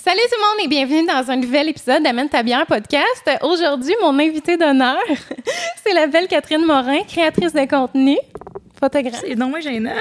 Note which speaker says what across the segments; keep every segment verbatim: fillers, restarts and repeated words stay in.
Speaker 1: Salut tout le monde et bienvenue dans un nouvel épisode d'Amène ta bière podcast. Aujourd'hui, mon invité d'honneur, c'est la belle Catherine Morin, créatrice de contenu, photographe.
Speaker 2: C'est non, moi gênant.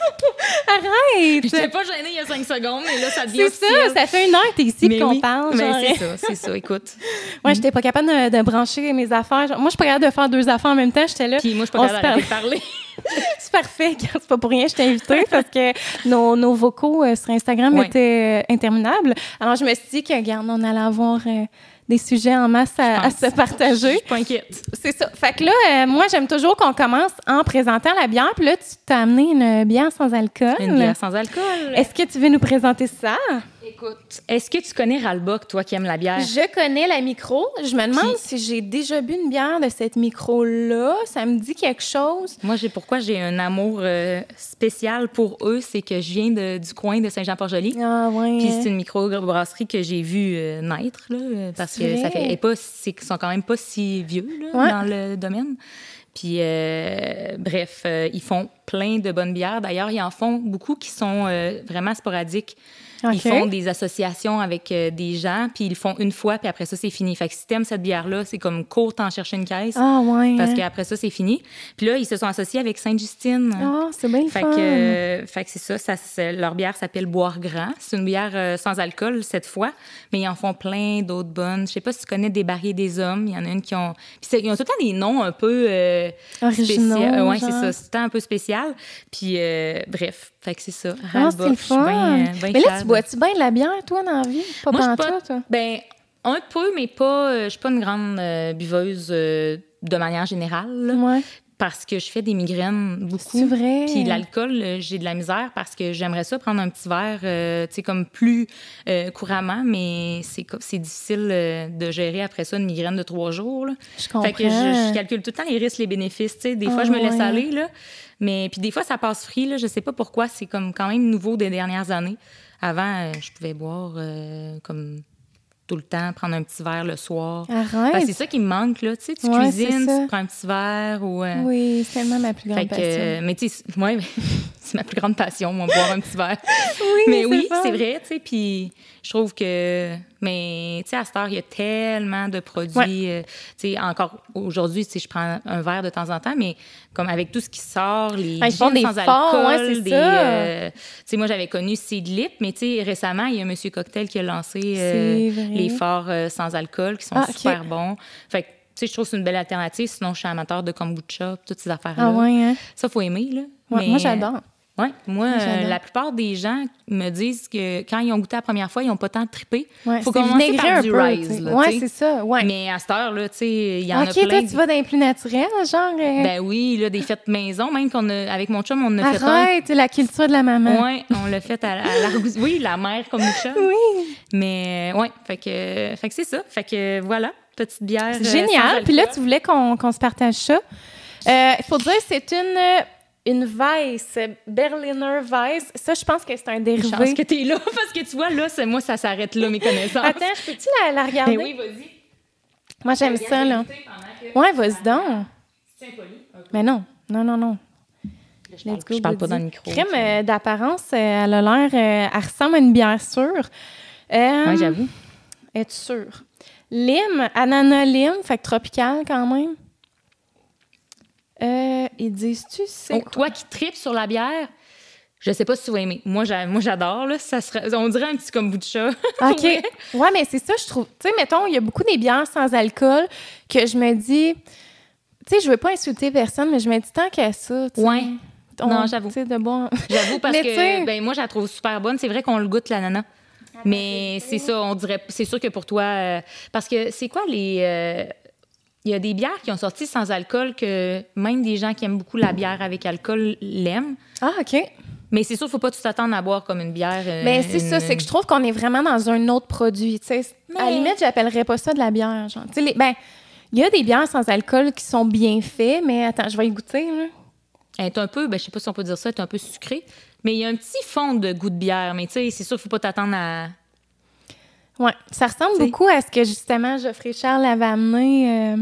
Speaker 1: Arrête!
Speaker 2: J'étais pas gênée il y a cinq secondes, mais là, ça devient
Speaker 1: C'est ça, ça fait une heure que t'es ici et qu'on
Speaker 2: oui.
Speaker 1: parle.
Speaker 2: Mais
Speaker 1: genre.
Speaker 2: c'est ça, c'est ça, écoute.
Speaker 1: Ouais, j'étais pas capable de, de brancher mes affaires. Genre, moi, je suis pas capable de faire deux affaires en même temps. J'étais là.
Speaker 2: Puis moi, je suis
Speaker 1: on
Speaker 2: pas capable d'arrêter de parler.
Speaker 1: C'est parfait, c'est pas pour rien que je t'ai invitée parce que nos, nos vocaux euh, sur Instagram
Speaker 2: Ouais.
Speaker 1: étaient euh, interminables. Alors, je me suis dit que, regarde, on allait avoir euh, des sujets en masse à, à se partager.
Speaker 2: Je suis pas inquiète.
Speaker 1: C'est ça. Fait que là, euh, moi, j'aime toujours qu'on commence en présentant la bière. Puis là, tu t'as amené une bière sans alcool.
Speaker 2: Une bière sans alcool.
Speaker 1: Est-ce que tu veux nous présenter ça?
Speaker 2: Écoute, est-ce que tu connais Ralbock, toi qui aimes la bière?
Speaker 1: Je connais la micro. Je me demande
Speaker 2: Puis-
Speaker 1: si j'ai déjà bu une bière de cette micro-là. Ça me dit quelque chose.
Speaker 2: Moi, j'ai pourquoi j'ai un amour euh, spécial pour eux, c'est que je viens de, du coin de Saint-Jean-Port-Joli.
Speaker 1: Ah, ouais.
Speaker 2: Puis c'est une microbrasserie que j'ai vue euh, naître, là, euh, parce
Speaker 1: C'est
Speaker 2: que
Speaker 1: vrai?
Speaker 2: ça fait, et pas, c'est qu'ils sont quand même pas si vieux là,
Speaker 1: Ouais.
Speaker 2: dans le domaine. Puis, euh, bref, euh, ils font plein de bonnes bières. D'ailleurs, ils en font beaucoup qui sont euh, vraiment sporadiques.
Speaker 1: OK.
Speaker 2: Ils font des associations avec euh, des gens, puis ils le font une fois, puis après ça, c'est fini. Fait que si t'aimes cette bière-là, c'est comme court t'en chercher une caisse,
Speaker 1: Ah, ouais.
Speaker 2: parce
Speaker 1: hein.
Speaker 2: qu'après ça, c'est fini. Puis là, ils se sont associés avec Sainte-Justine.
Speaker 1: Ah, c'est bien le
Speaker 2: Fait
Speaker 1: fun.
Speaker 2: que, euh, fait que c'est ça, ça c'est- leur bière s'appelle Boire Grand. C'est une bière euh, sans alcool cette fois, mais ils en font plein d'autres bonnes. Je sais pas si tu connais Des Barriers des Hommes. Il y en a une qui ont... Puis c'est- ils ont tout le temps des noms un peu euh,
Speaker 1: Originaux,
Speaker 2: spéciaux. Euh, ouais, c'est
Speaker 1: genre.
Speaker 2: ça. C'est tout le temps un peu spécial. Puis euh, bref, fait que c'est ça.
Speaker 1: Ah, c'est le
Speaker 2: Ralbock, je suis
Speaker 1: fun.
Speaker 2: bien, euh, bien
Speaker 1: Mais là,
Speaker 2: fière
Speaker 1: tu
Speaker 2: de-
Speaker 1: bois-tu bien de la bière, toi, dans la vie? Pas
Speaker 2: Moi, je suis
Speaker 1: pantoute,
Speaker 2: pas...
Speaker 1: toi?
Speaker 2: Ben, un peu, mais pas... euh, Je suis pas une grande euh, buveuse euh, de manière générale, là,
Speaker 1: Ouais.
Speaker 2: parce que je fais des migraines beaucoup.
Speaker 1: C'est vrai?
Speaker 2: Puis l'alcool, euh, j'ai de la misère parce que j'aimerais ça prendre un petit verre, euh, tu sais, comme plus euh, couramment, mais c'est co- c'est difficile euh, de gérer après ça une migraine de trois jours, là.
Speaker 1: Je comprends.
Speaker 2: Fait que je, je calcule tout le temps les risques, les bénéfices, tu sais. Des fois,
Speaker 1: Ah,
Speaker 2: je me laisse
Speaker 1: ouais.
Speaker 2: aller, là. Mais puis des fois, ça passe free, là. Je sais pas pourquoi. C'est comme quand même nouveau des dernières années. Avant, euh, je pouvais boire euh, comme tout le temps, prendre un petit verre le soir.
Speaker 1: Arrête.
Speaker 2: Ben, c'est ça qui me manque, là. Tu sais, tu
Speaker 1: Ouais, c'est
Speaker 2: cuisines,
Speaker 1: ça.
Speaker 2: tu prends un petit verre ou... euh,
Speaker 1: Oui, c'est tellement ma plus grande
Speaker 2: fait que,
Speaker 1: passion.
Speaker 2: euh, mais tu sais, moi, c'est ma plus grande passion, moi, boire un petit verre.
Speaker 1: Oui,
Speaker 2: mais
Speaker 1: c'est
Speaker 2: oui,
Speaker 1: fun.
Speaker 2: c'est vrai, tu sais, puis je trouve que, mais tu sais, à cette heure, il y a tellement de produits, euh, tu sais, encore aujourd'hui, tu sais, je prends un verre de temps en temps, mais comme avec tout ce qui sort, les
Speaker 1: Ah, ils font
Speaker 2: gins
Speaker 1: des
Speaker 2: sans
Speaker 1: forts,
Speaker 2: alcool,
Speaker 1: ouais, c'est
Speaker 2: des,
Speaker 1: ça.
Speaker 2: euh, tu sais, moi, j'avais connu Seedlip, mais tu sais, récemment, il y a Monsieur Cocktail qui a lancé euh,
Speaker 1: C'est vrai.
Speaker 2: les forts euh, sans alcool, qui sont
Speaker 1: Ah, ok.
Speaker 2: super bons. Fait que, tu sais, je trouve que c'est une belle alternative. Sinon, je suis amateur de kombucha, toutes ces affaires-là.
Speaker 1: Ah ouais, hein?
Speaker 2: Ça, faut aimer, là.
Speaker 1: Ouais,
Speaker 2: Mais,
Speaker 1: moi, j'adore.
Speaker 2: Oui, moi,
Speaker 1: Moi, j'adore.
Speaker 2: euh, la plupart des gens me disent que quand ils ont goûté la première fois, ils n'ont pas tant trippé.
Speaker 1: Ouais,
Speaker 2: faut
Speaker 1: c'est
Speaker 2: commencer
Speaker 1: vinaigré
Speaker 2: par
Speaker 1: un
Speaker 2: du
Speaker 1: peu,
Speaker 2: Rise,
Speaker 1: tu sais.
Speaker 2: là,
Speaker 1: Ouais,
Speaker 2: tu sais.
Speaker 1: c'est ça, ouais.
Speaker 2: Mais à cette heure, là, tu sais, il y en
Speaker 1: OK,
Speaker 2: a plein.
Speaker 1: toi,
Speaker 2: de-
Speaker 1: tu vas dans les plus naturels, genre... euh,
Speaker 2: Ben oui, là, des fêtes maison, même qu'on a, avec mon chum, on a fait un.
Speaker 1: Arrête, la culture de la maman.
Speaker 2: Oui, on l'a fait à, à l'Argousier. Oui, la mère comme nous chum.
Speaker 1: Oui.
Speaker 2: Mais oui, fait que, fait que c'est ça. Fait que voilà, petite bière.
Speaker 1: C'est
Speaker 2: euh,
Speaker 1: génial.
Speaker 2: sans
Speaker 1: Puis là,
Speaker 2: alcool.
Speaker 1: tu voulais qu'on qu'on se partage ça. Il faut dire c'est une, une Weiss, Berliner Weiss. Ça, je pense que c'est un
Speaker 2: Chance
Speaker 1: dérivé.
Speaker 2: que t'es là, parce que tu vois, là, c'est, moi, ça s'arrête là, mes connaissances.
Speaker 1: Attends, je peux-tu la, la regarder?
Speaker 2: Ben oui, vas-y.
Speaker 1: Moi, j'aime ça, là. Ouais, vas-y donc.
Speaker 2: C'est impoli.
Speaker 1: Mais non, non, non, non.
Speaker 2: Je parle,
Speaker 1: Let's go,
Speaker 2: je parle pas
Speaker 1: Buddy.
Speaker 2: dans le micro.
Speaker 1: Crème euh, d'apparence, euh, elle a l'air... euh, elle ressemble à une bière sûre. Euh,
Speaker 2: Oui, j'avoue.
Speaker 1: Es-tu sûre? Lime, ananas lime, fait que tropical quand même. Euh, ils disent-tu c'est
Speaker 2: Oh,
Speaker 1: quoi?
Speaker 2: toi qui tripes sur la bière, je sais pas si tu vas aimer. Moi, j'a- moi j'adore. Là, ça serait, on dirait un petit kombucha.
Speaker 1: OK. Ouais, mais c'est ça, je trouve. Tu sais, mettons, il y a beaucoup des bières sans alcool que je me dis... Tu sais, je veux pas insulter personne, mais je me dis tant qu'à ça, tu sais.
Speaker 2: Ouais.
Speaker 1: on-
Speaker 2: Non, j'avoue.
Speaker 1: Tu sais, de bon...
Speaker 2: J'avoue, parce
Speaker 1: Mais tu sais-
Speaker 2: que ben, moi, je la trouve super bonne. C'est vrai qu'on le goûte, l'ananas. Mais c'est ça, on dirait... C'est sûr que pour toi... euh, parce que c'est quoi les... euh, il y a des bières qui ont sorti sans alcool que même des gens qui aiment beaucoup la bière avec alcool l'aiment.
Speaker 1: Ah, OK.
Speaker 2: Mais c'est sûr, il ne faut pas tout s'attendre à boire comme une bière. euh,
Speaker 1: Ben, c'est
Speaker 2: une-
Speaker 1: ça, c'est que je trouve qu'on est vraiment dans un autre produit, tu sais. À la
Speaker 2: Mais-
Speaker 1: limite, j'appellerais pas ça de la bière, genre. Tu sais, les- ben, il y a des bières sans alcool qui sont bien faites, mais attends, je vais y goûter, là.
Speaker 2: Elle est un peu, ben, je sais pas si on peut dire ça, elle est un peu sucrée. Mais il y a un petit fond de goût de bière. Mais tu sais, c'est sûr qu'il ne faut pas t'attendre à...
Speaker 1: Ouais, ça ressemble
Speaker 2: T'sais.
Speaker 1: beaucoup à ce que, justement, Geoffrey Charles avait amené. euh,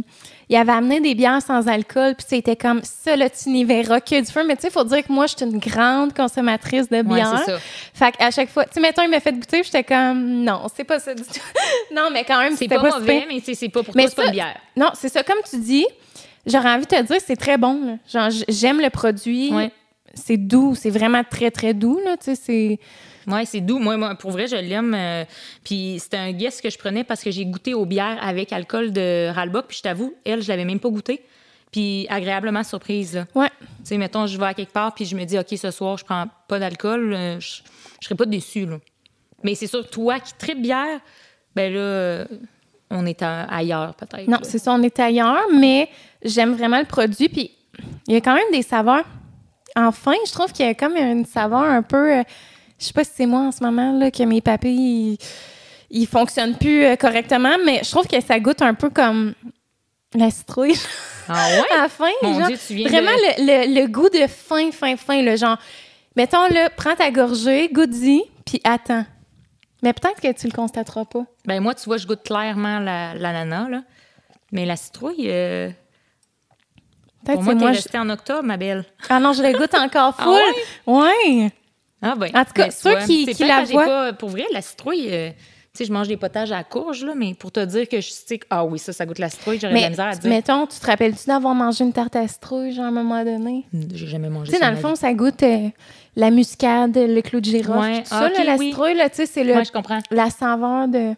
Speaker 1: il avait amené des bières sans alcool, puis c'était comme ça, là, tu n'y verras que du feu. Mais tu sais, il faut dire que moi, je suis une grande consommatrice de bière.
Speaker 2: Ouais, c'est ça.
Speaker 1: Fait qu'à chaque fois, tu sais, mettons, il m'a fait goûter, puis j'étais comme, non, c'est pas ça du tout. Non, mais quand même,
Speaker 2: C'est
Speaker 1: c'était
Speaker 2: pas,
Speaker 1: pas
Speaker 2: mauvais,
Speaker 1: super.
Speaker 2: mais c'est, c'est pas pour
Speaker 1: Mais
Speaker 2: toi, c'est
Speaker 1: ça-
Speaker 2: pas une bière.
Speaker 1: Non, c'est ça, comme tu dis, j'aurais envie de te dire, c'est très bon, là. Genre, j- j'aime le produit.
Speaker 2: Ouais.
Speaker 1: C'est doux, c'est vraiment très, très doux, là, tu sais, c'est...
Speaker 2: Ouais, c'est doux. Moi, moi, pour vrai, je l'aime. euh, puis c'était un guess que je prenais parce que j'ai goûté aux bières avec alcool de Ralbock. Puis je t'avoue, elle, je l'avais même pas goûté. Puis agréablement surprise, là.
Speaker 1: Ouais.
Speaker 2: Tu sais, mettons, je vais à quelque part puis je me dis, OK, ce soir, je prends pas d'alcool. euh, je, je serais pas déçue, là. Mais c'est sûr, toi qui tripes bière, ben là, euh, on est à- ailleurs, peut-être.
Speaker 1: Non,
Speaker 2: là.
Speaker 1: c'est ça, on est ailleurs, mais j'aime vraiment le produit. Puis il y a quand même des saveurs. Enfin, je trouve qu'il y a comme une saveur un peu... euh, je sais pas si c'est moi en ce moment, là, que mes papilles, ils, ils fonctionnent plus euh, correctement, mais je trouve que ça goûte un peu comme la citrouille.
Speaker 2: Ah ouais?
Speaker 1: À la fin,
Speaker 2: Mon
Speaker 1: genre,
Speaker 2: Dieu, tu viens
Speaker 1: vraiment
Speaker 2: de...
Speaker 1: le, le, le goût de fin, fin, fin, le genre, mettons, là, prends ta gorgée, goûte-y, puis attends. Mais peut-être que tu le constateras pas.
Speaker 2: Ben moi, tu vois, je goûte clairement la, l'ananas, là. Mais la citrouille, euh,
Speaker 1: Peut-être
Speaker 2: pour
Speaker 1: c'est
Speaker 2: moi, t'es
Speaker 1: moi. je-
Speaker 2: restée en octobre, ma belle.
Speaker 1: Ah non, je le goûte encore
Speaker 2: Ah
Speaker 1: full. Ouais.
Speaker 2: Ah ben.
Speaker 1: En tout cas,
Speaker 2: ben, tu
Speaker 1: ceux
Speaker 2: vois,
Speaker 1: qui-
Speaker 2: c'est
Speaker 1: qui
Speaker 2: peut-être
Speaker 1: la
Speaker 2: que j'ai
Speaker 1: voient-
Speaker 2: pas- pour vrai, la citrouille, euh, tu sais, je mange des potages à la courge, là, mais pour te dire que je sais que, ah oui, ça, ça goûte la citrouille, j'aurais de la
Speaker 1: Mais,
Speaker 2: misère à dire.
Speaker 1: mettons, tu te rappelles-tu d'avoir mangé une tarte à citrouille, genre, à un moment donné?
Speaker 2: J'ai jamais mangé
Speaker 1: Tu sais,
Speaker 2: ça.
Speaker 1: dans
Speaker 2: de
Speaker 1: le
Speaker 2: ma
Speaker 1: fond, ça goûte euh, la muscade, le clou de girofle,
Speaker 2: Ouais.
Speaker 1: tout
Speaker 2: Ah,
Speaker 1: ça,
Speaker 2: ok,
Speaker 1: là, la
Speaker 2: oui.
Speaker 1: citrouille, là, tu sais, c'est
Speaker 2: vie.
Speaker 1: le,
Speaker 2: Ouais, je comprends.
Speaker 1: la saveur de...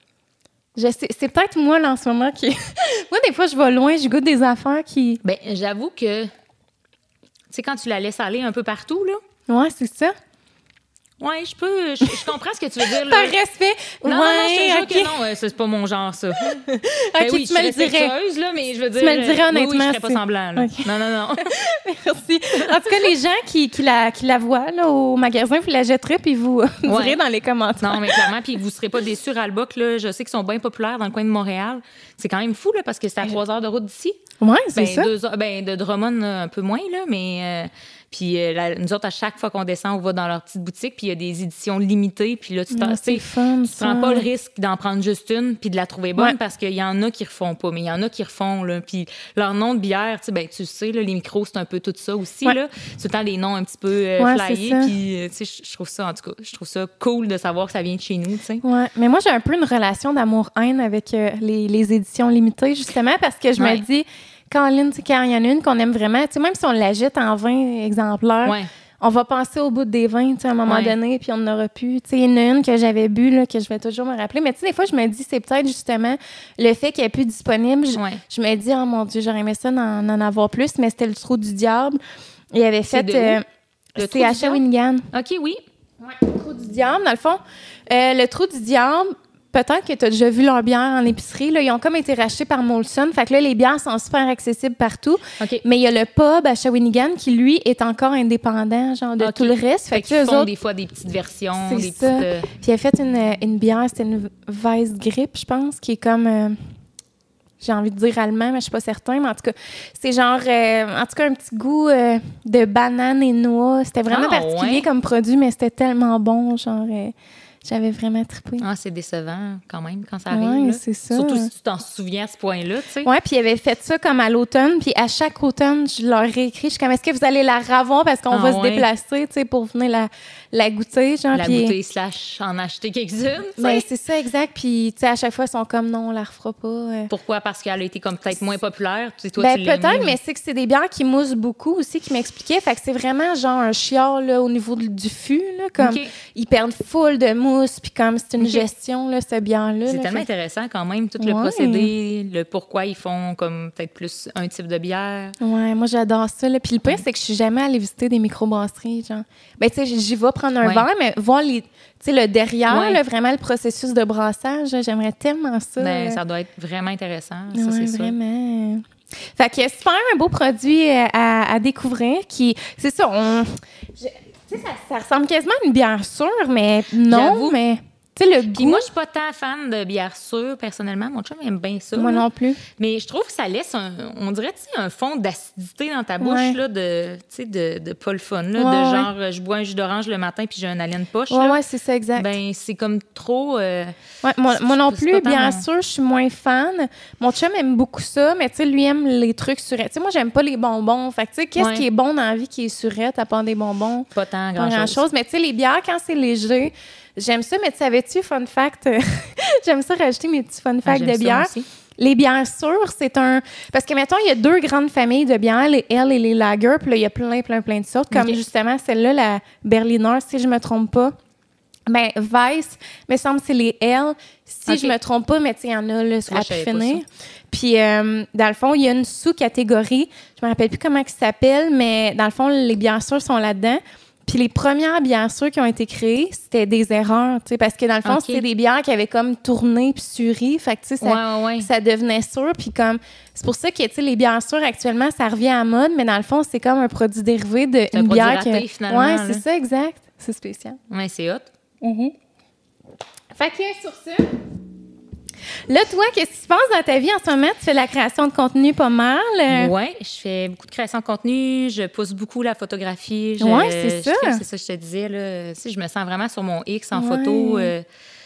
Speaker 1: Je sais, c'est peut-être moi, là, en ce moment, qui... moi, des fois, je vais loin, je goûte des affaires qui...
Speaker 2: Ben, j'avoue que, tu sais, quand tu la laisses aller un peu partout, là,
Speaker 1: Ouais, c'est ça.
Speaker 2: ouais, je peux, je, je comprends ce que tu veux dire, là.
Speaker 1: Par respect.
Speaker 2: Non,
Speaker 1: ouais,
Speaker 2: non, non, je te jure
Speaker 1: ok.
Speaker 2: que non, euh, ça, c'est pas mon genre, ça. Ben
Speaker 1: Ok,
Speaker 2: oui,
Speaker 1: tu me
Speaker 2: je
Speaker 1: le
Speaker 2: suis
Speaker 1: dirais.
Speaker 2: respectueuse, là, mais je veux dire...
Speaker 1: me le dirais
Speaker 2: euh, oui, oui,
Speaker 1: honnêtement,
Speaker 2: je ferais pas
Speaker 1: c'est-
Speaker 2: semblant, là.
Speaker 1: Ok.
Speaker 2: Non, non, non.
Speaker 1: Merci. En tout cas, les gens qui, qui, la, qui la voient là, au magasin, vous la jetterez puis vous
Speaker 2: Ouais.
Speaker 1: direz dans les commentaires.
Speaker 2: Non, mais clairement, puis vous serez pas déçus, Ralbock, là. Je sais qu'ils sont bien populaires dans le coin de Montréal. C'est quand même fou, là, parce que c'est à trois heures de route d'ici.
Speaker 1: Ouais, c'est
Speaker 2: Ben,
Speaker 1: ça.
Speaker 2: deux heures, ben, de Drummond, là, un peu moins, là, mais... euh, puis euh, la- nous autres, à chaque fois qu'on descend, on va dans leur petite boutique, puis il y a des éditions limitées, puis là, tu t'en-
Speaker 1: Ouais,
Speaker 2: tu sais,
Speaker 1: c'est fun,
Speaker 2: tu
Speaker 1: ça.
Speaker 2: prends pas le risque d'en prendre juste une puis de la trouver bonne
Speaker 1: Ouais.
Speaker 2: parce qu'il y en a qui refont pas, mais il y en a qui refont, là. Puis leur nom de bière, tu sais, ben, tu sais, là, les micros, c'est un peu tout ça aussi,
Speaker 1: Ouais.
Speaker 2: là. C'est tout le temps des noms un petit peu euh,
Speaker 1: Ouais,
Speaker 2: flyés,
Speaker 1: c'est ça.
Speaker 2: puis, euh, tu sais, je- je trouve ça, en tout cas, je trouve ça cool de savoir que ça vient de chez nous, tu sais.
Speaker 1: Ouais, mais moi, j'ai un peu une relation d'amour-haine avec euh, les, les éditions limitées, justement, parce que je
Speaker 2: Ouais.
Speaker 1: me dis, Caroline, tu sais, quand il y en a une qu'on aime vraiment, tu sais, même si on la jette en vingt exemplaires,
Speaker 2: Ouais.
Speaker 1: on va passer au bout des vingt, tu sais, à un moment
Speaker 2: Ouais.
Speaker 1: donné, puis on en aura plus. Tu sais, il y en a une que j'avais bu, là, que je vais toujours me rappeler. Mais tu sais, des fois, je me dis, c'est peut-être justement le fait qu'elle n'est plus disponible. Je,
Speaker 2: Ouais.
Speaker 1: je me dis, oh mon Dieu, j'aurais aimé ça d'en en avoir plus, mais c'était le trou du diable. Il avait
Speaker 2: C'est
Speaker 1: fait.
Speaker 2: de où?
Speaker 1: euh,
Speaker 2: Le
Speaker 1: c'est
Speaker 2: Trou du
Speaker 1: à
Speaker 2: Diable?
Speaker 1: Shawinigan.
Speaker 2: OK, oui.
Speaker 1: Ouais, le trou du diable, dans le fond. Euh, le trou du diable, peut-être que tu as déjà vu leurs bières en épicerie. Là, ils ont comme été rachetés par Molson. Fait que là, les bières sont super accessibles partout.
Speaker 2: OK.
Speaker 1: Mais il y a le pub à Shawinigan qui, lui, est encore indépendant, genre, de
Speaker 2: OK.
Speaker 1: tout le reste. Fait,
Speaker 2: Fait
Speaker 1: que
Speaker 2: qu'ils
Speaker 1: eux
Speaker 2: font
Speaker 1: autres,
Speaker 2: des fois des petites versions,
Speaker 1: c'est
Speaker 2: des
Speaker 1: ça.
Speaker 2: petites... euh,
Speaker 1: puis il a fait une, une bière, c'était une Weiss Grip, je pense, qui est comme... euh, j'ai envie de dire allemand, mais je suis pas certain. Mais en tout cas, c'est genre... euh, en tout cas, un petit goût euh, de banane et noix. C'était vraiment
Speaker 2: Ah,
Speaker 1: particulier
Speaker 2: ouais.
Speaker 1: comme produit, mais c'était tellement bon, genre... euh, j'avais vraiment trippé.
Speaker 2: Ah, c'est décevant quand même quand ça arrive.
Speaker 1: Ouais,
Speaker 2: là.
Speaker 1: c'est ça.
Speaker 2: Surtout si tu t'en souviens à ce point-là, tu sais.
Speaker 1: Ouais, puis il avait fait ça comme à l'automne, puis à chaque automne, je leur réécris, je suis comme, est-ce que vous allez la ravoir parce qu'on
Speaker 2: Ah,
Speaker 1: va se
Speaker 2: ouais.
Speaker 1: déplacer, tu sais, pour venir la, la goûter, genre,
Speaker 2: La
Speaker 1: puis-
Speaker 2: bouteille slash en acheter quelques-unes, tu sais.
Speaker 1: Ben, c'est ça, exact. Puis, tu sais, à chaque fois, ils sont comme, non, on la refera pas. euh.
Speaker 2: Pourquoi? Parce qu'elle a été comme peut-être moins populaire. Tu sais, toi,
Speaker 1: Ben,
Speaker 2: tu l'as
Speaker 1: peut-être,
Speaker 2: mis.
Speaker 1: mais c'est que c'est des bières qui moussent beaucoup aussi, qui m'expliquaient. Fait que c'est vraiment genre un chiard, là, au niveau du- du fût, là. Comme,
Speaker 2: OK.
Speaker 1: ils perdent full de mousse, puis comme c'est une
Speaker 2: OK.
Speaker 1: gestion, là, cette bière-là.
Speaker 2: C'est
Speaker 1: là.
Speaker 2: tellement
Speaker 1: Fait-
Speaker 2: intéressant quand même, tout le
Speaker 1: Ouais.
Speaker 2: procédé, le pourquoi ils font comme peut-être plus un type de bière.
Speaker 1: Ouais, moi, j'adore ça, là. Puis le pire,
Speaker 2: Ouais.
Speaker 1: c'est que je suis jamais allée visiter des microbrasseries, genre. Ben, tu sais, j'y vais prendre un
Speaker 2: Ouais.
Speaker 1: verre, mais voir les, tu sais, le derrière,
Speaker 2: Ouais.
Speaker 1: là, vraiment le processus de brassage, là, j'aimerais tellement ça.
Speaker 2: Ben,
Speaker 1: euh.
Speaker 2: ça doit être vraiment intéressant, ça,
Speaker 1: Ouais,
Speaker 2: c'est sûr.
Speaker 1: vraiment. Fait que c'est super un beau produit euh, à, à découvrir qui, c'est ça, on, je- tu sais, ça, ça ressemble quasiment à une bière sûre, mais non,
Speaker 2: J'avoue.
Speaker 1: mais Tu sais, le goût...
Speaker 2: Puis moi, je suis pas tant fan de bière sûre, personnellement. Mon chum aime bien ça.
Speaker 1: Moi
Speaker 2: là.
Speaker 1: non plus.
Speaker 2: Mais je trouve que ça laisse, un, on dirait, tu sais, un fond d'acidité dans ta bouche,
Speaker 1: Ouais.
Speaker 2: là, de, tu sais, de, de pas le fun, là,
Speaker 1: Ouais,
Speaker 2: de
Speaker 1: ouais.
Speaker 2: genre, euh, je bois un jus d'orange le matin puis j'ai un haleine poche,
Speaker 1: Ouais,
Speaker 2: là.
Speaker 1: ouais, c'est ça, exact.
Speaker 2: Ben, c'est comme trop... euh,
Speaker 1: Ouais, moi, moi non
Speaker 2: c'est
Speaker 1: plus,
Speaker 2: pas tant
Speaker 1: bien
Speaker 2: mon-
Speaker 1: sûr, je suis moins fan. Mon chum aime beaucoup ça, mais tu sais, lui aime les trucs surettes. Tu sais, moi, j'aime pas les bonbons. Fait que, tu sais, qu'est-ce
Speaker 2: Ouais.
Speaker 1: qui est bon dans la vie qui est surette à part des bonbons?
Speaker 2: Pas tant
Speaker 1: Pas
Speaker 2: grand-chose.
Speaker 1: grand-chose. Mais tu sais, les bières, quand c'est léger, j'aime ça. Mais tu savais-tu, fun fact, j'aime ça rajouter mes petits fun
Speaker 2: Ah,
Speaker 1: facts
Speaker 2: j'aime
Speaker 1: de
Speaker 2: ça,
Speaker 1: bière.
Speaker 2: moi aussi.
Speaker 1: Les bières sûres, c'est un... Parce que, mettons, il y a deux grandes familles de bières, les ale et les lager, puis là, il y a plein, plein, plein de sortes, comme
Speaker 2: OK.
Speaker 1: justement celle-là, la Berliner, si je me trompe pas. Ben, Weiss, me semble que c'est les L, si
Speaker 2: OK.
Speaker 1: je me trompe pas, mais tu sais, il y en a là,
Speaker 2: vois,
Speaker 1: à
Speaker 2: je savais
Speaker 1: pu
Speaker 2: pas
Speaker 1: finir. Puis, euh, dans le fond, il y a une sous-catégorie, je me rappelle plus comment ça s'appelle, mais dans le fond, les bières sûres sont là-dedans. Puis les premières bières sûres qui ont été créées, c'était des erreurs, tu sais, parce que dans le fond,
Speaker 2: OK.
Speaker 1: c'était des bières qui avaient comme tourné puis suri, fait que tu sais, ça,
Speaker 2: Ouais, ouais, ouais.
Speaker 1: ça devenait sûr, puis comme... C'est pour ça que, tu sais, les bières sûres, actuellement, ça revient à la mode, mais dans le fond, c'est comme un produit dérivé d'une
Speaker 2: un produit
Speaker 1: bière
Speaker 2: raté,
Speaker 1: que...
Speaker 2: finalement,
Speaker 1: Ouais,
Speaker 2: là.
Speaker 1: c'est ça, exact. C'est spécial.
Speaker 2: Ouais, c'est hot.
Speaker 1: Fait que sur ça, là, toi, qu'est-ce qui se passe dans ta vie en ce moment? Tu fais la création de contenu pas mal. euh,
Speaker 2: Ouais, je fais beaucoup de création de contenu, je pousse beaucoup la photographie. Je,
Speaker 1: Ouais, c'est
Speaker 2: je
Speaker 1: ça.
Speaker 2: tripe, C'est ça que je te disais. Là. Tu sais, je me sens vraiment sur mon X en
Speaker 1: Ouais.
Speaker 2: photo. euh,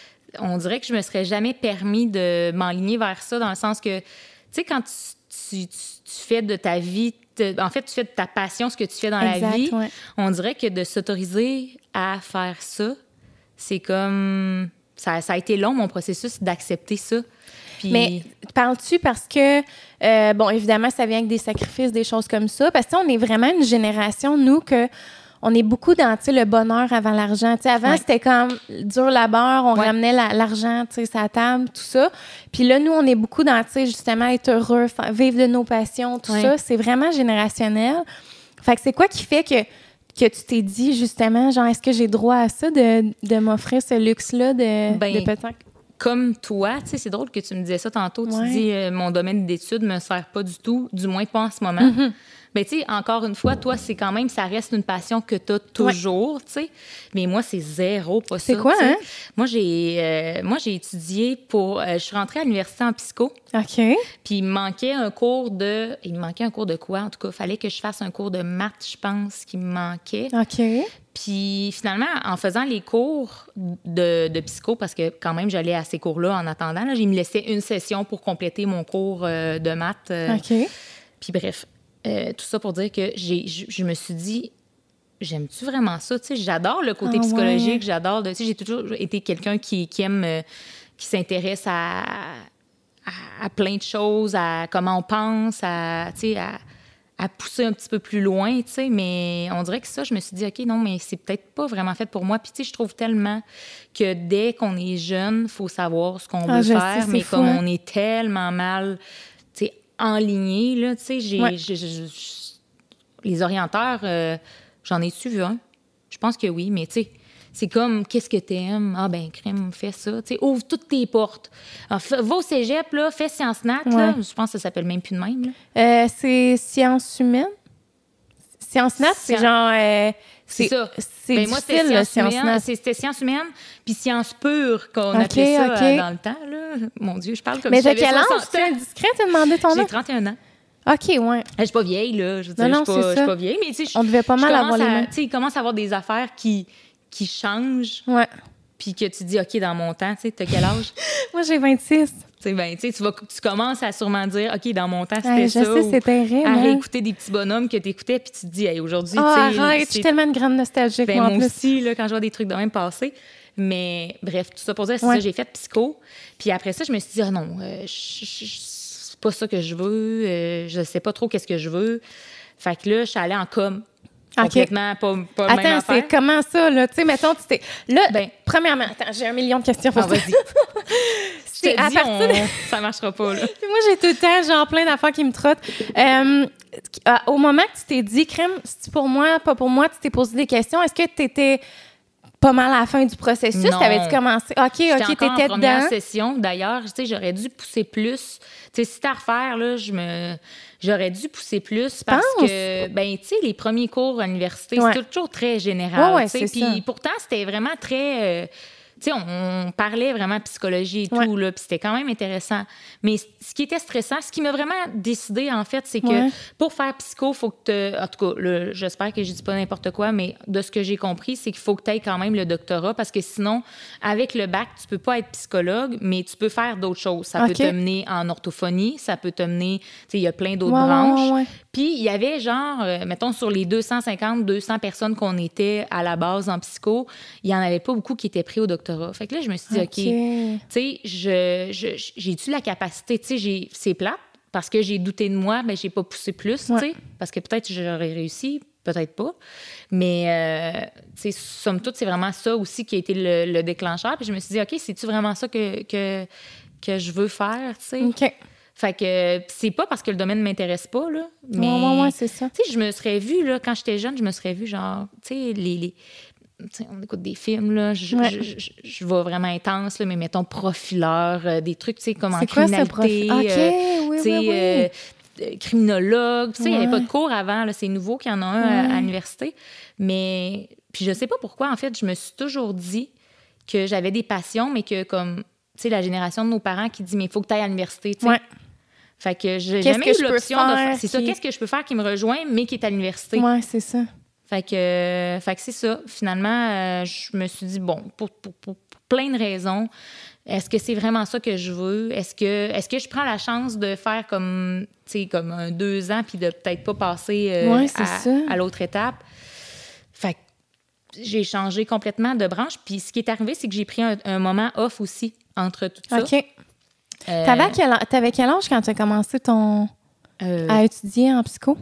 Speaker 2: on dirait que je me serais jamais permis de m'enligner vers ça, dans le sens que, tu sais, quand tu, tu, tu, tu fais de ta vie, te- en fait, tu fais de ta passion ce que tu fais dans
Speaker 1: Exact,
Speaker 2: la vie,
Speaker 1: ouais.
Speaker 2: on dirait que de s'autoriser à faire ça, c'est comme... Ça, ça a été long, mon processus, d'accepter ça. Puis-
Speaker 1: Mais parles-tu parce que, euh, bon, évidemment, ça vient avec des sacrifices, des choses comme ça, parce que tu sais, on est vraiment une génération, nous, que on est beaucoup dans, tu sais, le bonheur avant l'argent. Tu sais, avant,
Speaker 2: Ouais.
Speaker 1: c'était comme dur labeur, on
Speaker 2: Ouais.
Speaker 1: ramenait la- l'argent, tu sais, sur la table, tout ça. Puis là, nous, on est beaucoup dans, tu sais, justement, être heureux, fa- vivre de nos passions, tout
Speaker 2: Ouais.
Speaker 1: ça. C'est vraiment générationnel. Fait que c'est quoi qui fait que que tu t'es dit, justement, genre, est-ce que j'ai droit à ça, de, de m'offrir ce luxe-là de,
Speaker 2: Ben,
Speaker 1: de peut-être...
Speaker 2: Comme toi, tu sais, c'est drôle que tu me disais ça tantôt.
Speaker 1: Ouais.
Speaker 2: Tu dis, euh, mon domaine d'études me sert pas du tout, du moins pas en ce moment.
Speaker 1: Mm-hmm.
Speaker 2: Mais tu sais, encore une fois, toi, c'est quand même, ça reste une passion que tu as toujours, tu sais. Mais moi, c'est zéro pas ça.
Speaker 1: C'est quoi,
Speaker 2: tu sais.
Speaker 1: hein?
Speaker 2: Moi, j'ai euh, moi j'ai étudié pour... euh, je suis rentrée à l'université en psycho,
Speaker 1: OK.
Speaker 2: puis il me manquait un cours de... Il me manquait un cours de quoi? En tout cas, il fallait que je fasse un cours de maths, je pense, qui me manquait.
Speaker 1: OK.
Speaker 2: Puis finalement, en faisant les cours de, de psycho, parce que quand même, j'allais à ces cours-là en attendant, là, j'ai me laissé une session pour compléter mon cours euh, de maths. euh,
Speaker 1: OK.
Speaker 2: Puis bref, euh, tout ça pour dire que j'ai, je, je me suis dit, j'aime-tu vraiment ça? Tu sais, j'adore le côté
Speaker 1: Ah,
Speaker 2: psychologique,
Speaker 1: ouais.
Speaker 2: j'adore... de- Tu sais, j'ai toujours été quelqu'un qui, qui aime... euh, qui s'intéresse à, à, à plein de choses, à comment on pense, à, tu sais, à, à pousser un petit peu plus loin, tu sais, mais on dirait que ça, je me suis dit, OK, non, mais c'est peut-être pas vraiment fait pour moi. Puis, tu sais, je trouve tellement que dès qu'on est jeune, il faut savoir ce qu'on
Speaker 1: Ah,
Speaker 2: veut
Speaker 1: je sais,
Speaker 2: faire,
Speaker 1: c'est
Speaker 2: mais
Speaker 1: fou,
Speaker 2: comme
Speaker 1: hein?
Speaker 2: on est tellement mal, tu sais, enligné, là, tu sais, j'ai...
Speaker 1: Ouais.
Speaker 2: j'ai- j'ai- j'ai- les orienteurs, euh, j'en ai-tu vu un? Je pense que oui, mais tu sais, c'est comme, qu'est-ce que t'aimes? Ah, ben, crème, fais ça. Tu sais, ouvre toutes tes portes. Alors, fais- va au cégep, là, fais Sciences Nat, là.
Speaker 1: Ouais.
Speaker 2: Je pense que ça s'appelle même plus de même, là.
Speaker 1: Euh, c'est sciences humaines. Sciences nat, c'est
Speaker 2: Scien-
Speaker 1: genre... euh,
Speaker 2: C'est ça.
Speaker 1: C'est
Speaker 2: Ben, moi, c'était
Speaker 1: difficile, là,
Speaker 2: sciences
Speaker 1: sciences
Speaker 2: humaines,
Speaker 1: nat.
Speaker 2: c'est- c'était sciences humaines, puis sciences pures qu'on
Speaker 1: Ok,
Speaker 2: appelait ça
Speaker 1: ok.
Speaker 2: euh, dans le temps, là. Mon Dieu, je parle comme
Speaker 1: Mais
Speaker 2: si
Speaker 1: de
Speaker 2: j'avais
Speaker 1: quel âge?
Speaker 2: soixante
Speaker 1: C'est
Speaker 2: ans.
Speaker 1: indiscret de demander ton
Speaker 2: J'ai
Speaker 1: âge?
Speaker 2: trente et un ans.
Speaker 1: OK, ouais.
Speaker 2: Je suis pas vieille, là. Je veux
Speaker 1: Non,
Speaker 2: dire,
Speaker 1: non,
Speaker 2: je suis
Speaker 1: c'est
Speaker 2: pas, je
Speaker 1: ça.
Speaker 2: suis pas vieille, mais tu sais, je-
Speaker 1: On devait pas
Speaker 2: je
Speaker 1: mal
Speaker 2: commence
Speaker 1: avoir les
Speaker 2: à-
Speaker 1: mains.
Speaker 2: Tu sais, il commence à avoir des affaires qui, qui changent,
Speaker 1: Ouais.
Speaker 2: puis que tu dis, OK, dans mon temps, tu sais, t'as quel âge?
Speaker 1: Moi, j'ai vingt-six.
Speaker 2: Tu sais, ben, tu sais, tu vas- tu commences à sûrement dire, OK, dans mon temps, c'était
Speaker 1: Ouais, je
Speaker 2: ça.
Speaker 1: sais,
Speaker 2: ou
Speaker 1: c'est terrible.
Speaker 2: à
Speaker 1: hein.
Speaker 2: réécouter des petits bonhommes que t'écoutais, puis tu te dis, hey, aujourd'hui,
Speaker 1: Ah,
Speaker 2: tu sais.
Speaker 1: arrête, je
Speaker 2: c'est-
Speaker 1: suis tellement une grande nostalgique,
Speaker 2: ben,
Speaker 1: moi, en
Speaker 2: moi
Speaker 1: plus.
Speaker 2: aussi, là, quand je vois des trucs de même passer. Mais bref, tout ça pour dire, c'est
Speaker 1: Ouais.
Speaker 2: ça, j'ai fait psycho. Puis après ça, je me suis dit, ah non, euh, je- je- je- c'est pas ça que je veux. euh, je sais pas trop qu'est-ce que je veux. Fait que là, je suis allée en com.
Speaker 1: OK.
Speaker 2: Complètement pas, pas le même
Speaker 1: Attends,
Speaker 2: affaire.
Speaker 1: c'est comment ça, là? Tu sais, mettons, tu t'es... Là,
Speaker 2: Ben-
Speaker 1: premièrement, attends, j'ai un million de questions pour
Speaker 2: Ah,
Speaker 1: toi.
Speaker 2: vas-y.
Speaker 1: C'est
Speaker 2: Je te
Speaker 1: à
Speaker 2: dis,
Speaker 1: partir de-
Speaker 2: on- ça marchera pas, là.
Speaker 1: Moi, j'ai tout le temps, genre, plein d'affaires qui me trottent. Euh, euh, au moment que tu t'es dit, crème, c'est pour moi, pas pour moi, tu t'es posé des questions, est-ce que tu étais pas mal à la fin du processus?
Speaker 2: Non.
Speaker 1: T'avais-tu commencé? OK,
Speaker 2: J'étais
Speaker 1: OK,
Speaker 2: encore en
Speaker 1: t'étais
Speaker 2: première
Speaker 1: dedans.
Speaker 2: session. D'ailleurs, tu sais, j'aurais dû pousser plus. Tu sais, si t'as à refaire, là, je me... J'aurais dû pousser plus parce
Speaker 1: penses?
Speaker 2: que, ben, tu sais, les premiers cours à l'université,
Speaker 1: Ouais.
Speaker 2: c'est toujours très général.
Speaker 1: Ouais, ouais,
Speaker 2: tu sais.
Speaker 1: c'est ça.
Speaker 2: Puis pourtant, c'était vraiment très... euh, Tu sais, on, on parlait vraiment psychologie et
Speaker 1: ouais.
Speaker 2: tout, là, puis c'était quand même intéressant. Mais ce qui était stressant, ce qui m'a vraiment décidé, en fait, c'est que
Speaker 1: ouais.
Speaker 2: pour faire psycho, il faut que tu... En tout cas, là, j'espère que je dis pas n'importe quoi, mais de ce que j'ai compris, c'est qu'il faut que tu aies quand même le doctorat, parce que sinon, avec le bac, tu peux pas être psychologue, mais tu peux faire d'autres choses. Ça
Speaker 1: okay.
Speaker 2: peut te mener en orthophonie, ça peut te mener... Tu sais, il y a plein d'autres
Speaker 1: ouais,
Speaker 2: branches.
Speaker 1: Ouais, ouais.
Speaker 2: Puis, il y avait genre, euh, mettons, sur les deux cent cinquante, deux cents personnes qu'on était à la base en psycho, il y en avait pas beaucoup qui étaient pris au doctorat. Fait que là, je me suis dit, OK,
Speaker 1: okay.
Speaker 2: tu sais, je, je, j'ai-tu la capacité? Tu sais, j'ai, c'est plate parce que j'ai douté de moi, ben j'ai pas poussé plus, tu sais, ouais. parce que peut-être j'aurais réussi, peut-être pas. Mais, euh, tu sais, somme toute, c'est vraiment ça aussi qui a été le, le déclencheur. Puis je me suis dit, OK, c'est-tu vraiment ça que, que, que je veux faire, tu sais?
Speaker 1: OK.
Speaker 2: Fait que c'est pas parce que le domaine m'intéresse pas, là, mais...
Speaker 1: Ouais, ouais, ouais, c'est ça.
Speaker 2: Tu sais, je me serais vue, là, quand j'étais jeune, je me serais vue, genre, tu sais, les... les T'sais, on écoute des films, là, je,
Speaker 1: ouais.
Speaker 2: je, je, je vais vraiment intense, là, mais mettons profileur, euh, des trucs, tu sais, comme
Speaker 1: c'est
Speaker 2: en criminalité.
Speaker 1: Quoi, ce profi... OK,
Speaker 2: euh,
Speaker 1: oui,
Speaker 2: oui,
Speaker 1: oui, oui.
Speaker 2: Euh, euh, criminologue, tu sais, il
Speaker 1: ouais.
Speaker 2: n'y avait pas de cours avant, là, c'est nouveau qu'il y en a un
Speaker 1: ouais.
Speaker 2: à, à l'université. Mais, puis je sais pas pourquoi, en fait, je me suis toujours dit que j'avais des passions, mais que comme, tu sais, la génération de nos parents qui dit, mais il faut que tu ailles à l'université, tu sais.
Speaker 1: Ouais.
Speaker 2: Fait que j'ai
Speaker 1: qu'est-ce
Speaker 2: jamais
Speaker 1: que
Speaker 2: eu l'option de faire. C'est
Speaker 1: qui...
Speaker 2: ça, qu'est-ce que je peux faire qui me rejoint, mais qui est à l'université.
Speaker 1: Ouais, c'est ça.
Speaker 2: Fait que, euh, fait que c'est ça. Finalement, euh, je me suis dit, bon, pour, pour, pour, pour plein de raisons, est-ce que c'est vraiment ça que je veux? Est-ce que, est-ce que je prends la chance de faire comme, tu sais, comme un deux ans puis de peut-être pas passer euh,
Speaker 1: ouais,
Speaker 2: à, à l'autre étape? Fait que j'ai changé complètement de branche. Puis ce qui est arrivé, c'est que j'ai pris un, un moment off aussi entre tout ça.
Speaker 1: OK. Euh... T'avais, quel, t'avais quel âge quand tu as commencé ton... Euh... à étudier en psycho?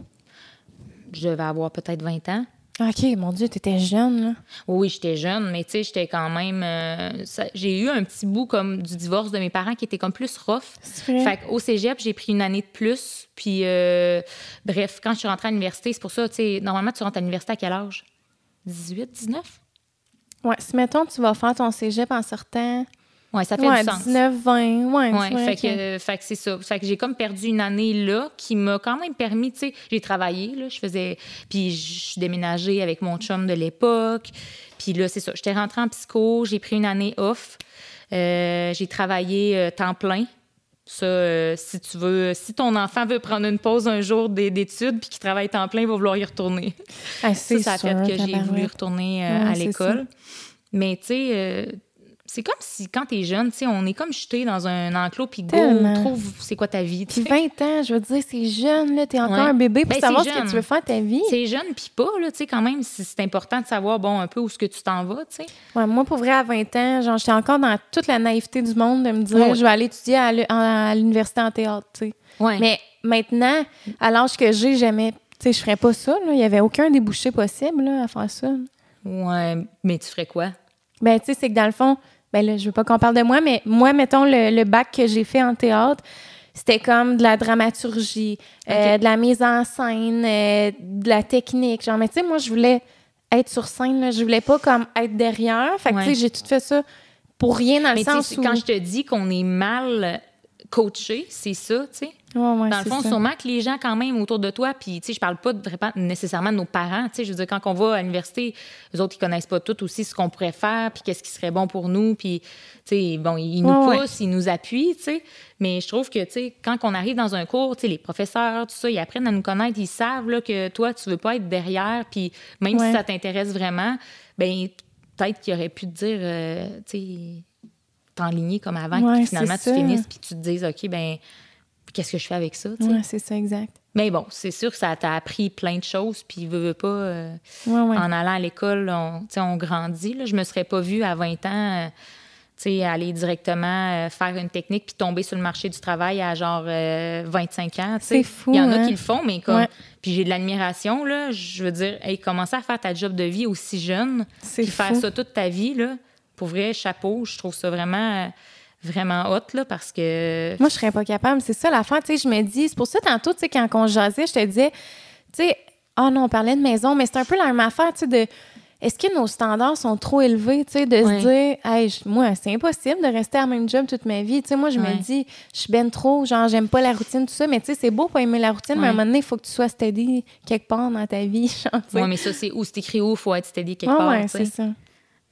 Speaker 2: Je devais avoir peut-être vingt ans.
Speaker 1: OK, mon Dieu, t'étais jeune, là.
Speaker 2: Oui, j'étais jeune, mais tu sais, j'étais quand même... Euh, ça, j'ai eu un petit bout comme du divorce de mes parents qui était comme plus rough.
Speaker 1: C'est vrai.
Speaker 2: Fait qu'au cégep, j'ai pris une année de plus. Puis, euh, bref, quand je suis rentrée à l'université, c'est pour ça, tu sais, normalement, tu rentres à l'université à quel âge? dix-huit, dix-neuf?
Speaker 1: Oui, si, mettons, tu vas faire ton cégep en sortant...
Speaker 2: Oui, ça fait
Speaker 1: ouais,
Speaker 2: du sens.
Speaker 1: dix-neuf, vingt, ouais.
Speaker 2: ouais fait,
Speaker 1: okay.
Speaker 2: que, fait que c'est ça. Fait que j'ai comme perdu une année là qui m'a quand même permis, tu sais, j'ai travaillé, là, je faisais... Puis je suis déménagée avec mon chum de l'époque. Puis là, c'est ça, j'étais rentrée en psycho, j'ai pris une année off. Euh, j'ai travaillé euh, temps plein. Ça, euh, si tu veux... Si ton enfant veut prendre une pause un jour d'études puis qu'il travaille temps plein, il va vouloir y retourner.
Speaker 1: Ah, c'est
Speaker 2: ça, ça
Speaker 1: sûr,
Speaker 2: a fait que j'ai voulu retourner euh,
Speaker 1: ouais,
Speaker 2: à l'école. Mais tu sais... Euh, c'est comme si, quand t'es jeune, tu sais, on est comme jeté dans un enclos, puis go, trouve c'est quoi ta vie.
Speaker 1: Puis vingt ans, je veux dire, c'est jeune, là, t'es encore ouais. un bébé pour
Speaker 2: ben,
Speaker 1: savoir ce que tu veux faire de ta vie.
Speaker 2: C'est jeune, puis pas, là, tu sais, quand même, c'est important de savoir, bon, un peu où est-ce que tu t'en vas, tu sais.
Speaker 1: Ouais, moi, pour vrai, à vingt ans, genre, j'étais encore dans toute la naïveté du monde de me dire, ouais. je vais aller étudier à, à l'université en théâtre, tu sais.
Speaker 2: Ouais.
Speaker 1: Mais maintenant, à l'âge que j'ai, jamais, tu sais, je ferais pas ça, là. Il y avait aucun débouché possible, là, à faire ça.
Speaker 2: Ouais, mais tu ferais quoi?
Speaker 1: Ben, tu sais, c'est que dans le fond, ben là, je veux pas qu'on parle de moi, mais moi, mettons, le, le bac que j'ai fait en théâtre, c'était comme de la dramaturgie, okay. euh, de la mise en scène, euh, de la technique. Genre, mais tu sais, moi, je voulais être sur scène, là. Je voulais pas comme être derrière. Fait que, ouais. tu sais, j'ai tout fait ça pour rien dans
Speaker 2: mais
Speaker 1: le sens où...
Speaker 2: quand je te dis qu'on est mal coaché, c'est ça, tu sais.
Speaker 1: Ouais, ouais,
Speaker 2: dans le fond,
Speaker 1: ça.
Speaker 2: sûrement que les gens quand même autour de toi, puis tu sais, je parle pas vraiment nécessairement de nos parents, tu sais, je veux dire, quand on va à l'université, eux autres, ils connaissent pas tout aussi ce qu'on pourrait faire, puis qu'est-ce qui serait bon pour nous, puis tu sais, bon, ils nous
Speaker 1: ouais,
Speaker 2: poussent,
Speaker 1: ouais.
Speaker 2: ils nous appuient, tu sais, mais je trouve que, tu sais, quand on arrive dans un cours, tu sais, les professeurs, tout ça, ils apprennent à nous connaître, ils savent, là, que toi, tu veux pas être derrière, puis même
Speaker 1: ouais.
Speaker 2: si ça t'intéresse vraiment, ben peut-être qu'ils auraient pu te dire, euh, tu sais, t'enligner comme avant,
Speaker 1: ouais,
Speaker 2: puis finalement, tu
Speaker 1: ça.
Speaker 2: finisses, puis tu te dises, OK, ben qu'est-ce que je fais avec ça?
Speaker 1: Oui, c'est ça, exact.
Speaker 2: Mais bon, c'est sûr que ça t'a appris plein de choses, puis veux, veux pas, euh,
Speaker 1: ouais, ouais.
Speaker 2: en allant à l'école, on, on grandit. Là. Je me serais pas vue à vingt ans, euh, aller directement euh, faire une technique puis tomber sur le marché du travail à genre euh, vingt-cinq ans. T'sais.
Speaker 1: C'est fou,
Speaker 2: il y en a
Speaker 1: hein?
Speaker 2: qui le font, mais comme...
Speaker 1: Ouais.
Speaker 2: Puis j'ai de l'admiration, là. Je veux dire, hey, commencer à faire ta job de vie aussi jeune, puis faire ça toute ta vie, là, pour vrai, chapeau, je trouve ça vraiment... Euh, vraiment hot, là, parce que...
Speaker 1: Moi, je serais pas capable. C'est ça, l'affaire, tu sais, je me dis... C'est pour ça, tantôt, tu sais, quand on jasait, je te disais, tu sais, ah oh non, on parlait de maison, mais c'est un peu la même affaire, tu sais, de... Est-ce que nos standards sont trop élevés, tu sais, de ouais. se dire, hey, je, moi, c'est impossible de rester à la même job toute ma vie. Tu sais, moi, je ouais. me dis, je suis ben trop, genre, j'aime pas la routine, tout ça, mais tu sais, c'est beau pas aimer la routine, ouais. mais à un moment donné, il faut que tu sois steady quelque part dans ta vie, genre,
Speaker 2: oui, mais ça, c'est où c'est écrit où, il faut être steady quelque
Speaker 1: ah,
Speaker 2: part,
Speaker 1: ouais,
Speaker 2: tu sais.
Speaker 1: c'est ça.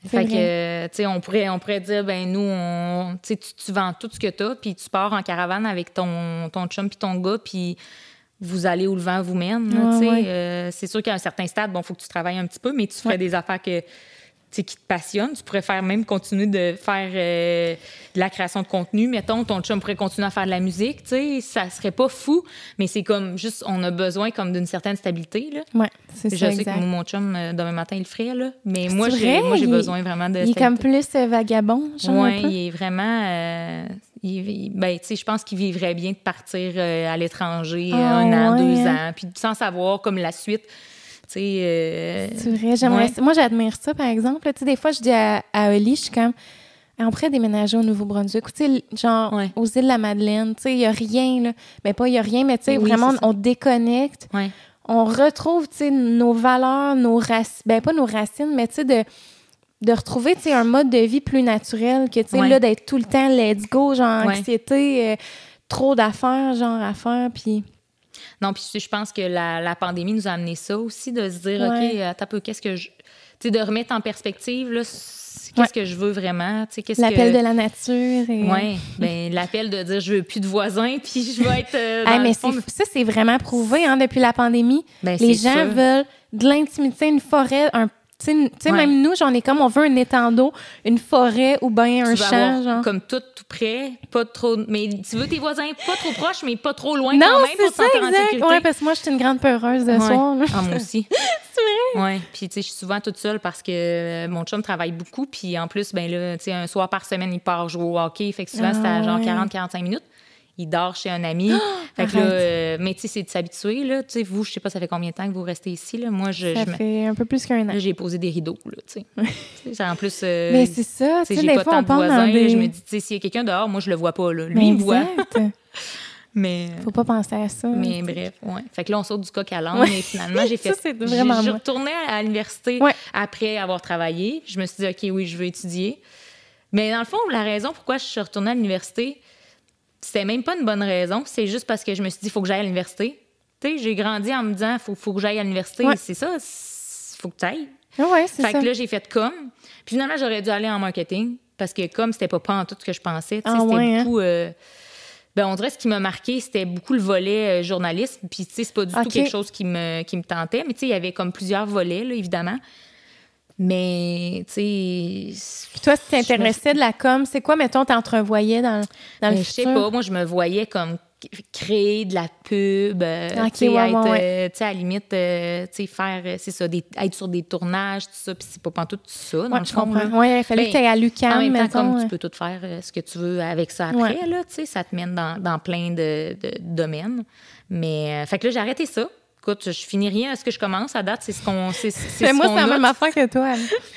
Speaker 2: Fait que, tu sais, on pourrait, on pourrait dire, ben nous, on, tu, tu vends tout ce que t'as, puis tu pars en caravane avec ton, ton chum puis ton gars, puis vous allez où le vent vous mène. Là, ouais, ouais. euh, c'est sûr qu'à un certain stade, bon, il faut que tu travailles un petit peu, mais tu ferais ouais. des affaires que, qui te passionnent. Tu pourrais faire même continuer de faire euh, de la création de contenu. Mettons, ton chum pourrait continuer à faire de la musique. Ça serait pas fou, mais c'est comme juste, on a besoin comme d'une certaine stabilité.
Speaker 1: Oui, c'est ça.
Speaker 2: Je sais
Speaker 1: exact.
Speaker 2: que mon chum, demain matin, il le ferait, là, mais moi j'ai, moi, j'ai besoin vraiment de
Speaker 1: stabilité. Il est comme plus euh, vagabond, genre.
Speaker 2: Oui, il est vraiment... Euh, Il, ben, tu sais, je pense qu'il vivrait bien de partir euh, à l'étranger oh, un an, ouais, deux ans, puis sans savoir comme la suite. Tu sais. Euh,
Speaker 1: c'est vrai, j'aimerais. Ouais. Moi, j'admire ça, par exemple. Tu sais, des fois, je dis à, à Oli, je suis comme, on pourrait déménager au Nouveau-Brunswick, tu sais, genre ouais. aux îles de la Madeleine. Tu sais, il n'y a rien, là. Ben, pas il n'y a rien, mais tu sais, oui, vraiment, on déconnecte.
Speaker 2: Ouais.
Speaker 1: On retrouve, tu sais, nos valeurs, nos racines. Ben, pas nos racines, mais tu sais, de. de retrouver, tu sais, un mode de vie plus naturel que, tu sais, ouais. là, d'être tout le temps let's go, genre ouais. anxiété, euh, trop d'affaires, genre, à faire, puis...
Speaker 2: Non, puis je pense que la, la pandémie nous a amené ça aussi, de se dire, ouais. OK, attends un peu, qu'est-ce que je... Tu sais, de remettre en perspective, là, qu'est-ce ouais. que je veux vraiment, tu sais, qu'est-ce
Speaker 1: l'appel
Speaker 2: que...
Speaker 1: de la nature. Et...
Speaker 2: Oui, bien, l'appel de dire, je veux plus de voisins, puis je veux être... Euh, dans
Speaker 1: hey, mais
Speaker 2: le fond...
Speaker 1: ça, c'est vraiment prouvé, hein, depuis la pandémie. Ben, les gens sûr. veulent de l'intimité, une forêt, un Tu sais, ouais. même nous, j'en ai comme, on veut un étang d'eau, une forêt ou bien un champ, genre.
Speaker 2: Comme tout, tout près, pas trop... Mais tu veux tes voisins pas trop proches, mais pas trop loin
Speaker 1: non,
Speaker 2: quand même
Speaker 1: c'est
Speaker 2: pour
Speaker 1: ça,
Speaker 2: te sentir en sécurité.
Speaker 1: Oui, parce que moi, je suis une grande peureuse de
Speaker 2: ouais.
Speaker 1: soir. Là.
Speaker 2: Ah, moi aussi.
Speaker 1: C'est vrai?
Speaker 2: Oui, puis tu sais, je suis souvent toute seule parce que mon chum travaille beaucoup, puis en plus, ben là, tu sais, un soir par semaine, il part jouer au hockey, fait que souvent, ah, c'est à genre ouais. quarante à quarante-cinq minutes. Il dort chez un ami. Oh, fait que là, euh, mais tu sais, c'est de s'habituer, là. Tu sais, vous, je sais pas, ça fait combien de temps que vous restez ici, là? Moi, je...
Speaker 1: Ça
Speaker 2: je
Speaker 1: fait un peu plus qu'un an.
Speaker 2: Là, j'ai posé des rideaux, là, tu sais. En plus... Euh,
Speaker 1: mais c'est ça, tu sais, des
Speaker 2: pas
Speaker 1: fois,
Speaker 2: tant
Speaker 1: on
Speaker 2: de
Speaker 1: parle
Speaker 2: voisins,
Speaker 1: dans des...
Speaker 2: là, je me dis, tu sais, s'il y a quelqu'un dehors, moi, je le vois pas, là. Lui, il me voit. Mais...
Speaker 1: Faut pas penser à ça.
Speaker 2: Mais bref, ouais. Fait que là, on saute du coq à l'âne, ouais. mais finalement, j'ai fait...
Speaker 1: ça, c'est vraiment
Speaker 2: j'ai,
Speaker 1: j'ai
Speaker 2: retourné à l'université
Speaker 1: ouais.
Speaker 2: après avoir travaillé. Je me suis dit, OK, oui, je veux étudier. Mais dans le fond, la raison pourquoi je suis retournée à l'université... C'était même pas une bonne raison. C'est juste parce que je me suis dit, il faut que j'aille à l'université. Tu sais, j'ai grandi en me disant, il faut, faut que j'aille à l'université. Ouais. C'est ça, il faut que tu ailles.
Speaker 1: Ouais, c'est
Speaker 2: fait
Speaker 1: ça.
Speaker 2: que là, j'ai fait com. Puis finalement, j'aurais dû aller en marketing parce que com, c'était pas pas en tout ce que je pensais.
Speaker 1: Ah,
Speaker 2: c'était
Speaker 1: ouais,
Speaker 2: beaucoup...
Speaker 1: Hein?
Speaker 2: Euh, ben, on dirait ce qui m'a marqué, c'était beaucoup le volet euh, journalisme. Puis, tu sais, c'est pas du okay. tout quelque chose qui me, qui me tentait. Mais, tu sais, il y avait comme plusieurs volets, là, évidemment. Mais, tu sais...
Speaker 1: Puis toi, si tu t'intéressais me... de la com, c'est quoi, mettons, t'entrevoyais dans, dans le
Speaker 2: ben,
Speaker 1: futur?
Speaker 2: Je sais pas. Moi, je me voyais comme créer de la pub, euh,
Speaker 1: okay,
Speaker 2: tu sais,
Speaker 1: ouais,
Speaker 2: être,
Speaker 1: ouais.
Speaker 2: euh, tu sais, à la limite, euh, tu sais, faire, c'est ça, des, être sur des tournages, tout ça, puis c'est pas pantoute tout ça, dans
Speaker 1: ouais,
Speaker 2: le
Speaker 1: je
Speaker 2: fond.
Speaker 1: comprends. Oui, il fallait ben, que tu aies à l'U Q A M,
Speaker 2: en même temps,
Speaker 1: mettons,
Speaker 2: comme
Speaker 1: ouais.
Speaker 2: tu peux tout faire euh, ce que tu veux avec ça après, ouais. là, tu sais, ça te mène dans, dans plein de, de domaines. Mais, euh, fait que là, j'ai arrêté ça. Écoute, je finis rien à ce que je commence. À date, c'est ce qu'on c'est, c'est
Speaker 1: ce
Speaker 2: moi,
Speaker 1: qu'on c'est la même affaire que toi.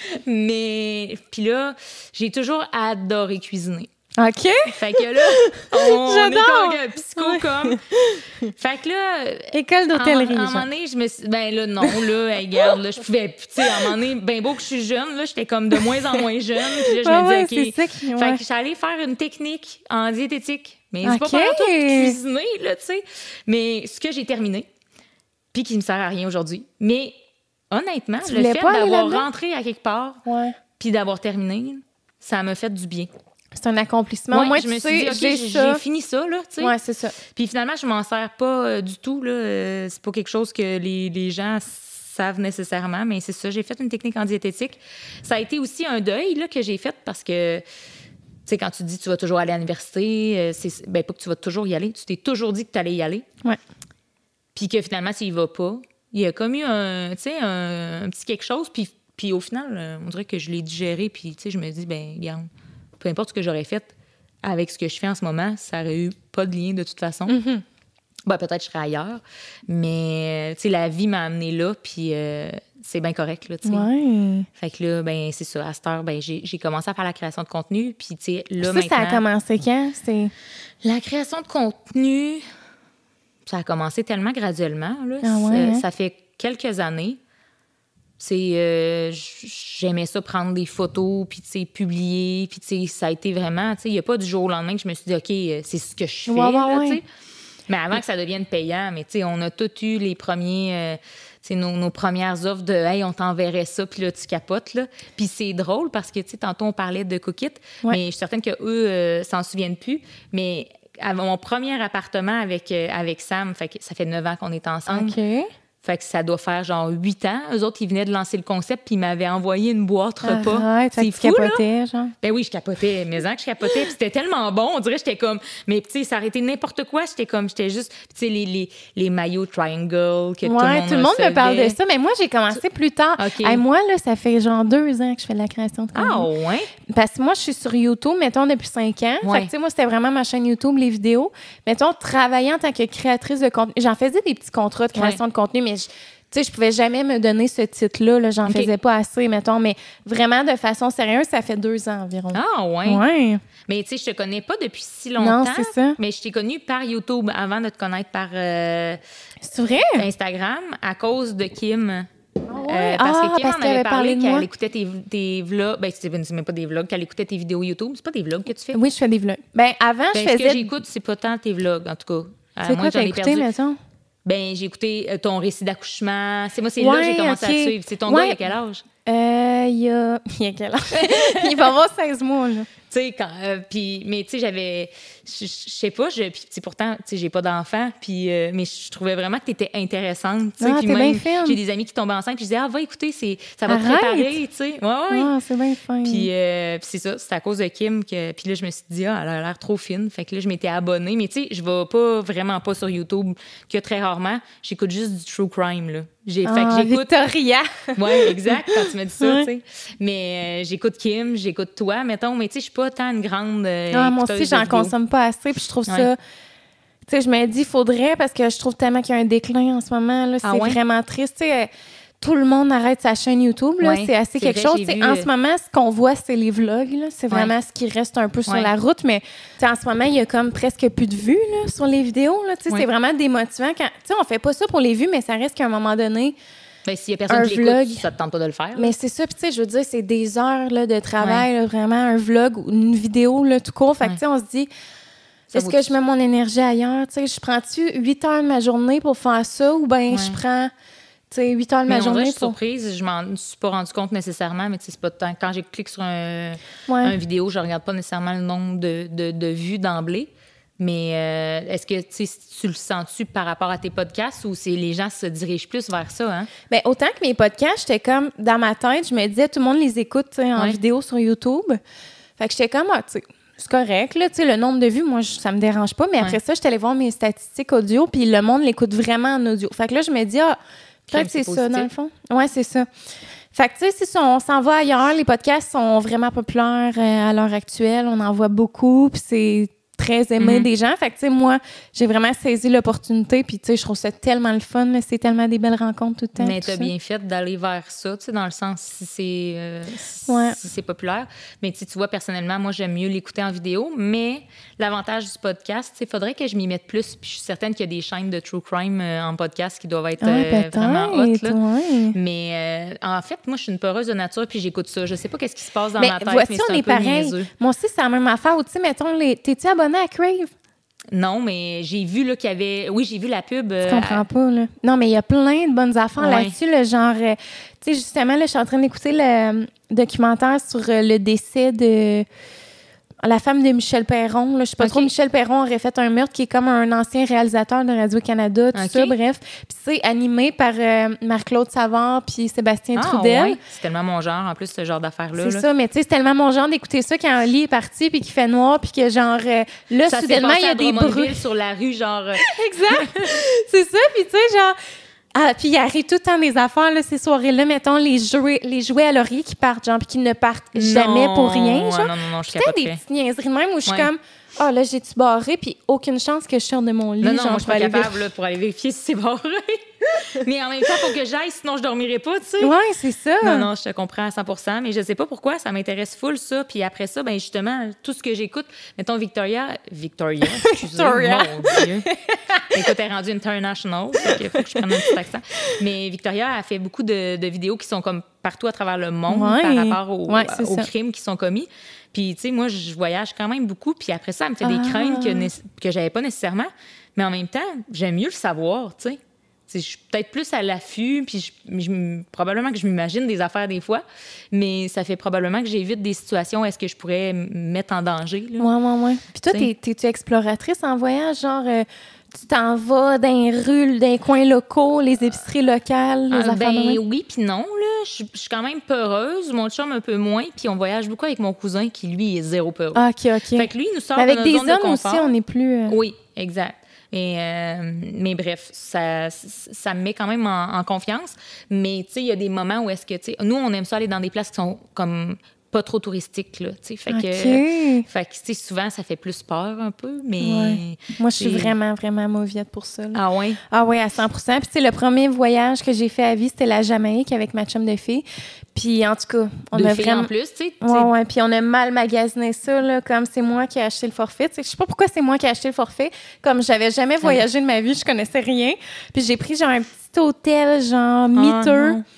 Speaker 2: Mais, puis là, j'ai toujours adoré cuisiner.
Speaker 1: OK.
Speaker 2: Fait que là, on J'adore. est comme psycho ouais. comme. Fait que là...
Speaker 1: École d'hôtellerie.
Speaker 2: À un moment donné, je me suis... Ben là, non, là, hey, regarde, là, je pouvais... Tu sais, à un moment donné, ben beau que je suis jeune, là, j'étais comme de moins en moins jeune. Puis là, je
Speaker 1: ouais,
Speaker 2: me
Speaker 1: ouais,
Speaker 2: disais, OK...
Speaker 1: C'est ça qui... ouais.
Speaker 2: Fait que je suis allée faire une technique en diététique. Mais
Speaker 1: okay.
Speaker 2: c'est pas pour tout cuisiner, là, tu sais. Mais ce que j'ai terminé, puis qui me sert à rien aujourd'hui. Mais honnêtement, tu le fait d'avoir rentré à quelque part,
Speaker 1: ouais.
Speaker 2: puis d'avoir terminé, ça m'a fait du bien.
Speaker 1: C'est un accomplissement.
Speaker 2: Ouais,
Speaker 1: Moi,
Speaker 2: je
Speaker 1: tu
Speaker 2: me
Speaker 1: sais,
Speaker 2: suis dit, OK,
Speaker 1: j'ai,
Speaker 2: j'ai,
Speaker 1: ça.
Speaker 2: j'ai fini ça, là, tu sais.
Speaker 1: Ouais, c'est ça.
Speaker 2: Puis finalement, je m'en sers pas euh, du tout, là. Euh, c'est pas quelque chose que les, les gens savent nécessairement, mais c'est ça. J'ai fait une technique en diététique. Ça a été aussi un deuil, là, que j'ai fait parce que, tu sais, quand tu dis tu vas toujours aller à l'université, euh, c'est, ben pas que tu vas toujours y aller, tu t'es toujours dit que tu allais y aller.
Speaker 1: Ouais.
Speaker 2: Puis que finalement, tu y vas pas. Il y a comme eu un, tu sais, un, un petit quelque chose, puis, puis au final, on dirait que je l'ai digéré, puis, tu sais, je me dis, ben regarde, peu importe ce que j'aurais fait, avec ce que je fais en ce moment, ça aurait eu pas de lien de toute façon.
Speaker 1: Mm-hmm.
Speaker 2: Ben, peut-être que je serais ailleurs, mais tu sais, la vie m'a amenée là, puis euh, c'est bien correct, là, tu sais.
Speaker 1: Ouais.
Speaker 2: Fait que là, ben c'est ça, à cette heure, ben j'ai, j'ai commencé à faire la création de contenu, puis tu sais, là,
Speaker 1: ça,
Speaker 2: maintenant...
Speaker 1: ça a commencé quand? C'est...
Speaker 2: La création de contenu, ça a commencé tellement graduellement, là.
Speaker 1: Ah ouais,
Speaker 2: ça,
Speaker 1: hein?
Speaker 2: ça fait quelques années. C'est, euh, j'aimais ça prendre des photos, puis tu sais, publier, puis tu sais, ça a été vraiment, tu sais, il n'y a pas du jour au lendemain que je me suis dit, OK, c'est ce que je fais,
Speaker 1: ouais, ouais,
Speaker 2: là,
Speaker 1: ouais.
Speaker 2: tu sais. Mais avant que ça devienne payant, mais tu sais, on a tous eu les premiers, euh, c'est nos, nos premières offres de « Hey, on t'enverrait ça », puis là, tu capotes, là. Puis c'est drôle parce que, tu sais, tantôt, on parlait de Cookit, ouais. mais je suis certaine qu'eux euh, s'en souviennent plus. Mais à mon premier appartement avec, euh, avec Sam, fait que ça fait neuf ans qu'on est ensemble.
Speaker 1: OK.
Speaker 2: Fait que ça doit faire genre huit ans. Eux autres, ils venaient de lancer le concept puis ils m'avaient envoyé une boîte repas.
Speaker 1: Ah, c'est fou, capotais, là? Genre.
Speaker 2: Ben oui, je capotais. Mais que je capotais. Puis c'était tellement bon. On dirait que j'étais comme... Mais tu sais, ça aurait été n'importe quoi. J'étais comme... J'étais juste... Tu sais, les, les, les maillots triangle que
Speaker 1: ouais,
Speaker 2: tout le monde
Speaker 1: tout le monde me parle de ça. Mais moi, j'ai commencé plus tard. Okay. Hey, moi, là, ça fait genre deux ans que je fais de la création de contenu.
Speaker 2: Ah ouais?
Speaker 1: Parce que moi, je suis sur YouTube, mettons, depuis cinq ans. Ouais. Fait que tu sais, moi, c'était vraiment ma chaîne YouTube, les vidéos. Mettons, travailler en tant que créatrice de contenu. J'en faisais des petits contrats de création ouais. de contenu, mais... Je, tu sais, je pouvais jamais me donner ce titre-là. Là, j'en okay. faisais pas assez, mettons. Mais vraiment, de façon sérieuse, ça fait deux ans environ.
Speaker 2: Ah, ouais?
Speaker 1: Ouais.
Speaker 2: Mais tu sais, je te connais pas depuis si longtemps.
Speaker 1: Non, c'est ça.
Speaker 2: Mais je t'ai connue par YouTube avant de te connaître par euh,
Speaker 1: c'est vrai?
Speaker 2: Instagram à cause de Kim.
Speaker 1: Ah ouais.
Speaker 2: euh, parce
Speaker 1: ah,
Speaker 2: que Kim
Speaker 1: parce
Speaker 2: en avait parlé,
Speaker 1: parlé
Speaker 2: qu'elle
Speaker 1: moi.
Speaker 2: écoutait tes, tes vlogs. Ben, c'est même pas des vlogs, qu'elle écoutait tes vidéos YouTube. C'est pas des vlogs que tu fais?
Speaker 1: Oui, je fais des vlogs. Ben, avant,
Speaker 2: ben,
Speaker 1: je faisais...
Speaker 2: Ce que j'écoute, c'est pas tant tes vlogs, en tout cas.
Speaker 1: C'est quoi, t'as écouté, mettons?
Speaker 2: Ben, j'ai écouté euh, ton récit d'accouchement. C'est moi, c'est
Speaker 1: ouais,
Speaker 2: là que j'ai commencé
Speaker 1: okay.
Speaker 2: à te suivre. C'est ton
Speaker 1: ouais.
Speaker 2: gars, il a quel âge?
Speaker 1: Euh, il y a... Il y a quel âge? Il va avoir seize mois, là.
Speaker 2: Tu sais, quand... Euh, puis, mais tu sais, j'avais... Je sais pas, je, puis pourtant, tu sais, j'ai pas d'enfant, puis... Euh, mais je trouvais vraiment que t'étais intéressante, tu sais.
Speaker 1: Ah,
Speaker 2: puis
Speaker 1: même,
Speaker 2: j'ai des amis qui tombaient enceintes, puis je disais, ah, va écouter, c'est, ça va
Speaker 1: Arrête.
Speaker 2: te préparer, tu sais. Ouais, ouais.
Speaker 1: Ah, c'est bien fin.
Speaker 2: Puis, euh, puis c'est ça, c'est à cause de Kim que... Puis là, je me suis dit, ah, elle a l'air trop fine. Fait que là, je m'étais abonnée. Mais tu sais, je vais pas vraiment pas sur YouTube, que très rarement. J'écoute juste du true crime, là. J'ai
Speaker 1: ah,
Speaker 2: fait que j'écoute
Speaker 1: Victoria.
Speaker 2: Oui, exact, quand tu m'as dit ça, ouais. tu sais. Mais euh, j'écoute Kim, j'écoute toi, mettons, mais tu sais, je suis pas tant une grande euh,
Speaker 1: ah, moi aussi, j'en consomme pas assez, puis je trouve ouais. ça... Tu sais, je me dis, il faudrait, parce que je trouve tellement qu'il y a un déclin en ce moment, là, c'est ah ouais? vraiment triste, tu sais... Tout le monde arrête sa chaîne YouTube, là. Ouais, c'est assez c'est quelque vrai, chose. Vu, en euh... ce moment, ce qu'on voit, c'est les vlogs, là. C'est ouais. vraiment ce qui reste un peu sur ouais. la route. Mais en ce moment, il y a comme presque plus de vues là, sur les vidéos. Là. Ouais. C'est vraiment démotivant. Quand, on fait pas ça pour les vues, mais ça reste qu'à un moment donné...
Speaker 2: Ben, s'il y a personne
Speaker 1: un
Speaker 2: qui
Speaker 1: vlog,
Speaker 2: l'écoute, ça te tente pas de le faire.
Speaker 1: Mais c'est ça. Puis, tu sais, je veux dire, c'est des heures là, de travail, ouais. là, vraiment, un vlog ou une vidéo, là, tout court. Fait que, ouais. tu sais, on se dit... Ça Est-ce que je mets mon énergie ailleurs? Tu sais, je prends-tu huit heures de ma journée pour faire ça ou bien ouais. je prends... huit heures de ma
Speaker 2: mais
Speaker 1: journée.
Speaker 2: Je suis
Speaker 1: pour...
Speaker 2: surprise, je m'en suis pas rendu compte nécessairement, mais c'est pas de temps. Quand j'ai cliqué sur un,
Speaker 1: ouais.
Speaker 2: un vidéo, je regarde pas nécessairement le nombre de, de, de vues d'emblée. Mais euh, est-ce que tu le sens-tu par rapport à tes podcasts ou c'est les gens se dirigent plus vers ça? Hein?
Speaker 1: Bien, autant que mes podcasts, j'étais comme dans ma tête, je me disais, tout le monde les écoute en ouais. vidéo sur YouTube. Fait que j'étais comme, ah, tu sais, c'est correct, là, tu sais, le nombre de vues, moi, je, ça me dérange pas. Mais ouais. après ça, j'étais allée voir mes statistiques audio, puis le monde l'écoute vraiment en audio. Fait que là, je me dis, ah, peut-être c'est, c'est ça, dans le fond. Oui, c'est ça. Fait que, tu sais, si on s'en va ailleurs, les podcasts sont vraiment populaires euh, à l'heure actuelle. On en voit beaucoup, puis c'est très aimé mm-hmm. des gens. Fait que, tu sais, moi, j'ai vraiment saisi l'opportunité, puis, tu sais, je trouve ça tellement le fun. Là, c'est tellement des belles rencontres tout le temps.
Speaker 2: Mais t'as bien fait d'aller vers ça, tu sais, dans le sens si c'est, euh, si,
Speaker 1: ouais.
Speaker 2: si c'est populaire. Mais, tu vois, personnellement, moi, j'aime mieux l'écouter en vidéo. Mais l'avantage du podcast, il faudrait que je m'y mette plus. Puis je suis certaine qu'il y a des chaînes de true crime euh, en podcast qui doivent être
Speaker 1: ouais,
Speaker 2: euh, vraiment hot. Là.
Speaker 1: Ouais.
Speaker 2: Mais euh, en fait, moi, je suis une peureuse de nature, puis j'écoute ça. Je sais pas qu'est-ce qui se passe dans
Speaker 1: mais
Speaker 2: ma tête,
Speaker 1: voici,
Speaker 2: mais c'est
Speaker 1: on
Speaker 2: un
Speaker 1: est
Speaker 2: peu
Speaker 1: pareil.
Speaker 2: niaiseux.
Speaker 1: Moi aussi, c'est la même affaire. Tu sais, mettons, les... t'es-tu abonné à Crave?
Speaker 2: Non, mais j'ai vu là, qu'il y avait... Oui, j'ai vu la pub. Euh,
Speaker 1: tu comprends à... pas, là. Non, mais il y a plein de bonnes affaires ouais. là-dessus, le genre... Euh, tu sais, justement, là, je suis en train d'écouter le documentaire sur euh, le décès de... La femme de Michel Perron. Là, je sais pas okay. trop, Michel Perron aurait fait un meurtre qui est comme un ancien réalisateur de Radio-Canada, tout okay. ça, bref. Puis c'est animé par euh, Marc-Claude Savard puis Sébastien
Speaker 2: ah,
Speaker 1: Trudel.
Speaker 2: Ouais. C'est tellement mon genre, en plus, ce genre d'affaires-là.
Speaker 1: C'est
Speaker 2: là.
Speaker 1: ça, mais tu sais, c'est tellement mon genre d'écouter ça quand un lit est parti puis qu'il fait noir puis que genre, euh, là,
Speaker 2: ça
Speaker 1: soudainement, il y a des bruits.
Speaker 2: Sur la rue, genre... Euh...
Speaker 1: exact! C'est ça, puis tu sais, genre... Ah, puis il arrive tout le temps des affaires, là, ces soirées-là, mettons, les jouets, les jouets à laurier qui partent, genre, puis qui ne partent non, jamais pour rien, genre.
Speaker 2: Non, non, non, je
Speaker 1: Peut-être des petites niaiseries de même où je suis ouais. comme, ah, oh, là, j'ai-tu barré, puis aucune chance que je sorte de mon lit.
Speaker 2: Non, non,
Speaker 1: genre,
Speaker 2: moi, je suis pas capable, là, pour aller vérifier si c'est barré. Mais en même temps, il faut que j'aille, sinon je dormirai pas, tu sais.
Speaker 1: Oui, c'est ça.
Speaker 2: Non, non, je te comprends à cent pour cent, mais je sais pas pourquoi, ça m'intéresse full, ça. Puis après ça, ben justement, tout ce que j'écoute, mettons Victoria... Victoria,
Speaker 1: Victoria.
Speaker 2: Mon Dieu. Écoute, elle est rendue international, donc il faut que je prenne un petit accent. Mais Victoria a fait beaucoup de, de vidéos qui sont comme partout à travers le monde
Speaker 1: ouais.
Speaker 2: par rapport au,
Speaker 1: ouais,
Speaker 2: aux crimes qui sont commis. Puis, tu sais, moi, je voyage quand même beaucoup. Puis après ça, elle me fait ah. des craintes que, que j'avais pas nécessairement. Mais en même temps, j'aime mieux le savoir, tu sais. je suis peut-être plus à l'affût, puis je, je, probablement que je m'imagine des affaires des fois, mais ça fait probablement que j'évite des situations où est-ce que je pourrais me mettre en danger. Là.
Speaker 1: Ouais, ouais, ouais. Puis toi, t'es, t'es-tu exploratrice en voyage? Genre, euh, tu t'en vas dans les rues, dans les coins locaux, les épiceries locales, les
Speaker 2: ah,
Speaker 1: affaires
Speaker 2: ben,
Speaker 1: de même?
Speaker 2: oui, puis non. Là, je, je suis quand même peureuse. Mon chum un peu moins, puis on voyage beaucoup avec mon cousin qui, lui, est zéro peureux.
Speaker 1: Ah, OK, OK.
Speaker 2: Fait que lui, il nous sort
Speaker 1: mais avec
Speaker 2: de notre
Speaker 1: des
Speaker 2: zone de
Speaker 1: hommes
Speaker 2: confort.
Speaker 1: aussi, on est plus... Euh...
Speaker 2: Oui, exact. Mais, euh, mais bref, ça, ça me met quand même en, en confiance. Mais, tu sais, il y a des moments où est-ce que, tu sais, nous, on aime ça aller dans des places qui sont comme pas trop touristiques, là, tu sais. Fait
Speaker 1: okay.
Speaker 2: que, fait que, tu sais, souvent, ça fait plus peur un peu, mais...
Speaker 1: Ouais. Moi, je suis vraiment, vraiment mauviette pour ça. Là.
Speaker 2: Ah ouais?
Speaker 1: Ah ouais, à cent pour cent. Puis, tu sais, le premier voyage que j'ai fait à vie, c'était la Jamaïque avec ma chum de fille. Puis, en tout cas, on
Speaker 2: de
Speaker 1: a
Speaker 2: filles
Speaker 1: vraiment...
Speaker 2: en plus, tu sais.
Speaker 1: Ouais, ouais. Puis, on a mal magasiné ça, là, comme c'est moi qui ai acheté le forfait. Tu sais, je sais pas pourquoi c'est moi qui ai acheté le forfait. Comme j'avais jamais voyagé de ma vie, je connaissais rien. Puis, j'ai pris, genre, un petit hôtel, genre, miteux.
Speaker 2: Ah,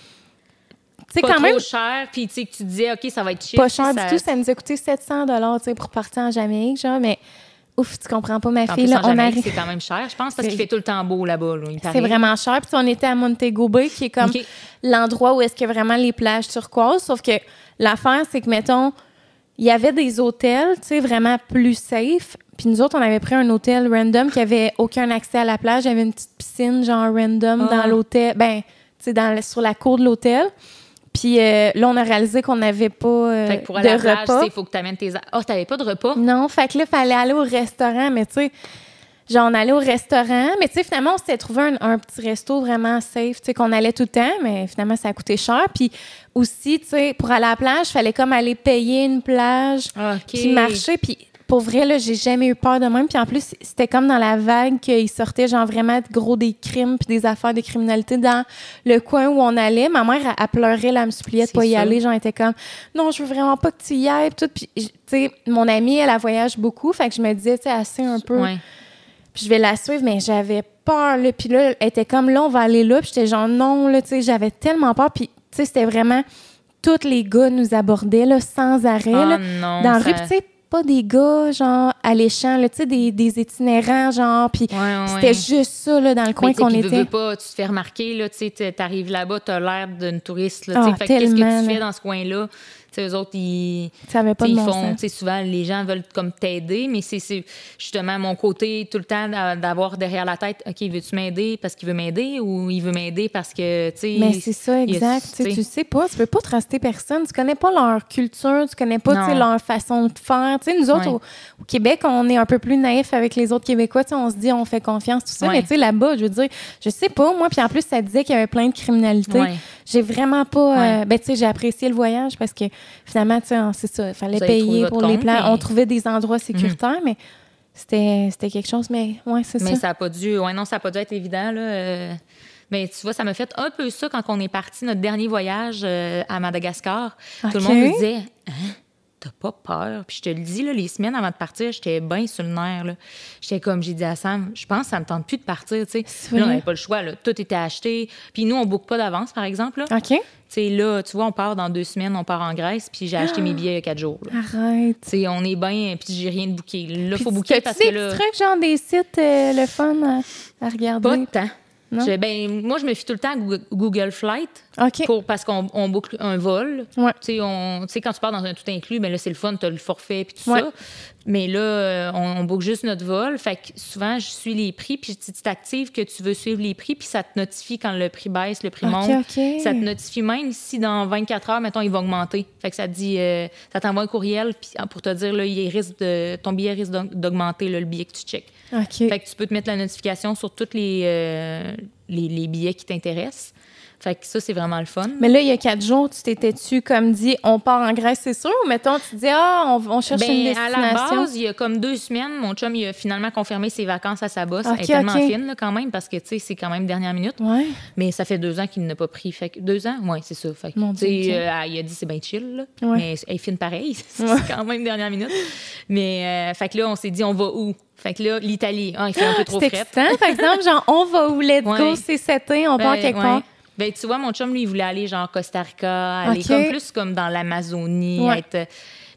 Speaker 1: c'est
Speaker 2: pas
Speaker 1: quand
Speaker 2: trop
Speaker 1: même
Speaker 2: cher, puis tu sais que tu disais OK, ça va être cheap.
Speaker 1: pas cher
Speaker 2: ça...
Speaker 1: du tout, ça nous a coûté sept cents dollars, tu sais, pour partir en Jamaïque, genre, mais ouf, tu comprends pas, ma
Speaker 2: en
Speaker 1: fille,
Speaker 2: plus,
Speaker 1: là,
Speaker 2: en
Speaker 1: on
Speaker 2: Jamaïque,
Speaker 1: arrive...
Speaker 2: c'est quand même cher, je pense, parce
Speaker 1: c'est...
Speaker 2: qu'il fait tout le temps beau là-bas, là, il
Speaker 1: c'est vraiment cher, puis on était à Montego Bay, qui est comme okay. l'endroit où est-ce qu'il y a vraiment les plages turquoises, sauf que l'affaire, c'est que, mettons, il y avait des hôtels, tu sais, vraiment plus safe, puis nous autres, on avait pris un hôtel random qui avait aucun accès à la plage, il y avait une petite piscine, genre, random, ah. dans l'hôtel, ben, tu sais, dans, sur la cour de l'hôtel. Puis euh, là, on a réalisé qu'on n'avait pas euh,
Speaker 2: fait que pour aller
Speaker 1: de
Speaker 2: à la
Speaker 1: repas.
Speaker 2: Il faut que tu amènes tes... Ah, oh, t'avais pas de repas?
Speaker 1: Non, fait que là, il fallait aller au restaurant, mais tu sais, genre, on allait au restaurant, mais tu sais, finalement, on s'était trouvé un, un petit resto vraiment safe, tu sais, qu'on allait tout le temps, mais finalement, ça a coûté cher. Puis aussi, tu sais, pour aller à la plage, il fallait comme aller payer une plage,
Speaker 2: okay.
Speaker 1: puis marcher, puis... Pour vrai, là, j'ai jamais eu peur de même. Puis en plus, c'était comme dans la vague qu'il sortait genre vraiment gros des crimes puis des affaires de criminalité dans le coin où on allait. Ma mère, elle, elle pleurait, là, elle me suppliait de pas y ça. aller. Genre, elle était comme, non, je veux vraiment pas que tu y ailles. Tout. Puis, tu sais, mon amie, elle, elle voyage beaucoup. Fait que je me disais, tu sais, assez un peu.
Speaker 2: Ouais.
Speaker 1: Puis je vais la suivre, mais j'avais peur, là. Puis là, elle était comme, là, on va aller là. Puis j'étais genre, non, là, tu sais, j'avais tellement peur. Puis, tu sais, c'était vraiment, tous les gars nous abordaient, là, sans arrêt,
Speaker 2: oh,
Speaker 1: là.
Speaker 2: Non,
Speaker 1: dans la
Speaker 2: ça...
Speaker 1: rue, tu sais, pas des gars, genre, alléchants, tu sais, des, des itinérants, genre, puis
Speaker 2: ouais, ouais.
Speaker 1: c'était juste ça, là, dans le coin qu'on était.
Speaker 2: Veux, veux pas, tu te fais remarquer, là, tu sais, t'arrives là-bas, t'as l'air d'une touriste, là,
Speaker 1: ah,
Speaker 2: fait qu'est-ce que tu fais dans ce coin-là? Tu sais, eux autres, ils,
Speaker 1: ça avait pas de
Speaker 2: ils
Speaker 1: bon
Speaker 2: font,
Speaker 1: sens.
Speaker 2: Tu sais, souvent, les gens veulent comme t'aider, mais c'est, c'est justement mon côté tout le temps d'avoir derrière la tête, OK, veux-tu m'aider parce qu'il veut m'aider ou il veut m'aider parce que, tu sais...
Speaker 1: Mais c'est ça, exact. A, tu sais pas, tu peux pas truster personne. Tu connais pas leur culture, tu connais pas, tu sais, leur façon de faire. Tu sais, nous autres, ouais. au, au Québec, on est un peu plus naïfs avec les autres Québécois. Tu sais, on se dit, on fait confiance, tout ça. Ouais. Mais tu sais, là-bas, je veux dire, je sais pas, moi, puis en plus, ça disait qu'il y avait plein de criminalité. Ouais. J'ai vraiment pas... Ouais. Euh, ben, tu sais, j'ai apprécié le voyage parce que finalement, tu sais, c'est ça, il fallait payer pour les plans. Mais... On trouvait des endroits sécuritaires, mmh. mais c'était, c'était quelque chose, mais ouais, c'est
Speaker 2: mais
Speaker 1: ça.
Speaker 2: Mais ça n'a pas dû... Ouais, non, ça n'a pas dû être évident, là. Euh... Mais tu vois, ça m'a fait un peu ça quand on est parti notre dernier voyage euh, à Madagascar. Okay. Tout le monde me disait... Hein? T'as pas peur? Puis je te le dis, là, les semaines avant de partir, j'étais bien sur le nerf, là. J'étais comme, j'ai dit à Sam, je pense que ça me tente plus de partir, tu sais. Là, on n'avait pas le choix, là. Tout était acheté. Puis nous, on ne book pas d'avance, par exemple, là.
Speaker 1: OK.
Speaker 2: Tu sais, là, tu vois, on part dans deux semaines, on part en Grèce, puis j'ai acheté ah, mes billets il y a quatre jours. Là.
Speaker 1: Arrête.
Speaker 2: Tu sais, on est bien, puis j'ai rien de booké. Là, il faut booker parce
Speaker 1: que
Speaker 2: là...
Speaker 1: Tu sais, trucs, genre des sites, euh, le fun à, à regarder?
Speaker 2: Pas de temps. Je, ben, moi, je me fie tout le temps à Google Flight
Speaker 1: okay.
Speaker 2: pour, parce qu'on on boucle un vol.
Speaker 1: Ouais.
Speaker 2: Tu sais, quand tu pars dans un tout inclus, ben là, c'est le fun, tu as le forfait puis tout
Speaker 1: ouais.
Speaker 2: ça. Mais là, on, on boucle juste notre vol. Fait que souvent, je suis les prix, puis tu t'actives que tu veux suivre les prix, puis ça te notifie quand le prix baisse, le prix
Speaker 1: okay,
Speaker 2: monte.
Speaker 1: Okay.
Speaker 2: Ça te notifie même si dans vingt-quatre heures, mettons, il va augmenter. Fait que ça te dit, euh, ça t'envoie un courriel puis, pour te dire, là, il risque de, ton billet risque d'augmenter, là, le billet que tu checkes.
Speaker 1: Okay.
Speaker 2: Fait que tu peux te mettre la notification sur tous les, euh, les, les billets qui t'intéressent. Fait que ça, c'est vraiment le fun.
Speaker 1: Mais là, il y a quatre jours, tu t'étais-tu comme dit, on part en Grèce, c'est sûr? Ou mettons, tu dis, ah, on, on cherche
Speaker 2: ben,
Speaker 1: une destination?
Speaker 2: À la base, il y a comme deux semaines, mon chum, il a finalement confirmé ses vacances à sa bosse.
Speaker 1: Okay,
Speaker 2: Elle est tellement
Speaker 1: okay.
Speaker 2: fine, là, quand même, parce que, tu sais, c'est quand même dernière minute.
Speaker 1: Ouais.
Speaker 2: Mais ça fait deux ans qu'il n'a pas pris. Fait que deux ans? Oui, c'est ça. Fait que,
Speaker 1: mon Dieu, okay.
Speaker 2: euh, il a dit, c'est bien chill, là.
Speaker 1: Ouais.
Speaker 2: Mais elle est fine pareil. C'est
Speaker 1: ouais.
Speaker 2: quand même dernière minute. Mais, euh, fait que là, on s'est dit, on va où? Fait que là, l'Italie, ah, il fait un peu trop frais.
Speaker 1: C'est excitant, par exemple, genre, on va où? Let's
Speaker 2: ouais.
Speaker 1: go, c'est cet été, on
Speaker 2: ben,
Speaker 1: part quelque
Speaker 2: ouais.
Speaker 1: part.
Speaker 2: Ben, tu vois, mon chum, lui, il voulait aller genre Costa Rica, aller
Speaker 1: okay.
Speaker 2: comme plus comme dans l'Amazonie,
Speaker 1: ouais.
Speaker 2: être...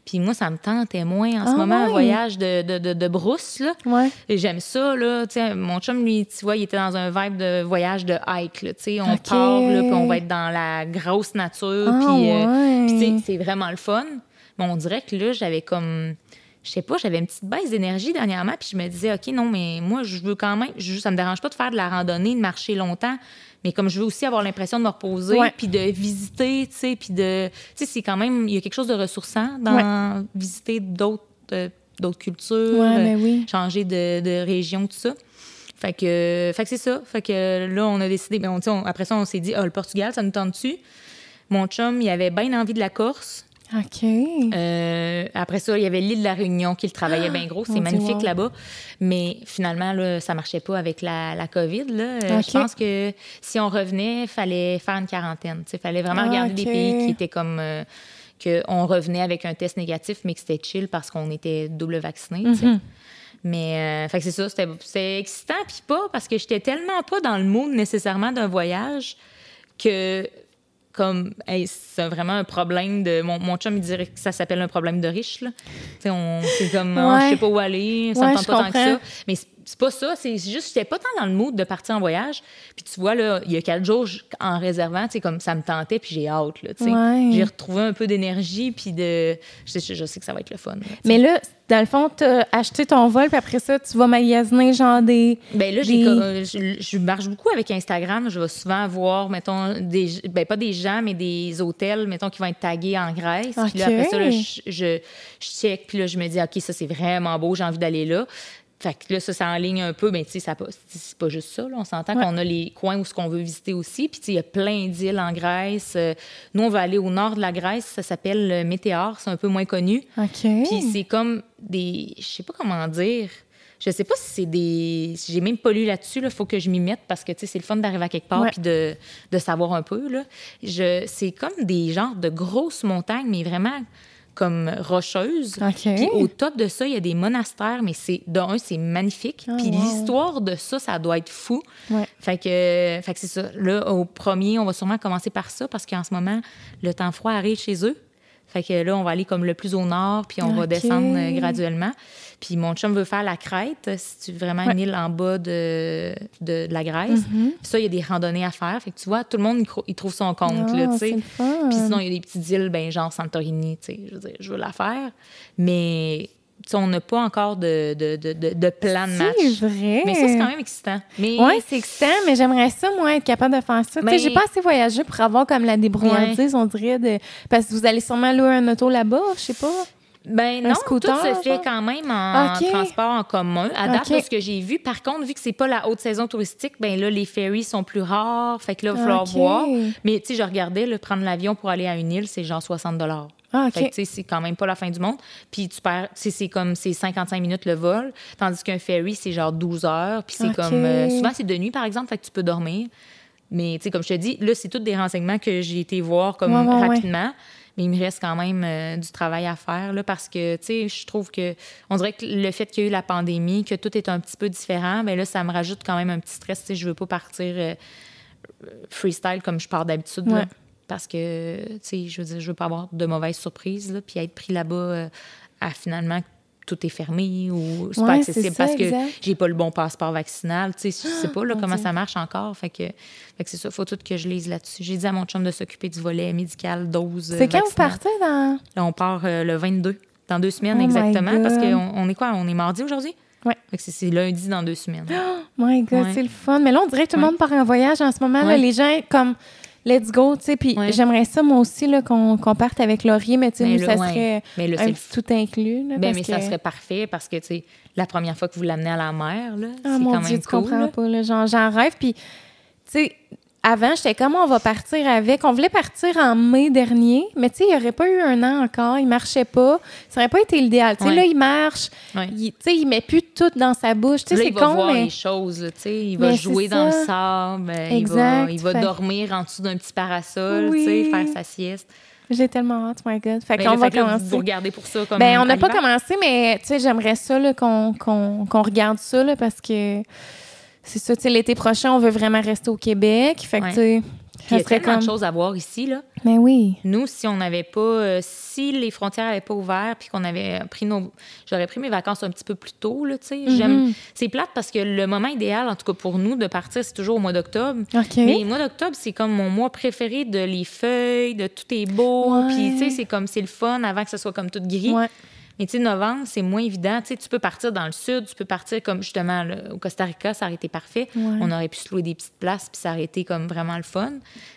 Speaker 2: Puis moi, ça me tentait moins en ce
Speaker 1: Ah,
Speaker 2: moment,
Speaker 1: ouais.
Speaker 2: un voyage de, de, de, de brousse, là.
Speaker 1: Ouais.
Speaker 2: Et j'aime ça, là. Tu sais, mon chum, lui, tu vois, il était dans un vibe de voyage de hike, là. Tu sais, on
Speaker 1: OK.
Speaker 2: part, là, puis on va être dans la grosse nature.
Speaker 1: Ah,
Speaker 2: Puis, euh,
Speaker 1: ouais.
Speaker 2: puis tu sais, c'est vraiment le fun. Mais on dirait que là, j'avais comme... Je sais pas, j'avais une petite baisse d'énergie dernièrement, puis je me disais, OK, non, mais moi, je veux quand même... Je, ça me dérange pas de faire de la randonnée, de marcher longtemps, mais comme je veux aussi avoir l'impression de me reposer,
Speaker 1: Ouais.
Speaker 2: puis de visiter, tu sais, puis de... Tu sais, c'est quand même... Il y a quelque chose de ressourçant dans
Speaker 1: Ouais.
Speaker 2: visiter d'autres, euh, d'autres cultures,
Speaker 1: Ouais,
Speaker 2: euh,
Speaker 1: mais oui.
Speaker 2: changer de, de région, tout ça. Fait que, fait que c'est ça. Fait que là, on a décidé... Ben, on, on, après ça, on s'est dit, ah, le Portugal, ça nous tente-tu? Mon chum, il avait bien envie de la Corse.
Speaker 1: OK.
Speaker 2: Euh, après ça, il y avait l'île de la Réunion qui le travaillait bien gros. C'est
Speaker 1: Mon Dieu,
Speaker 2: magnifique
Speaker 1: wow.
Speaker 2: là-bas. Mais finalement, là, ça marchait pas avec la, la COVID. Là. Euh,
Speaker 1: OK.
Speaker 2: Je pense que si on revenait, il fallait faire une quarantaine. Il fallait vraiment
Speaker 1: Ah,
Speaker 2: regarder
Speaker 1: OK.
Speaker 2: des pays qui étaient comme... Euh, qu'on revenait avec un test négatif, mais que c'était chill parce qu'on était double vacciné.
Speaker 1: Mm-hmm.
Speaker 2: Mais euh, fait que c'est ça, c'était, c'était excitant. Puis pas, parce que j'étais tellement pas dans le mood nécessairement d'un voyage que... comme hey, c'est vraiment un problème de mon, mon chum il dirait que ça s'appelle un problème de riche là. T'sais, on c'est comme
Speaker 1: Ouais.
Speaker 2: oh, je sais pas où aller, ça
Speaker 1: Ouais,
Speaker 2: me tente
Speaker 1: je
Speaker 2: pas tant que
Speaker 1: comprends.
Speaker 2: ça, mais c'est, c'est pas ça, c'est juste j'étais pas tant dans le mood de partir en voyage. Puis tu vois là, il y a quatre jours je- en réservant, tu sais comme ça me tentait puis j'ai hâte là, tu sais.
Speaker 1: Ouais.
Speaker 2: J'ai retrouvé un peu d'énergie puis de je sais, je sais que ça va être le fun. Là,
Speaker 1: Mais là, dans le fond, t'as acheté ton vol, puis après ça, tu vas magasiner genre des...
Speaker 2: Ben là, j'ai,
Speaker 1: des-
Speaker 2: co- euh, je, je marche beaucoup avec Instagram. Je vais souvent voir, mettons, des, ben pas des gens, mais des hôtels, mettons, qui vont être tagués en Grèce. Puis là,
Speaker 1: OK.
Speaker 2: après ça, là, je, je, je check, puis là, je me dis, OK, ça, c'est vraiment beau, j'ai envie d'aller là. Fait que là, ça, ça enligne un peu, mais tu sais, ça pas- c'est pas juste ça. Là. On s'entend
Speaker 1: Ouais.
Speaker 2: qu'on a les coins où ce qu'on veut visiter aussi. Puis tu sais, il y a plein d'îles en Grèce. Euh, nous, on va aller au nord de la Grèce. Ça s'appelle le Météor. C'est un peu moins connu.
Speaker 1: OK.
Speaker 2: Puis c'est comme des... Je sais pas comment dire. Je sais pas si c'est des... J'ai même pas lu là-dessus. Il faut que je m'y mette parce que, tu sais, c'est le fun d'arriver à quelque part
Speaker 1: Ouais.
Speaker 2: puis de, de savoir un peu, là. Je... C'est comme des genres de grosses montagnes, mais vraiment comme rocheuses.
Speaker 1: OK.
Speaker 2: Puis au top de ça, il y a des monastères, mais c'est... D'un, c'est magnifique.
Speaker 1: Ah,
Speaker 2: Puis
Speaker 1: wow.
Speaker 2: l'histoire de ça, ça doit être fou.
Speaker 1: Ouais.
Speaker 2: Fait que, fait que c'est ça. Là, au premier, on va sûrement commencer par ça parce qu'en ce moment, le temps froid arrive chez eux. Fait que là, on va aller comme le plus au nord, puis on va
Speaker 1: OK.
Speaker 2: descendre euh, graduellement. Puis mon chum veut faire la Crète, c'est vraiment
Speaker 1: Ouais.
Speaker 2: une île en bas de, de, de la Grèce. Puis ça, il y a des randonnées à faire. Fait que tu vois, tout le monde, il, cro- il trouve son compte,
Speaker 1: Ah,
Speaker 2: là, tu
Speaker 1: c'est
Speaker 2: sais.
Speaker 1: le fun.
Speaker 2: Puis sinon, il y a des petites îles, ben genre Santorini, tu sais. Je veux dire, je veux la faire. Mais, tu sais, on n'a pas encore de, de, de, de, de plan de match.
Speaker 1: C'est vrai.
Speaker 2: Mais ça, c'est quand même excitant. Mais
Speaker 1: Oui, c'est excitant, mais j'aimerais ça, moi, être capable de faire ça. Tu
Speaker 2: Mais-
Speaker 1: sais, j'ai pas assez voyagé pour avoir comme la débrouillardise, on dirait, de... parce que vous allez sûrement louer un auto là-bas, je sais pas.
Speaker 2: Ben
Speaker 1: Un
Speaker 2: non,
Speaker 1: scooter,
Speaker 2: tout se fait
Speaker 1: genre?
Speaker 2: quand même en
Speaker 1: OK.
Speaker 2: transport en commun. À date,
Speaker 1: OK.
Speaker 2: de ce que j'ai vu. Par contre, vu que c'est pas la haute saison touristique, ben là, les ferries sont plus rares. Fait que là, il va falloir
Speaker 1: OK.
Speaker 2: voir. Mais tu sais, je regardais, là, prendre l'avion pour aller à une île, c'est genre soixante dollars.
Speaker 1: Ah, OK.
Speaker 2: Fait que, tu sais, c'est quand même pas la fin du monde. Puis tu perds, tu sais, c'est comme, c'est cinquante-cinq minutes le vol. Tandis qu'un ferry, c'est genre douze heures. Puis c'est
Speaker 1: OK.
Speaker 2: comme, euh, souvent, c'est de nuit, par exemple, fait que tu peux dormir. Mais, tu sais, comme je te dis, là, c'est tous des renseignements que j'ai été voir comme
Speaker 1: Ouais, ouais, ouais.
Speaker 2: rapidement. Mais il me reste quand même euh, du travail à faire, là, parce que, tu sais, je trouve que, on dirait que le fait qu'il y a eu la pandémie, que tout est un petit peu différent, bien là, ça me rajoute quand même un petit stress. Tu sais, je veux pas partir euh, freestyle comme je pars d'habitude, là,
Speaker 1: Ouais.
Speaker 2: parce que, tu sais, je veux dire, je veux pas avoir de mauvaises surprises, là, puis être pris là-bas euh, à finalement tout est fermé ou c'est pas
Speaker 1: Ouais,
Speaker 2: accessible
Speaker 1: c'est ça,
Speaker 2: parce que
Speaker 1: exact.
Speaker 2: j'ai pas le bon passeport vaccinal. Tu sais, je sais pas là,
Speaker 1: mon
Speaker 2: comment
Speaker 1: Dieu.
Speaker 2: ça marche encore. Fait que, fait que c'est ça, faut tout que je lise là-dessus. J'ai dit à mon chum de s'occuper du volet médical, dose.
Speaker 1: C'est quand vous
Speaker 2: vaccinale.
Speaker 1: partez dans...
Speaker 2: Là, on part euh, le vingt-deux, dans deux semaines
Speaker 1: Oh my
Speaker 2: exactement, parce
Speaker 1: God.
Speaker 2: qu'on on est quoi? On est mardi aujourd'hui?
Speaker 1: Ouais.
Speaker 2: Fait que c'est, c'est lundi dans deux semaines.
Speaker 1: Oh my God,
Speaker 2: Ouais.
Speaker 1: c'est le fun. Mais là, on dirait que tout le
Speaker 2: Ouais.
Speaker 1: monde part en voyage en ce moment. Là,
Speaker 2: Ouais.
Speaker 1: les gens, comme, let's go, tu sais. Puis
Speaker 2: Ouais.
Speaker 1: j'aimerais ça, moi aussi, là, qu'on, qu'on parte avec Laurier, mais tu sais,
Speaker 2: Mais
Speaker 1: nous,
Speaker 2: là,
Speaker 1: ça
Speaker 2: ouais.
Speaker 1: serait
Speaker 2: Mais là,
Speaker 1: un
Speaker 2: c'est
Speaker 1: petit tout inclus. Là,
Speaker 2: Ben,
Speaker 1: parce
Speaker 2: mais
Speaker 1: que...
Speaker 2: ça serait parfait parce que, tu sais, la première fois que vous l'amenez à la mer, là,
Speaker 1: Ah,
Speaker 2: c'est
Speaker 1: mon
Speaker 2: quand
Speaker 1: Dieu,
Speaker 2: même
Speaker 1: tu
Speaker 2: cool.
Speaker 1: comprends
Speaker 2: là.
Speaker 1: pas. Là, genre, j'en rêve. Puis, tu sais, avant, j'étais comme, on va partir avec. On voulait partir en mai dernier, mais tu sais, il n'y aurait pas eu un an encore. Il marchait pas. Ça n'aurait pas été l'idéal. Tu sais,
Speaker 2: Ouais.
Speaker 1: là, il marche.
Speaker 2: Ouais.
Speaker 1: Il, tu sais, il met plus tout dans sa bouche. Tu sais,
Speaker 2: Là,
Speaker 1: c'est
Speaker 2: il va
Speaker 1: con,
Speaker 2: voir
Speaker 1: mais...
Speaker 2: les choses, là, tu sais. Il va
Speaker 1: Mais
Speaker 2: jouer
Speaker 1: c'est
Speaker 2: dans le
Speaker 1: ça.
Speaker 2: sable. euh, Il
Speaker 1: Exact.
Speaker 2: va, il va
Speaker 1: Fait-
Speaker 2: dormir en dessous d'un petit parasol,
Speaker 1: Oui.
Speaker 2: tu sais, faire sa sieste.
Speaker 1: J'ai tellement hâte, my God. Fait
Speaker 2: Ben,
Speaker 1: qu'on
Speaker 2: là,
Speaker 1: va
Speaker 2: fait que là,
Speaker 1: commencer.
Speaker 2: vous, vous regardez pour ça comme
Speaker 1: Ben, on n'a pas
Speaker 2: l'hiver?
Speaker 1: commencé, mais tu sais, j'aimerais ça là, qu'on, qu'on, qu'on regarde ça là, parce que c'est ça, tu sais, l'été prochain, on veut vraiment rester au Québec. Fait que,
Speaker 2: Ouais.
Speaker 1: tu sais,
Speaker 2: il y a
Speaker 1: serait
Speaker 2: tellement
Speaker 1: comme...
Speaker 2: de choses à voir ici, là.
Speaker 1: Mais oui.
Speaker 2: Nous, si on n'avait pas... Euh, si les frontières n'avaient pas ouvert puis qu'on avait pris nos... J'aurais pris mes vacances un petit peu plus tôt, là, tu sais.
Speaker 1: Mm-hmm.
Speaker 2: J'aime... C'est plate parce que le moment idéal, en tout cas pour nous, de partir, c'est toujours au mois d'octobre.
Speaker 1: OK.
Speaker 2: Mais le mois d'octobre, c'est comme mon mois préféré de les feuilles, de tout est beau.
Speaker 1: Ouais.
Speaker 2: Puis, tu sais, c'est comme... C'est le fun avant que ce soit comme tout gris.
Speaker 1: Ouais.
Speaker 2: Mais tu sais, novembre, c'est moins évident. Tu sais, tu peux partir dans le sud, tu peux partir comme justement là, au Costa Rica, ça aurait été parfait.
Speaker 1: Ouais.
Speaker 2: On aurait pu se louer des petites places, puis ça aurait été comme vraiment le fun.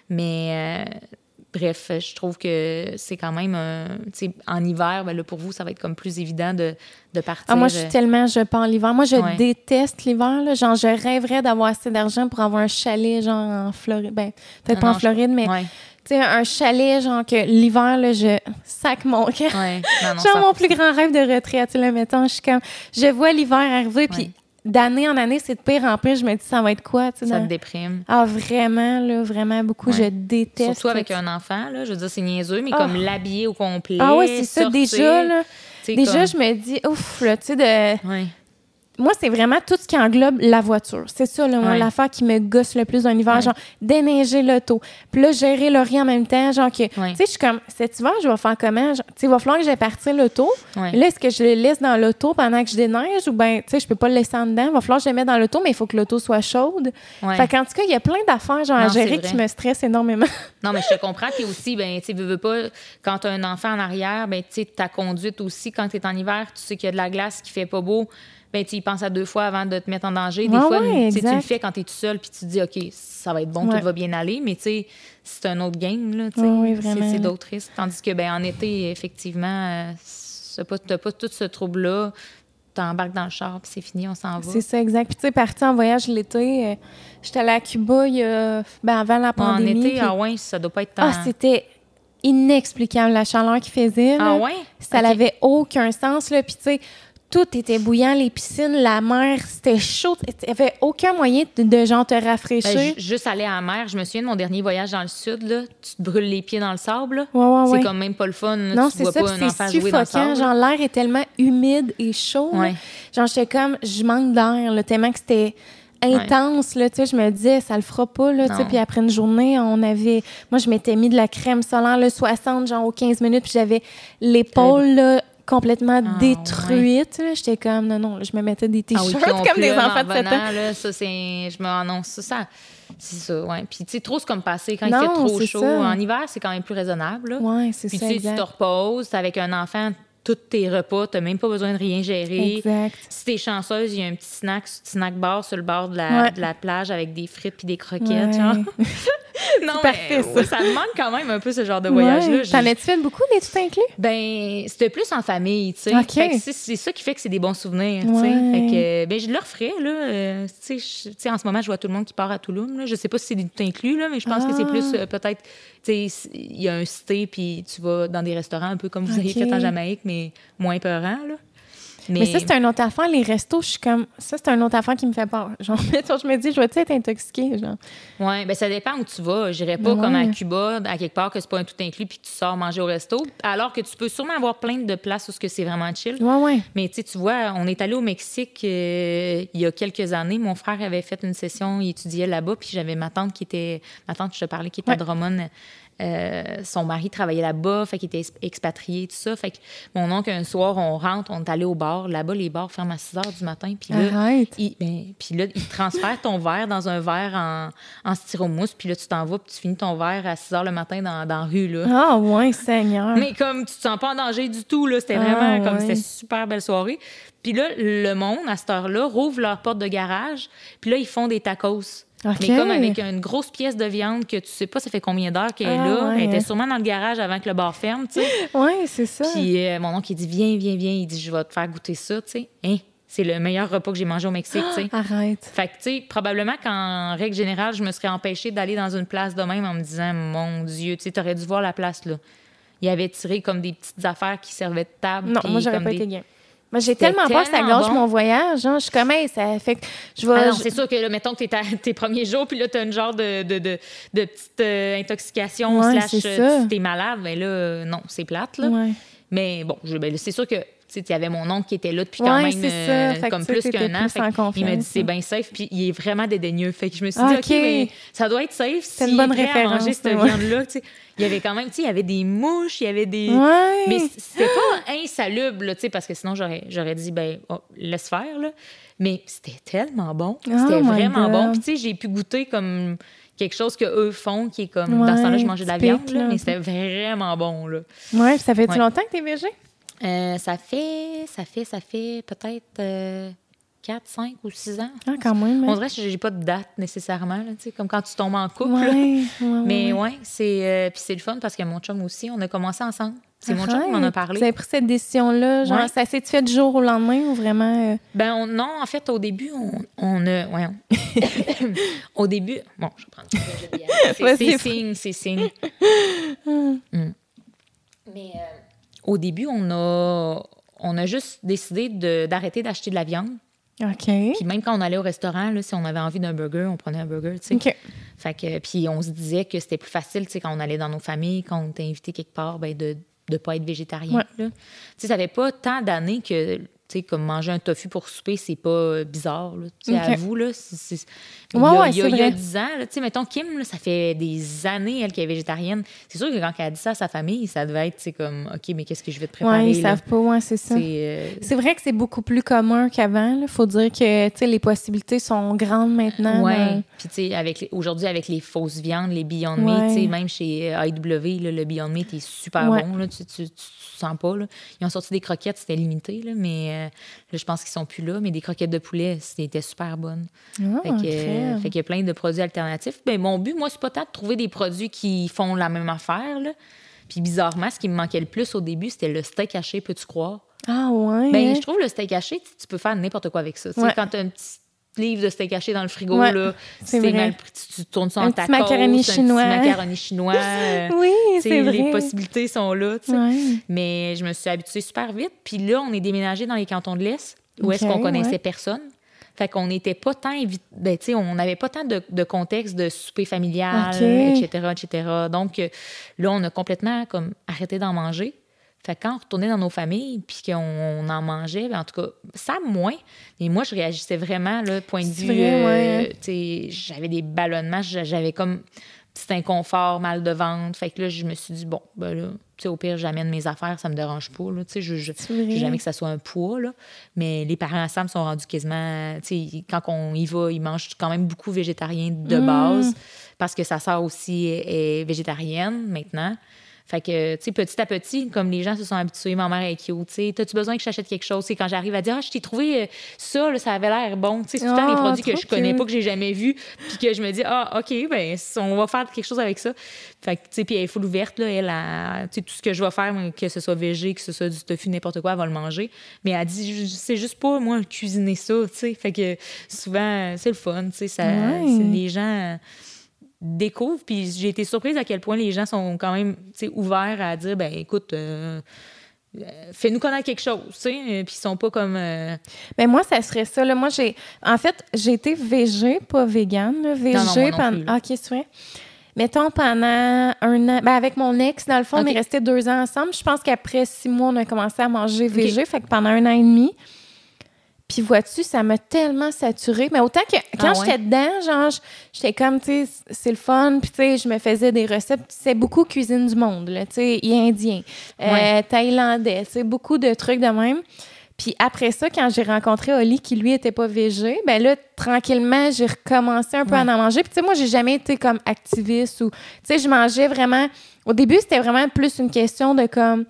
Speaker 2: Mais euh, bref, je trouve que c'est quand même, euh, tu sais, en hiver, ben là, pour vous, ça va être comme plus évident de, de partir.
Speaker 1: Ah, moi, je suis tellement, je pars l'hiver. Moi, je
Speaker 2: Ouais.
Speaker 1: déteste l'hiver, là. Genre, je rêverais d'avoir assez d'argent pour avoir un chalet, genre, en Floride. Ben, peut-être
Speaker 2: Ah
Speaker 1: pas
Speaker 2: non,
Speaker 1: en Floride,
Speaker 2: je...
Speaker 1: mais...
Speaker 2: Ouais.
Speaker 1: Tu sais, un chalet, genre que l'hiver, là, je sac mon cœur.
Speaker 2: Ouais. Non, non,
Speaker 1: Genre
Speaker 2: ça-
Speaker 1: mon plus grand rêve de retraite, tu sais, là, mettons, je suis comme... Je vois l'hiver arriver, puis
Speaker 2: Ouais.
Speaker 1: d'année en année, c'est de pire en pire. Je me dis, ça va être quoi, tu sais.
Speaker 2: Ça
Speaker 1: dans-
Speaker 2: te déprime.
Speaker 1: Ah, vraiment, là, vraiment beaucoup.
Speaker 2: Ouais.
Speaker 1: Je déteste.
Speaker 2: Surtout avec
Speaker 1: ça.
Speaker 2: un enfant, là, je veux dire, c'est niaiseux, mais
Speaker 1: Ah.
Speaker 2: comme l'habiller au complet.
Speaker 1: Ah oui, c'est ça,
Speaker 2: sortir,
Speaker 1: déjà, là.
Speaker 2: tu sais,
Speaker 1: Déjà,
Speaker 2: comme-
Speaker 1: je me dis, ouf, là, tu sais, de...
Speaker 2: Ouais.
Speaker 1: Moi, c'est vraiment tout ce qui englobe la voiture. C'est ça, là, moi,
Speaker 2: Ouais.
Speaker 1: l'affaire qui me gosse le plus d'un hiver.
Speaker 2: Ouais.
Speaker 1: Genre, déneiger l'auto. Puis là, gérer le riz en même temps. Genre que,
Speaker 2: Ouais.
Speaker 1: tu sais, je suis comme, cet hiver, je vais faire comment? Genre, tu sais, il va falloir que j'aille partir l'auto.
Speaker 2: Ouais.
Speaker 1: Là, est-ce que je le laisse dans l'auto pendant que je déneige ou bien, tu sais, je peux pas le laisser en dedans. Il va falloir que je le mette dans l'auto, mais il faut que l'auto soit chaude.
Speaker 2: Ouais.
Speaker 1: Fait qu'en tout cas, il y a plein d'affaires, genre, à
Speaker 2: Non, c'est
Speaker 1: gérer
Speaker 2: vrai.
Speaker 1: qui me stressent énormément.
Speaker 2: Non, mais je te comprends. Puis aussi, ben, tu sais, veux, veux pas, quand tu as un enfant en arrière, ben, tu sais, ta conduite aussi, quand tu es en hiver, tu sais qu'il y a de la glace qui fait pas beau, ben, tu y penses à deux fois avant de te mettre en danger. Des
Speaker 1: Ouais,
Speaker 2: fois,
Speaker 1: ouais,
Speaker 2: tu sais, tu le
Speaker 1: exact.
Speaker 2: fais quand tu es tout seul, puis tu te dis, OK, ça va être bon,
Speaker 1: Ouais.
Speaker 2: tout va bien aller. Mais tu sais, c'est un autre game, là, tu sais.
Speaker 1: Ouais, ouais,
Speaker 2: C'est-
Speaker 1: vraiment.
Speaker 2: c'est d'autres risques. Tandis que, ben, en été, effectivement, euh, t'as pas, t'as pas tout ce trouble-là. T'embarques dans le char, puis c'est fini, on s'en va.
Speaker 1: C'est ça, exact. Puis, tu sais, partir en voyage l'été, euh, j'étais allée à Cuba il y a, ben, avant la
Speaker 2: Bon, en
Speaker 1: pandémie.
Speaker 2: été,
Speaker 1: puis-
Speaker 2: ah ouais, ça doit pas être tant...
Speaker 1: Ah, c'était inexplicable, la chaleur qu'il faisait.
Speaker 2: Ah
Speaker 1: là.
Speaker 2: ouais?
Speaker 1: Ça
Speaker 2: Ok.
Speaker 1: n'avait aucun sens. Là. Puis, tu sais, tout était bouillant, les piscines, la mer, c'était chaud. Il n'y avait aucun moyen de, de genre, te rafraîchir.
Speaker 2: Ben, ju- juste aller à la mer, je me souviens de mon dernier voyage dans le sud, là, tu te brûles les pieds dans le sable. Là.
Speaker 1: Ouais, ouais,
Speaker 2: c'est
Speaker 1: ouais.
Speaker 2: comme même pas le fun. Là,
Speaker 1: Non,
Speaker 2: tu
Speaker 1: c'est
Speaker 2: vois
Speaker 1: ça,
Speaker 2: pas
Speaker 1: puis
Speaker 2: un enfant
Speaker 1: c'est
Speaker 2: jouer dans le
Speaker 1: suffocant.
Speaker 2: sable.
Speaker 1: Genre, l'air est tellement humide et chaud. là.
Speaker 2: Ouais.
Speaker 1: Genre, j'étais comme, je manque d'air, là, tellement que c'était intense, là, tu sais, je me disais, ça le fera pas, là, tu sais,
Speaker 2: Non.
Speaker 1: puis après une journée, on avait, moi, je m'étais mis de la crème solaire, le soixante, genre, aux quinze minutes, puis j'avais l'épaule, là, complètement
Speaker 2: Ah,
Speaker 1: détruite, là. J'étais comme, non, non, là, je me mettais des
Speaker 2: Ah oui,
Speaker 1: t-shirts
Speaker 2: puis on
Speaker 1: comme des
Speaker 2: pleure en
Speaker 1: enfants de sept ans.
Speaker 2: revenant, là, ça, c'est... Je me annonce ça, ça... C'est ça, ouais. Puis, tu sais, trop, c'est comme passer quand il
Speaker 1: Non,
Speaker 2: fait trop
Speaker 1: c'est
Speaker 2: chaud.
Speaker 1: ça.
Speaker 2: En hiver, c'est quand même plus raisonnable, là.
Speaker 1: Ouais, c'est
Speaker 2: Puis,
Speaker 1: ça,
Speaker 2: tu sais, tu
Speaker 1: exact.
Speaker 2: te reposes, t'es avec un enfant, tous tes repas, t'as même pas besoin de rien gérer.
Speaker 1: Exact.
Speaker 2: Si t'es chanceuse, il y a un petit snack, snack bar sur le bord de la,
Speaker 1: Ouais.
Speaker 2: de la plage avec des frites puis des croquettes,
Speaker 1: Ouais.
Speaker 2: genre. Non, mais
Speaker 1: parfait, ça.
Speaker 2: ouais, ça me manque quand même un peu ce genre de voyage-là.
Speaker 1: Ouais.
Speaker 2: Je-
Speaker 1: T'en as-tu fait beaucoup, des tout inclus?
Speaker 2: Ben, c'était plus en famille, tu sais.
Speaker 1: OK.
Speaker 2: Fait que c'est, c'est ça qui fait que c'est des bons souvenirs, tu sais.
Speaker 1: Ouais.
Speaker 2: Fait que, ben, je le referais, là. Euh, tu sais, je- tu sais, en ce moment, je vois tout le monde qui part à Tulum, là. Je sais pas si c'est des tout inclus, là, mais je pense que c'est
Speaker 1: Ah.
Speaker 2: plus, euh, peut-être, tu sais, il y a un stay, puis tu vas dans des restaurants un peu comme vous avez
Speaker 1: OK.
Speaker 2: fait en Jamaïque, mais moins peurant, là.
Speaker 1: Mais ça, c'est un autre affaire. Les restos, je suis comme... Ça, c'est un autre affaire qui me fait peur. Genre, mettons, je me dis, je vais-tu être intoxiquée, genre?
Speaker 2: Oui, bien, ça dépend où tu vas. J'irais pas
Speaker 1: Ben
Speaker 2: comme à
Speaker 1: ouais.
Speaker 2: Cuba, à quelque part, que c'est pas un tout inclus puis que tu sors manger au resto. Alors que tu peux sûrement avoir plein de places où ce que c'est vraiment chill.
Speaker 1: Ouais, ouais.
Speaker 2: Mais tu sais, tu vois, on est allé au Mexique euh, il y a quelques années. Mon frère avait fait une session, il étudiait là-bas, puis j'avais ma tante qui était... Ma tante, je te parlais, qui était à
Speaker 1: Ouais.
Speaker 2: Drummond. Euh, son mari travaillait là-bas, fait qu'il était expatrié, tout ça. Fait que mon oncle, un soir, on rentre, on est allé au bar. Là-bas, les bars ferment à six heures du matin. Puis là,
Speaker 1: Arrête.
Speaker 2: il, ben, puis là, il transfère ton verre dans un verre en, en styromousse. Puis là, tu t'en vas, puis tu finis ton verre à six heures le matin dans, dans la rue, là.
Speaker 1: Ah, ouais, Seigneur.
Speaker 2: Mais comme tu te sens pas en danger du tout, là, c'était
Speaker 1: Ah,
Speaker 2: vraiment comme
Speaker 1: ouais.
Speaker 2: c'était une super belle soirée. Puis là, le monde, à cette heure-là, rouvre leur porte de garage, puis là, ils font des tacos.
Speaker 1: OK.
Speaker 2: Mais comme avec une grosse pièce de viande que tu sais pas ça fait combien d'heures qu'elle est
Speaker 1: Ah,
Speaker 2: là.
Speaker 1: ouais.
Speaker 2: Elle était sûrement dans le garage avant que le bar ferme, tu sais.
Speaker 1: Ouais, c'est ça.
Speaker 2: Puis euh, mon oncle, il dit, viens, viens, viens. Il dit, je vais te faire goûter ça, tu sais. Hein? C'est le meilleur repas que j'ai mangé au Mexique, tu sais.
Speaker 1: Arrête.
Speaker 2: Fait que, tu sais, probablement qu'en règle générale, je me serais empêchée d'aller dans une place de même en me disant, mon Dieu, tu sais, t'aurais dû voir la place, là. Il avait tiré comme des petites affaires qui servaient de table.
Speaker 1: Non,
Speaker 2: puis
Speaker 1: moi, j'aurais
Speaker 2: comme
Speaker 1: pas
Speaker 2: des...
Speaker 1: été game. Moi, j'ai
Speaker 2: C'était
Speaker 1: tellement peur que ça
Speaker 2: tellement
Speaker 1: gâche
Speaker 2: bon.
Speaker 1: mon voyage. Hein. Je suis comme, hey, ça fait que je vais...
Speaker 2: Ah non,
Speaker 1: je-
Speaker 2: c'est sûr que, là, mettons que t'es à tes premiers jours, puis là, t'as une genre de, de, de, de petite euh, intoxication
Speaker 1: Ouais,
Speaker 2: slash
Speaker 1: c'est
Speaker 2: euh,
Speaker 1: ça.
Speaker 2: tu- t'es malade. Mais là, euh, non, c'est plate, là.
Speaker 1: Ouais.
Speaker 2: Mais bon, je- ben, c'est sûr que, tu il y avait mon oncle qui était là depuis quand
Speaker 1: Ouais,
Speaker 2: même
Speaker 1: c'est ça.
Speaker 2: euh, comme
Speaker 1: Fait que,
Speaker 2: plus
Speaker 1: tu sais,
Speaker 2: qu'un an.
Speaker 1: t'étais plus en
Speaker 2: Fait que il m'a dit
Speaker 1: confiance,
Speaker 2: c'est
Speaker 1: hein.
Speaker 2: bien safe, puis il est vraiment dédaigneux. Fait que je me suis
Speaker 1: Ah,
Speaker 2: dit,
Speaker 1: OK.
Speaker 2: OK, mais ça doit être safe
Speaker 1: C'est
Speaker 2: si
Speaker 1: une bonne
Speaker 2: il est prêt à manger
Speaker 1: référence,
Speaker 2: cette
Speaker 1: ouais.
Speaker 2: viande-là. tu sais. Il y avait quand même, tu sais, il y avait des mouches, il y avait des...
Speaker 1: Ouais.
Speaker 2: Mais c'était pas insalubre, là, tu sais, parce que sinon, j'aurais, j'aurais dit, ben, oh, laisse faire, là. Mais c'était tellement bon.
Speaker 1: Oh
Speaker 2: C'était
Speaker 1: my
Speaker 2: vraiment
Speaker 1: God.
Speaker 2: bon. Puis, tu sais, j'ai pu goûter comme quelque chose qu'eux font, qui est comme...
Speaker 1: Ouais,
Speaker 2: dans ce temps-là, je mangeais de la
Speaker 1: typique,
Speaker 2: viande, là,
Speaker 1: là.
Speaker 2: mais c'était vraiment bon, là.
Speaker 1: Ouais, puis ça fait-tu
Speaker 2: Ouais.
Speaker 1: longtemps que t'es végé?
Speaker 2: Euh, ça fait, ça fait, ça fait peut-être euh, quatre, cinq ou six ans.
Speaker 1: Ah, quand même.
Speaker 2: On
Speaker 1: hein.
Speaker 2: dirait que j'ai pas de date nécessairement, là, tu sais, comme quand tu tombes en couple.
Speaker 1: Ouais,
Speaker 2: là.
Speaker 1: ouais,
Speaker 2: Mais
Speaker 1: ouais.
Speaker 2: ouais, c'est, euh, puis c'est le fun parce que mon chum aussi, on a commencé ensemble. C'est mon chum qui m'en a
Speaker 1: Arrête.
Speaker 2: parlé.
Speaker 1: Vous avez pris cette décision-là, genre,
Speaker 2: Ouais.
Speaker 1: ça s'est fait du jour au lendemain ou vraiment... euh,
Speaker 2: Ben on- non, en fait, au début, on, on a... Ouais, on- au début... Bon, je vais prendre un petit peu de bière. C'est,
Speaker 1: Vas-y.
Speaker 2: c'est signe, c'est signe. Mm. Mais euh, au début, on a, on a juste décidé de, d'arrêter d'acheter de la viande.
Speaker 1: OK.
Speaker 2: Puis même quand on allait au restaurant, là, si on avait envie d'un burger, on prenait un burger, tu sais.
Speaker 1: OK.
Speaker 2: Fait que, puis on se disait que c'était plus facile, tu sais, quand on allait dans nos familles, quand on était invité quelque part, ben de ne pas être végétarien.
Speaker 1: Ouais.
Speaker 2: là. Tu sais, ça fait pas tant d'années que, tu sais, comme manger un tofu pour souper, c'est pas euh, bizarre, là. Tu sais,
Speaker 1: OK.
Speaker 2: avoue, là, c'est... c'est- Il
Speaker 1: Ouais,
Speaker 2: y a,
Speaker 1: ouais,
Speaker 2: il y a-
Speaker 1: c'est
Speaker 2: il y a
Speaker 1: vrai.
Speaker 2: dix ans, là, tu sais, mettons, Kim, là, ça fait des années, elle, qu'elle est végétarienne. C'est sûr que quand elle a dit ça à sa famille, ça devait être, tu sais, comme, OK, mais qu'est-ce que je vais te préparer,
Speaker 1: Ouais, ils
Speaker 2: là?
Speaker 1: savent pas, ouais, c'est ça.
Speaker 2: C'est, euh,
Speaker 1: C'est vrai que c'est beaucoup plus commun qu'avant. Il faut dire que tu sais, les possibilités sont grandes maintenant.
Speaker 2: Ouais.
Speaker 1: dans-
Speaker 2: Puis, tu sais, avec les- aujourd'hui, avec les fausses viandes, les Beyond
Speaker 1: Ouais.
Speaker 2: Meat, tu sais, même chez euh, I W, là, le Beyond Meat est super
Speaker 1: Ouais.
Speaker 2: bon. Là, tu, tu, tu, tu sens pas. Là. Ils ont sorti des croquettes, c'était limité, là, mais euh, là, je pense qu'ils sont plus là. Mais des croquettes de poulet, c'était super bonnes.
Speaker 1: Ah,
Speaker 2: Fait que, euh,
Speaker 1: crème.
Speaker 2: fait qu'il y a plein de produits alternatifs. Ben, mon but, moi, c'est pas tant de trouver des produits qui font la même affaire. Là. Puis bizarrement, ce qui me manquait le plus au début, c'était le steak haché, peux-tu croire?
Speaker 1: Ah ouais.
Speaker 2: Ben,
Speaker 1: hein?
Speaker 2: je trouve le steak haché, tu, tu peux faire n'importe quoi avec ça. Tu sais,
Speaker 1: Ouais.
Speaker 2: Quand tu as un petit livre de steak haché dans le frigo,
Speaker 1: Ouais,
Speaker 2: là,
Speaker 1: c'est
Speaker 2: c'est
Speaker 1: vrai.
Speaker 2: mal pris, tu, tu tournes ça
Speaker 1: Un
Speaker 2: en
Speaker 1: petit
Speaker 2: tacos,
Speaker 1: macaroni
Speaker 2: un
Speaker 1: chinois.
Speaker 2: petit macaroni chinois. euh,
Speaker 1: Oui,
Speaker 2: tu sais,
Speaker 1: c'est vrai.
Speaker 2: les possibilités sont là. tu sais.
Speaker 1: Ouais.
Speaker 2: Mais je me suis habituée super vite. Puis là, on est déménagé dans les cantons de l'Est, où est-ce
Speaker 1: Ok,
Speaker 2: qu'on connaissait
Speaker 1: ouais.
Speaker 2: personne. Fait qu'on n'était pas tant évi- ben, tu sais, on n'avait pas tant de, de contexte de souper familial,
Speaker 1: Ok.
Speaker 2: et cetera, et cetera. Donc euh, là, on a complètement comme arrêté d'en manger. Fait que quand on retournait dans nos familles puis qu'on on en mangeait, ben, en tout cas, ça moins. Mais moi, je réagissais vraiment, là, point de
Speaker 1: C'est
Speaker 2: vue.
Speaker 1: vrai,
Speaker 2: euh,
Speaker 1: ouais, hein.
Speaker 2: tu sais, j'avais des ballonnements, j'avais comme petit inconfort, mal de ventre. Fait que là, je me suis dit, bon, ben là, tu sais, au pire, j'amène mes affaires, ça me dérange pas. Là, tu sais, je, je,
Speaker 1: C'est vrai.
Speaker 2: je veux jamais que ça soit un poids, là. Mais les parents ensemble sont rendus quasiment... Tu sais, quand on y va, ils mangent quand même beaucoup végétarien de
Speaker 1: Mm.
Speaker 2: base parce que sa sœur aussi est, est végétarienne maintenant. Fait que, tu sais, petit à petit, comme les gens se sont habitués, ma mère est cute, tu sais, t'as-tu besoin que je t'achète quelque chose? C'est quand j'arrive à dire, ah, je t'ai trouvé euh, ça, là, ça avait l'air bon. Tu sais, c'est tout le temps des
Speaker 1: Ah,
Speaker 2: produits que
Speaker 1: trop
Speaker 2: je connais
Speaker 1: cute.
Speaker 2: pas, que j'ai jamais vus, puis que je me dis, ah, OK, ben on va faire quelque chose avec ça. Fait que, tu sais, puis elle est full ouverte, là, elle, a- tu sais, tout ce que je vais faire, que ce soit végé, que ce soit du tofu, n'importe quoi, elle va le manger. Mais elle dit, je- c'est juste pas, moi, cuisiner ça, tu sais. Fait que souvent, c'est le fun, tu sais, ça,
Speaker 1: Ouais.
Speaker 2: c'est- les gens découvrent, puis j'ai été surprise à quel point les gens sont quand même, tu sais, ouverts à dire, ben écoute, euh, euh, fais-nous connaître quelque chose, tu sais, puis ils sont pas comme... euh,
Speaker 1: Ben moi, ça serait ça. Là. Moi, j'ai. En fait, j'ai été végé, pas végane. Là. Végé
Speaker 2: Non, non, moi non
Speaker 1: pendant.
Speaker 2: plus, là.
Speaker 1: Ah, OK, c'est vrai. Mettons, pendant un an. Ben, avec mon ex, dans le fond,
Speaker 2: OK.
Speaker 1: on est restés deux ans ensemble. Je pense qu'après six mois, on a commencé à manger végé. Fait que pendant un an et demi. Puis, vois-tu, ça m'a tellement saturée. Mais autant que quand
Speaker 2: Ah ouais?
Speaker 1: j'étais dedans, genre, j'étais comme, tu sais, c'est le fun. Puis, tu sais, je me faisais des recettes. C'est beaucoup cuisine du monde, là, tu sais, indien, euh,
Speaker 2: Ouais.
Speaker 1: thaïlandais, tu sais, beaucoup de trucs de même. Puis après ça, quand j'ai rencontré Oli, qui lui était pas végé, ben là, tranquillement, j'ai recommencé un peu
Speaker 2: Ouais.
Speaker 1: à en manger. Puis tu sais, moi, j'ai jamais été comme activiste ou... Tu sais, je mangeais vraiment... Au début, c'était vraiment plus une question de comme...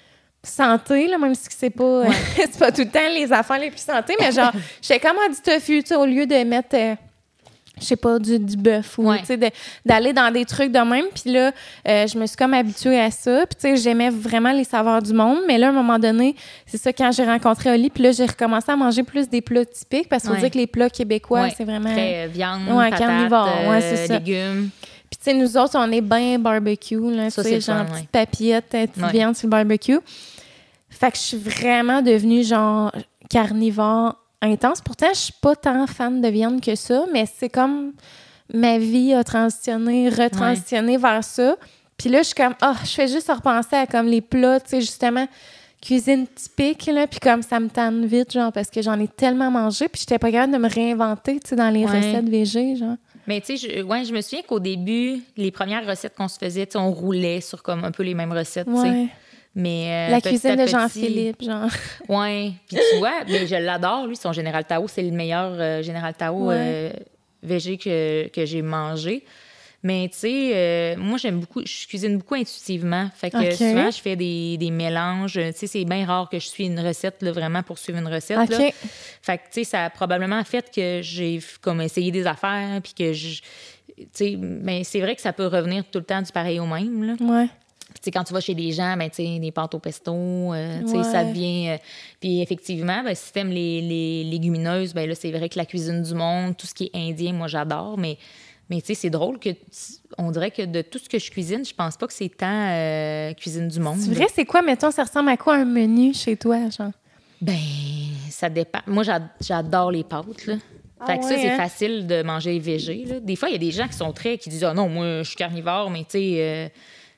Speaker 1: santé, là, même si c'est pas... c'est pas tout le temps les affaires les plus santé, mais genre, j'étais comme à du tofu, tu sais, au lieu de mettre... euh, je sais pas, du, du bœuf ou,
Speaker 2: Ouais.
Speaker 1: tu sais, de- d'aller dans des trucs de même. Puis là, euh, je me suis comme habituée à ça. Puis, tu sais, j'aimais vraiment les saveurs du monde. Mais là, à un moment donné, c'est ça, quand j'ai rencontré Oli, puis là, j'ai recommencé à manger plus des plats typiques parce qu'il faut
Speaker 2: Ouais.
Speaker 1: dire que les plats québécois,
Speaker 2: ouais,
Speaker 1: c'est vraiment...
Speaker 2: très euh, viande,
Speaker 1: Ouais,
Speaker 2: patates,
Speaker 1: carnivore, ouais, c'est
Speaker 2: euh,
Speaker 1: ça.
Speaker 2: légumes.
Speaker 1: Puis, tu sais, nous autres, on est bien barbecue, là, tu
Speaker 2: Ça,
Speaker 1: sais,
Speaker 2: c'est le
Speaker 1: genre
Speaker 2: fun,
Speaker 1: petite
Speaker 2: ouais.
Speaker 1: papillette, euh, petite
Speaker 2: Ouais.
Speaker 1: viande sur le barbecue. Fait que je suis vraiment devenue, genre, carnivore intense. Pourtant, je suis pas tant fan de viande que ça, mais c'est comme ma vie a transitionné, retransitionné vers ça. Puis là, je suis comme, ah, je fais juste repenser à comme les plats, tu sais, justement, cuisine typique, là, puis comme ça me tanne vite, genre, parce que j'en ai tellement mangé, puis j'étais pas capable de me réinventer, tu sais, dans les
Speaker 2: Ouais.
Speaker 1: recettes végé, genre.
Speaker 2: Mais tu sais, je, ouais, je me souviens qu'au début, les premières recettes qu'on se faisait, tu sais, on roulait sur comme un peu les mêmes recettes, tu sais.
Speaker 1: Ouais.
Speaker 2: Mais euh,
Speaker 1: La
Speaker 2: petit
Speaker 1: cuisine
Speaker 2: à
Speaker 1: de
Speaker 2: petit-
Speaker 1: Jean-Philippe, genre.
Speaker 2: Ouais. Puis tu vois, mais je l'adore, lui, son Général Tao. C'est le meilleur euh, Général Tao
Speaker 1: Ouais.
Speaker 2: euh, végé que, que j'ai mangé. Mais tu sais, euh, moi, j'aime beaucoup, je cuisine beaucoup intuitivement. Fait que
Speaker 1: Ok.
Speaker 2: souvent, je fais des, des mélanges. Tu sais, c'est bien rare que je suis une recette, là, vraiment, pour suivre une recette.
Speaker 1: OK.
Speaker 2: Là. Fait que, tu sais, ça a probablement fait que j'ai comme essayé des affaires, puis que je... Tu sais, mais c'est vrai que ça peut revenir tout le temps du pareil au même, là.
Speaker 1: Ouais.
Speaker 2: Puis, tu sais, quand tu vas chez des gens, ben, tu sais, des pâtes au pesto, euh, tu sais,
Speaker 1: Ouais.
Speaker 2: ça devient... euh, puis, effectivement, ben, si t'aimes les, les légumineuses, ben là, c'est vrai que la cuisine du monde, tout ce qui est indien, moi, j'adore, mais... Mais tu sais, c'est drôle que... tu- On dirait que de tout ce que je cuisine, je pense pas que c'est tant euh, cuisine du monde.
Speaker 1: C'est vrai, c'est quoi, mettons, ça ressemble à quoi un menu chez toi, genre?
Speaker 2: Ben, ça dépend. Moi, j'a- j'adore les pâtes, là.
Speaker 1: Ah
Speaker 2: Fait que ça,
Speaker 1: ouais,
Speaker 2: c'est
Speaker 1: hein?
Speaker 2: facile de manger végé, là. Des fois, il y a des gens qui sont très... qui disent « Ah non, moi, je suis carnivore, mais tu sais... euh,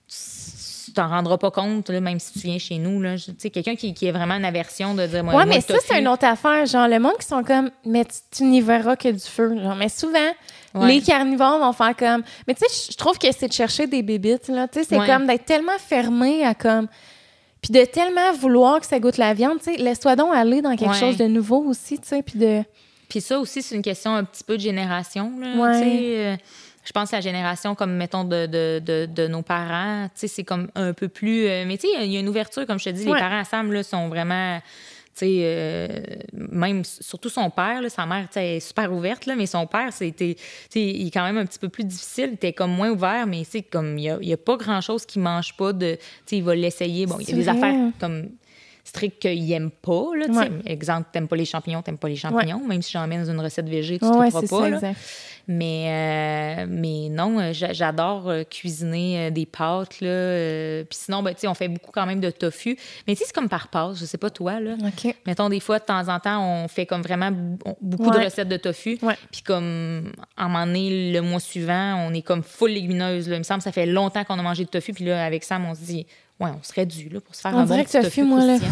Speaker 2: tu t'en rendras pas compte, là, même si tu viens chez nous. Là. Tu sais, quelqu'un qui, qui a vraiment une aversion de dire... Moi,
Speaker 1: Ouais,
Speaker 2: moi,
Speaker 1: mais
Speaker 2: le
Speaker 1: ça,
Speaker 2: tofu.
Speaker 1: c'est une autre affaire. Genre, le monde qui sont comme, mais tu, tu n'y verras que du feu. Genre, mais souvent,
Speaker 2: Ouais.
Speaker 1: les carnivores vont faire comme. Mais tu sais, je trouve que c'est de chercher des bébites, là. Tu sais, c'est
Speaker 2: Ouais.
Speaker 1: comme d'être tellement fermé à comme. Puis de tellement vouloir que ça goûte la viande, tu sais. Laisse-toi donc aller dans quelque
Speaker 2: Ouais.
Speaker 1: chose de nouveau aussi, tu sais. Puis de.
Speaker 2: Puis ça aussi, c'est une question un petit peu de génération. Là,
Speaker 1: Ouais.
Speaker 2: tu sais, euh, je pense à la génération, comme, mettons, de, de, de, de nos parents. Tu sais, c'est comme un peu plus... euh, mais tu sais, il y a une ouverture, comme je te dis.
Speaker 1: Ouais.
Speaker 2: Les parents à Sam, là, sont vraiment... Tu sais, euh, même, surtout son père, là, sa mère, tu sais, elle est super ouverte, là, mais son père, c'était... Tu sais, il est quand même un petit peu plus difficile. Il était comme moins ouvert, mais tu sais, comme, il y a, il y a pas grand-chose qu'il mange pas de... Tu sais, il va l'essayer. Bon, il y a
Speaker 1: C'est
Speaker 2: des
Speaker 1: vrai.
Speaker 2: affaires comme... strict qu'il aime pas, là, tu sais.
Speaker 1: Ouais.
Speaker 2: Exemple, t'aimes pas les champignons, t'aimes pas les champignons. Même si j'emmène dans une recette végé, tu
Speaker 1: Ouais,
Speaker 2: ne
Speaker 1: ouais,
Speaker 2: trouveras
Speaker 1: c'est
Speaker 2: pas,
Speaker 1: ça,
Speaker 2: là.
Speaker 1: exact.
Speaker 2: Mais, euh, mais non, euh, j'a- j'adore euh, cuisiner euh, des pâtes, là. euh, Puis sinon, ben, tu sais, on fait beaucoup quand même de tofu. Mais tu sais, c'est comme par pâte, je sais pas toi, là.
Speaker 1: OK.
Speaker 2: Mettons, des fois, de temps en temps, on fait comme vraiment b- beaucoup
Speaker 1: Ouais.
Speaker 2: de recettes de tofu.
Speaker 1: Ouais.
Speaker 2: Puis comme, à un moment donné, le mois suivant, on est comme full légumineuse, là. Il me semble que ça fait longtemps qu'on a mangé de tofu. Puis là, avec Sam, on se dit, ouais, on serait dû, là, pour se faire
Speaker 1: On
Speaker 2: un bon
Speaker 1: dirait
Speaker 2: petit
Speaker 1: que
Speaker 2: tofu
Speaker 1: tofu, moi, là.
Speaker 2: croustillant.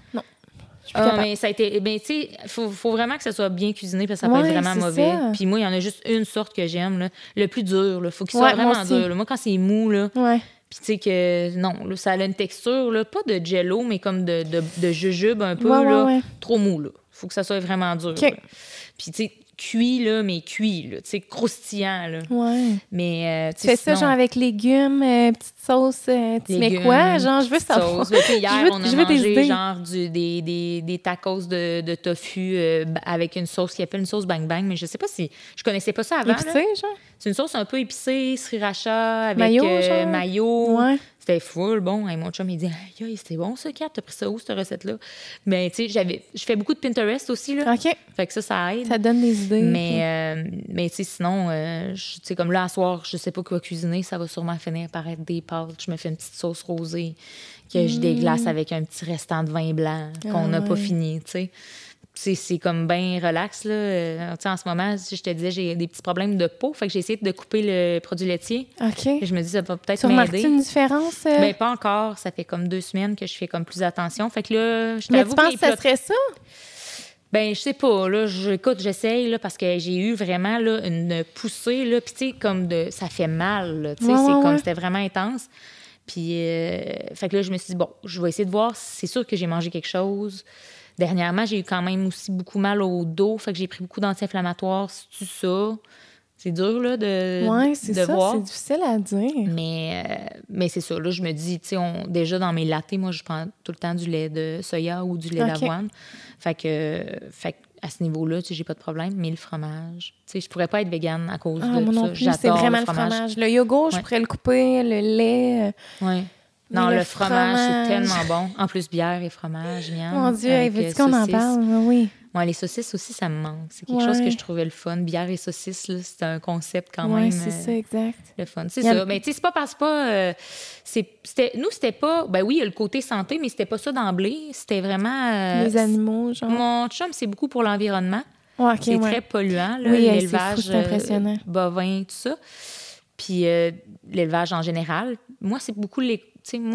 Speaker 1: Je suis plus
Speaker 2: Ah,
Speaker 1: capable.
Speaker 2: mais ça a été. Ben, tu sais, il faut, faut vraiment que ça soit bien cuisiné parce que ça peut
Speaker 1: Ouais,
Speaker 2: être vraiment
Speaker 1: c'est
Speaker 2: mauvais.
Speaker 1: ça.
Speaker 2: Puis moi, il y en a juste une sorte que j'aime, là. Le plus dur, là. Faut qu'il
Speaker 1: Ouais,
Speaker 2: soit
Speaker 1: moi
Speaker 2: vraiment
Speaker 1: aussi.
Speaker 2: dur. là. Moi, quand c'est mou, là.
Speaker 1: Ouais.
Speaker 2: Puis tu sais que. Non, là, ça a une texture, là. Pas de jello, mais comme de, de, de jujube un peu,
Speaker 1: Ouais, ouais,
Speaker 2: là.
Speaker 1: ouais.
Speaker 2: Trop mou, là. Faut que ça soit vraiment dur.
Speaker 1: OK.
Speaker 2: là. Puis tu sais, cuit, là, mais cuit, là. Tu sais, croustillant, là.
Speaker 1: Ouais.
Speaker 2: Mais. euh, tu
Speaker 1: Tu
Speaker 2: sais,
Speaker 1: fais ça,
Speaker 2: sinon,
Speaker 1: genre, avec légumes, euh, petite sauce, euh, tu mets
Speaker 2: légumes,
Speaker 1: quoi? Genre, je veux
Speaker 2: petite
Speaker 1: savoir.
Speaker 2: sauce. Ben, tu sais, hier,
Speaker 1: Je veux-
Speaker 2: on a
Speaker 1: je veux des
Speaker 2: mangé
Speaker 1: idées.
Speaker 2: genre du, des, des, des tacos de, de tofu euh, b- avec une sauce qui appelle une sauce bang bang, mais je sais pas si... Je connaissais pas ça avant. là.
Speaker 1: Épicé, genre?
Speaker 2: C'est une sauce un peu épicée, sriracha, avec
Speaker 1: Mayo,
Speaker 2: euh,
Speaker 1: genre?
Speaker 2: mayo.
Speaker 1: Ouais.
Speaker 2: C'était full, bon. Et mon chum, il dit « Aïe, c'était bon, ça, Kat? T'as pris ça où, cette recette-là? » Mais tu sais, j'avais... Je fais beaucoup de Pinterest aussi, là.
Speaker 1: OK.
Speaker 2: Fait que ça, ça aide.
Speaker 1: Ça te donne des idées.
Speaker 2: Mais, euh, mais tu sais, sinon, euh, je- tu sais, comme là, à soir, je sais pas quoi cuisiner, ça va sûrement finir par être des pâtes. Je me fais une petite sauce rosée que je déglace avec un petit restant de vin blanc qu'on n'a
Speaker 1: Mm. Ah
Speaker 2: pas
Speaker 1: ouais.
Speaker 2: fini, tu sais. C'est, c'est comme bien relax, là. Euh, tu sais, en ce moment, si je te disais, j'ai des petits problèmes de peau, fait que j'ai essayé de couper le produit laitier.
Speaker 1: OK.
Speaker 2: Et je me dis, ça va peut-être
Speaker 1: Tu remarques-tu
Speaker 2: m'aider.
Speaker 1: une différence? euh?
Speaker 2: Mais pas encore. Ça fait comme deux semaines que je fais comme plus attention. Fait que là, je
Speaker 1: Mais
Speaker 2: t'avoue
Speaker 1: tu penses
Speaker 2: les
Speaker 1: que ça
Speaker 2: plats-
Speaker 1: serait ça?
Speaker 2: ben, je sais pas, là, je- écoute, j'essaye, là, parce que j'ai eu vraiment, là, une poussée, là, puis tu sais, comme de, ça fait mal, là, tu sais,
Speaker 1: Ouais,
Speaker 2: c'est
Speaker 1: ouais,
Speaker 2: comme,
Speaker 1: ouais.
Speaker 2: c'était vraiment intense. Puis, euh, fait que là, je me suis dit, bon, je vais essayer de voir, c'est sûr que j'ai mangé quelque chose. Dernièrement, j'ai eu quand même aussi beaucoup mal au dos, fait que j'ai pris beaucoup d'anti-inflammatoires, c'est-tu ça? C'est dur, là, de,
Speaker 1: Oui, c'est
Speaker 2: de
Speaker 1: ça.
Speaker 2: voir.
Speaker 1: C'est difficile à dire.
Speaker 2: Mais, euh, mais c'est ça. Là, je me dis, tu sais, on- déjà dans mes lattés, moi, je prends tout le temps du lait de soya ou du lait
Speaker 1: OK.
Speaker 2: d'avoine. Fait que, fait que à ce niveau-là, tu sais, j'ai pas de problème. Mais le fromage, tu sais, je pourrais pas être végane à cause
Speaker 1: Ah,
Speaker 2: de
Speaker 1: moi non
Speaker 2: ça.
Speaker 1: plus,
Speaker 2: J'adore
Speaker 1: c'est vraiment
Speaker 2: le fromage.
Speaker 1: Le yogourt, je
Speaker 2: Ouais.
Speaker 1: pourrais le couper, le lait. euh,
Speaker 2: Ouais. Non,
Speaker 1: Mais
Speaker 2: le,
Speaker 1: le
Speaker 2: fromage,
Speaker 1: fromage.
Speaker 2: c'est tellement bon. En plus, bière et fromage, miam.
Speaker 1: Mon Dieu,
Speaker 2: avec,
Speaker 1: veux-tu
Speaker 2: euh,
Speaker 1: qu'on en
Speaker 2: saucisses.
Speaker 1: parle? Oui.
Speaker 2: Ouais, les saucisses aussi, ça me manque. C'est quelque
Speaker 1: Ouais.
Speaker 2: chose que je trouvais le fun. Bière et saucisses, là, c'est un concept quand
Speaker 1: Oui,
Speaker 2: même.
Speaker 1: c'est
Speaker 2: euh,
Speaker 1: ça, exact.
Speaker 2: Le fun, c'est
Speaker 1: Il y a-
Speaker 2: ça. Mais tu sais, c'est pas parce que pas. euh, c'est, c'était, nous, c'était pas. Ben oui, il y a le côté santé, mais c'était pas ça d'emblée. C'était vraiment. euh,
Speaker 1: Les animaux, genre.
Speaker 2: Mon chum, c'est beaucoup pour l'environnement.
Speaker 1: Ouais, OK,
Speaker 2: c'est
Speaker 1: ouais.
Speaker 2: très polluant, là,
Speaker 1: Oui, hey, c'est
Speaker 2: l'élevage
Speaker 1: fou, c'est impressionnant.
Speaker 2: euh, bovin, tout ça. Puis euh, l'élevage en général. Moi, c'est beaucoup les. Tu sais, moi,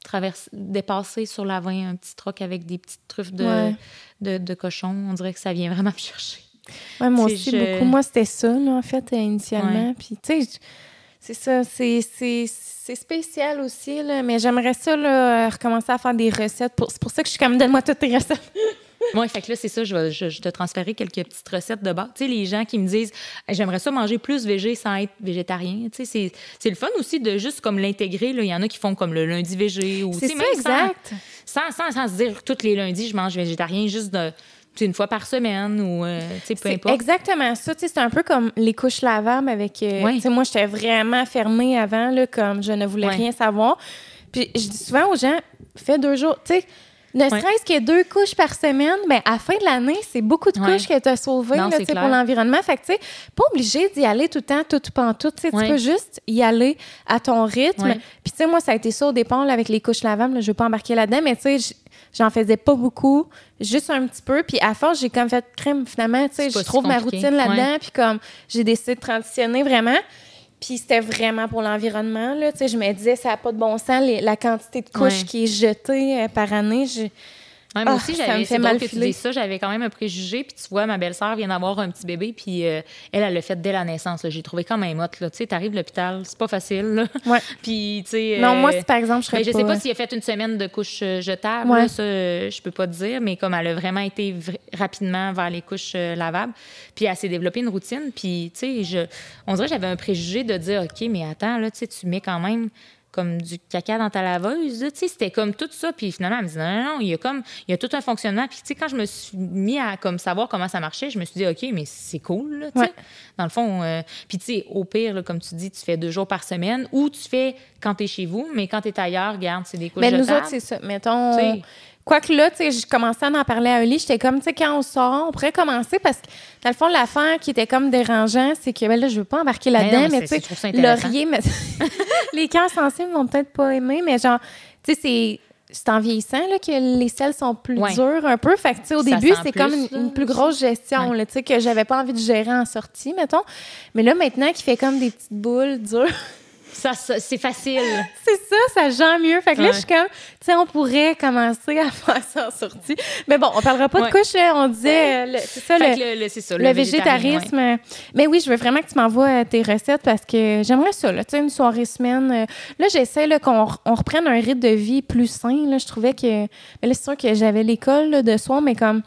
Speaker 2: traverser, dépasser sur l'avant un petit troc avec des petites truffes de,
Speaker 1: Ouais.
Speaker 2: de, de cochon. On dirait que ça vient vraiment me chercher.
Speaker 1: Ouais, moi
Speaker 2: T'sais,
Speaker 1: aussi,
Speaker 2: je-
Speaker 1: beaucoup. Moi, c'était ça, là, en fait, euh, initialement.
Speaker 2: Ouais.
Speaker 1: Puis, tu sais, je- c'est ça, c'est, c'est, c'est spécial aussi, là, mais j'aimerais ça, là, euh, recommencer à faire des recettes. Pour, c'est pour ça que je suis comme, donne-moi toutes tes recettes.
Speaker 2: Oui, fait que là, c'est ça, je vais je, je te transférer quelques petites recettes de base. Tu sais, les gens qui me disent hey, j'aimerais ça manger plus végé sans être végétarien. Tu sais, c'est, c'est le fun aussi de juste comme l'intégrer. Là. Il y en a qui font comme le lundi végé ou
Speaker 1: C'est
Speaker 2: tu sais,
Speaker 1: ça,
Speaker 2: même
Speaker 1: exact.
Speaker 2: Sans, sans, sans, sans se dire tous les lundis, je mange végétarien juste de, tu sais, une fois par semaine ou euh, tu sais, peu
Speaker 1: C'est
Speaker 2: importe.
Speaker 1: exactement ça. Tu sais, c'est un peu comme les couches lavables avec... euh,
Speaker 2: Ouais.
Speaker 1: Tu sais, moi, j'étais vraiment fermée avant, là, comme je ne voulais
Speaker 2: Ouais.
Speaker 1: rien savoir. Puis je dis souvent aux gens, fais deux jours... Tu sais, ne serait-ce que deux couches par semaine, mais à la fin de l'année, c'est beaucoup de
Speaker 2: Ouais.
Speaker 1: couches que tu as sauvées
Speaker 2: Non,
Speaker 1: là,
Speaker 2: c'est
Speaker 1: tu sais, pour
Speaker 2: clair.
Speaker 1: l'environnement. Fait que, tu sais, pas obligé d'y aller tout le temps, tout ou pantoute. Tu sais,
Speaker 2: Ouais.
Speaker 1: tu peux juste y aller à ton rythme.
Speaker 2: Ouais.
Speaker 1: Puis, tu sais, moi, ça a été ça au départ là, avec les couches lavables. Là, je veux pas embarquer là-dedans, mais tu sais, j- j'en faisais pas beaucoup, juste un petit peu. Puis, à force, j'ai comme fait crème, finalement. Tu sais,
Speaker 2: C'est
Speaker 1: je
Speaker 2: pas si
Speaker 1: trouve ma
Speaker 2: compliqué.
Speaker 1: routine là-dedans. Puis, comme, j'ai décidé de transitionner vraiment. Puis c'était vraiment pour l'environnement, là. Tu sais, je me disais, ça n'a pas de bon sens, les- la quantité de couches
Speaker 2: Ouais.
Speaker 1: qui est jetée euh, par année. Je...
Speaker 2: Ouais, moi
Speaker 1: Ah,
Speaker 2: aussi,
Speaker 1: ça
Speaker 2: j'avais,
Speaker 1: me fait
Speaker 2: c'est
Speaker 1: mal
Speaker 2: drôle que tu
Speaker 1: filer.
Speaker 2: dises ça, j'avais quand même un préjugé. Puis tu vois, ma belle-sœur vient d'avoir un petit bébé, puis euh, elle, elle l'a fait dès la naissance. Là. J'ai trouvé quand même hot. Tu sais, t'arrives à l'hôpital, c'est pas facile. Là.
Speaker 1: Ouais.
Speaker 2: Puis, tu sais...
Speaker 1: Non,
Speaker 2: euh,
Speaker 1: moi, si par exemple, je serais
Speaker 2: ben, je
Speaker 1: pas...
Speaker 2: sais pas s'il a fait une semaine de couches euh, jetables,
Speaker 1: Ouais.
Speaker 2: là, ça, euh, je peux pas te dire, mais comme elle a vraiment été vr- rapidement vers les couches euh, lavables, puis elle s'est développée une routine, puis, tu sais, je, on dirait que j'avais un préjugé de dire, OK, mais attends, là, tu sais, tu mets quand même comme du caca dans ta laveuse, là, tu sais, c'était comme tout ça, puis finalement, elle me dit, non, non, non, il y a comme, il y a tout un fonctionnement, puis, tu sais, quand je me suis mis à, comme, savoir comment ça marchait, je me suis dit, OK, mais c'est cool, là, tu sais,
Speaker 1: Ouais.
Speaker 2: dans le fond, euh, puis, tu sais, au pire, là, comme tu dis, tu fais deux jours par semaine, ou tu fais quand t'es chez vous, mais quand t'es ailleurs, regarde, c'est des couches
Speaker 1: Mais nous
Speaker 2: jetables.
Speaker 1: autres, c'est ça. Mettons...
Speaker 2: Tu sais.
Speaker 1: Quoique là, tu sais, je commençais à en parler à Oli, j'étais comme, tu sais, quand on sort, on pourrait commencer parce que, dans le fond, l'affaire qui était comme dérangeant, c'est que, ben là, je veux pas embarquer
Speaker 2: Ben
Speaker 1: là-dedans,
Speaker 2: non,
Speaker 1: mais,
Speaker 2: mais
Speaker 1: tu
Speaker 2: c'est-
Speaker 1: sais,
Speaker 2: je trouve ça intéressant.
Speaker 1: laurier, mais les cœurs sensibles vont peut-être pas aimer, mais genre, tu sais, c'est. C'est en vieillissant là, que les selles sont plus
Speaker 2: Ouais.
Speaker 1: dures un peu. Fait que, tu sais, au
Speaker 2: Ça
Speaker 1: début,
Speaker 2: sent
Speaker 1: c'est
Speaker 2: plus,
Speaker 1: comme une,
Speaker 2: là,
Speaker 1: une plus
Speaker 2: aussi.
Speaker 1: grosse gestion,
Speaker 2: Ouais.
Speaker 1: là, tu sais, que j'avais pas envie de gérer en sortie, mettons. Mais là, maintenant, qu'il fait comme des petites boules dures.
Speaker 2: Ça, ça, c'est facile.
Speaker 1: C'est ça, ça gère mieux. Fait que là,
Speaker 2: Ouais.
Speaker 1: je suis comme, tu sais, on pourrait commencer à faire ça en sortie. Mais bon, on parlera pas
Speaker 2: Ouais.
Speaker 1: de couches, là. On disait, euh, le- c'est ça,
Speaker 2: Fait
Speaker 1: le,
Speaker 2: que le, le- c'est ça,
Speaker 1: le végétarisme. euh, Mais oui, je veux vraiment que tu m'envoies euh, tes recettes parce que j'aimerais ça, là, tu sais, une soirée semaine. euh, Là, j'essaie là, qu'on re- on reprenne un rythme de vie plus sain. Là, je trouvais que... Mais là, c'est sûr que j'avais l'école là, de soir, mais comme...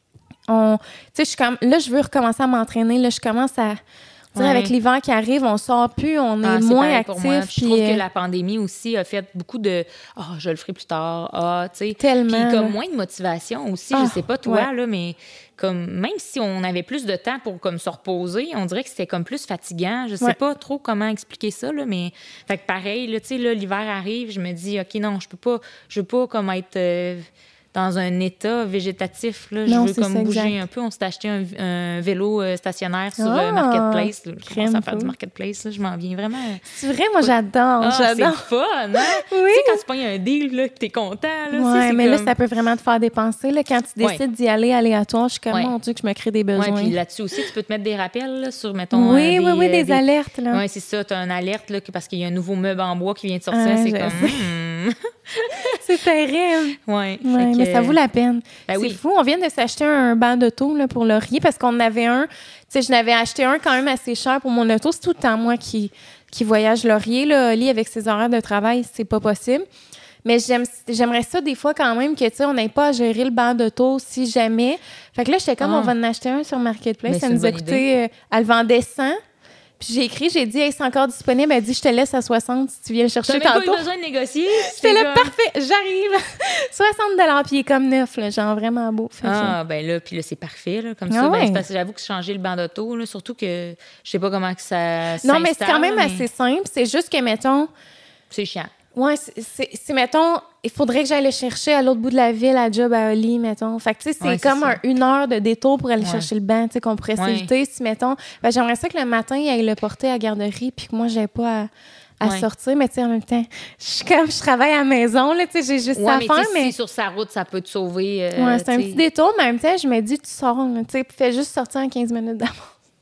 Speaker 1: on, tu sais, je suis comme... Là, je veux recommencer à m'entraîner. Là, je commence à... Tu sais,
Speaker 2: Ouais.
Speaker 1: avec l'hiver qui arrive, on sort plus, on est
Speaker 2: Ah, c'est
Speaker 1: moins
Speaker 2: pareil
Speaker 1: actif.
Speaker 2: pour moi. Puis je
Speaker 1: puis,
Speaker 2: trouve
Speaker 1: euh,
Speaker 2: que la pandémie aussi a fait beaucoup de « Ah, je le ferai plus tard. Ah, tu sais. »
Speaker 1: Tellement,
Speaker 2: Puis comme
Speaker 1: là.
Speaker 2: moins de motivation aussi.
Speaker 1: Ah,
Speaker 2: je sais pas toi,
Speaker 1: ouais.
Speaker 2: là, mais comme même si on avait plus de temps pour comme se reposer, on dirait que c'était comme plus fatigant. Je sais
Speaker 1: Ouais.
Speaker 2: pas trop comment expliquer ça, là, mais fait que pareil, là, tu sais, là, l'hiver arrive, je me dis « OK, non, je peux pas, je veux pas comme être... euh, dans un état végétatif. Là.
Speaker 1: Non,
Speaker 2: je veux
Speaker 1: c'est
Speaker 2: comme
Speaker 1: ça,
Speaker 2: bouger
Speaker 1: exact.
Speaker 2: un peu. On s'est acheté un, un vélo euh, stationnaire sur
Speaker 1: Ah,
Speaker 2: euh, Marketplace. Là. Je
Speaker 1: crème
Speaker 2: commence à faire
Speaker 1: cool.
Speaker 2: du Marketplace. Là. Je m'en viens vraiment...
Speaker 1: C'est vrai, moi, j'adore.
Speaker 2: Ah, c'est
Speaker 1: j'adore.
Speaker 2: le fun, hein?
Speaker 1: Oui.
Speaker 2: Tu sais, quand tu pognes un deal, là, que t'es content, là, tu sais,
Speaker 1: Ouais,
Speaker 2: c'est
Speaker 1: mais
Speaker 2: comme...
Speaker 1: là, ça peut vraiment te faire dépenser. Là, quand tu
Speaker 2: Ouais.
Speaker 1: décides d'y aller aléatoire, je suis comme,
Speaker 2: Ouais.
Speaker 1: mon Dieu, que je me crée des
Speaker 2: Ouais,
Speaker 1: besoins.
Speaker 2: puis là-dessus aussi, tu peux te mettre des rappels là, sur, mettons...
Speaker 1: oui,
Speaker 2: euh,
Speaker 1: oui, oui,
Speaker 2: euh,
Speaker 1: des, alertes. Là.
Speaker 2: Oui, c'est ça. Tu as une alerte là, que- parce qu'il y a un nouveau meuble en bois qui vient de sortir.
Speaker 1: Ah,
Speaker 2: c'est
Speaker 1: je
Speaker 2: comme...
Speaker 1: sais.
Speaker 2: hmm.
Speaker 1: C'est terrible.
Speaker 2: Ouais,
Speaker 1: Ouais,
Speaker 2: fait que-
Speaker 1: mais ça vaut la peine.
Speaker 2: Ben
Speaker 1: c'est
Speaker 2: oui.
Speaker 1: fou. On vient de s'acheter un banc d'auto là, pour Laurier parce qu'on en avait un. Tu sais, je n'avais acheté un quand même assez cher pour mon auto. C'est tout le temps moi qui, qui voyage Laurier. Là. Oli, avec ses horaires de travail, c'est pas possible. Mais j'aime, j'aimerais ça des fois quand même que, tu sais, on n'ait pas à gérer le banc d'auto si jamais. Fait que là, j'étais comme,
Speaker 2: Ah.
Speaker 1: on va en acheter un sur Marketplace.
Speaker 2: Mais
Speaker 1: Ça
Speaker 2: c'est
Speaker 1: nous a
Speaker 2: une bonne
Speaker 1: coûté... euh, elle le vendait cent. Puis j'ai écrit, j'ai dit, hey, c'est encore disponible. Elle dit, je te laisse à soixante si tu viens le
Speaker 2: T'as
Speaker 1: chercher
Speaker 2: même pas
Speaker 1: tantôt.
Speaker 2: eu besoin de négocier.
Speaker 1: C'était
Speaker 2: c'est
Speaker 1: le
Speaker 2: comme-
Speaker 1: parfait. J'arrive. soixante dollars puis il est comme neuf, là, genre vraiment beau. Fait que-
Speaker 2: Ah, ben là, puis là, c'est parfait, là, comme
Speaker 1: Ah
Speaker 2: ça. Ben,
Speaker 1: ouais.
Speaker 2: c'est parce que j'avoue que changer le banc d'auto, là, surtout que je sais pas comment que ça
Speaker 1: non, mais c'est quand
Speaker 2: s'installe,
Speaker 1: même
Speaker 2: mais
Speaker 1: assez simple. C'est juste que, mettons,
Speaker 2: C'est chiant.
Speaker 1: ouais, c'est, c'est, c'est, mettons, il faudrait que j'aille le chercher à l'autre bout de la ville, à job à Oli, mettons. Fait que, tu sais, c'est
Speaker 2: Ouais, c'est
Speaker 1: comme
Speaker 2: ça.
Speaker 1: un- une heure de détour pour aller
Speaker 2: Ouais.
Speaker 1: chercher le banc, tu sais, qu'on pourrait
Speaker 2: Ouais.
Speaker 1: s'éviter. Si, mettons, ben, j'aimerais ça que le matin, il aille le porter à la garderie puis que moi, j'ai pas à, à
Speaker 2: Ouais.
Speaker 1: sortir. Mais, tu sais, en même temps, je suis comme, je travaille à la maison, là, tu sais, j'ai juste ça
Speaker 2: Ouais,
Speaker 1: à
Speaker 2: mais
Speaker 1: faire,
Speaker 2: tu sais,
Speaker 1: mais...
Speaker 2: si sur sa route, ça peut te sauver. euh,
Speaker 1: Ouais, c'est un
Speaker 2: tu sais.
Speaker 1: petit détour, mais en même temps, je me dis, tu sors, là, tu sais, fais juste sortir en quinze minutes d'avance.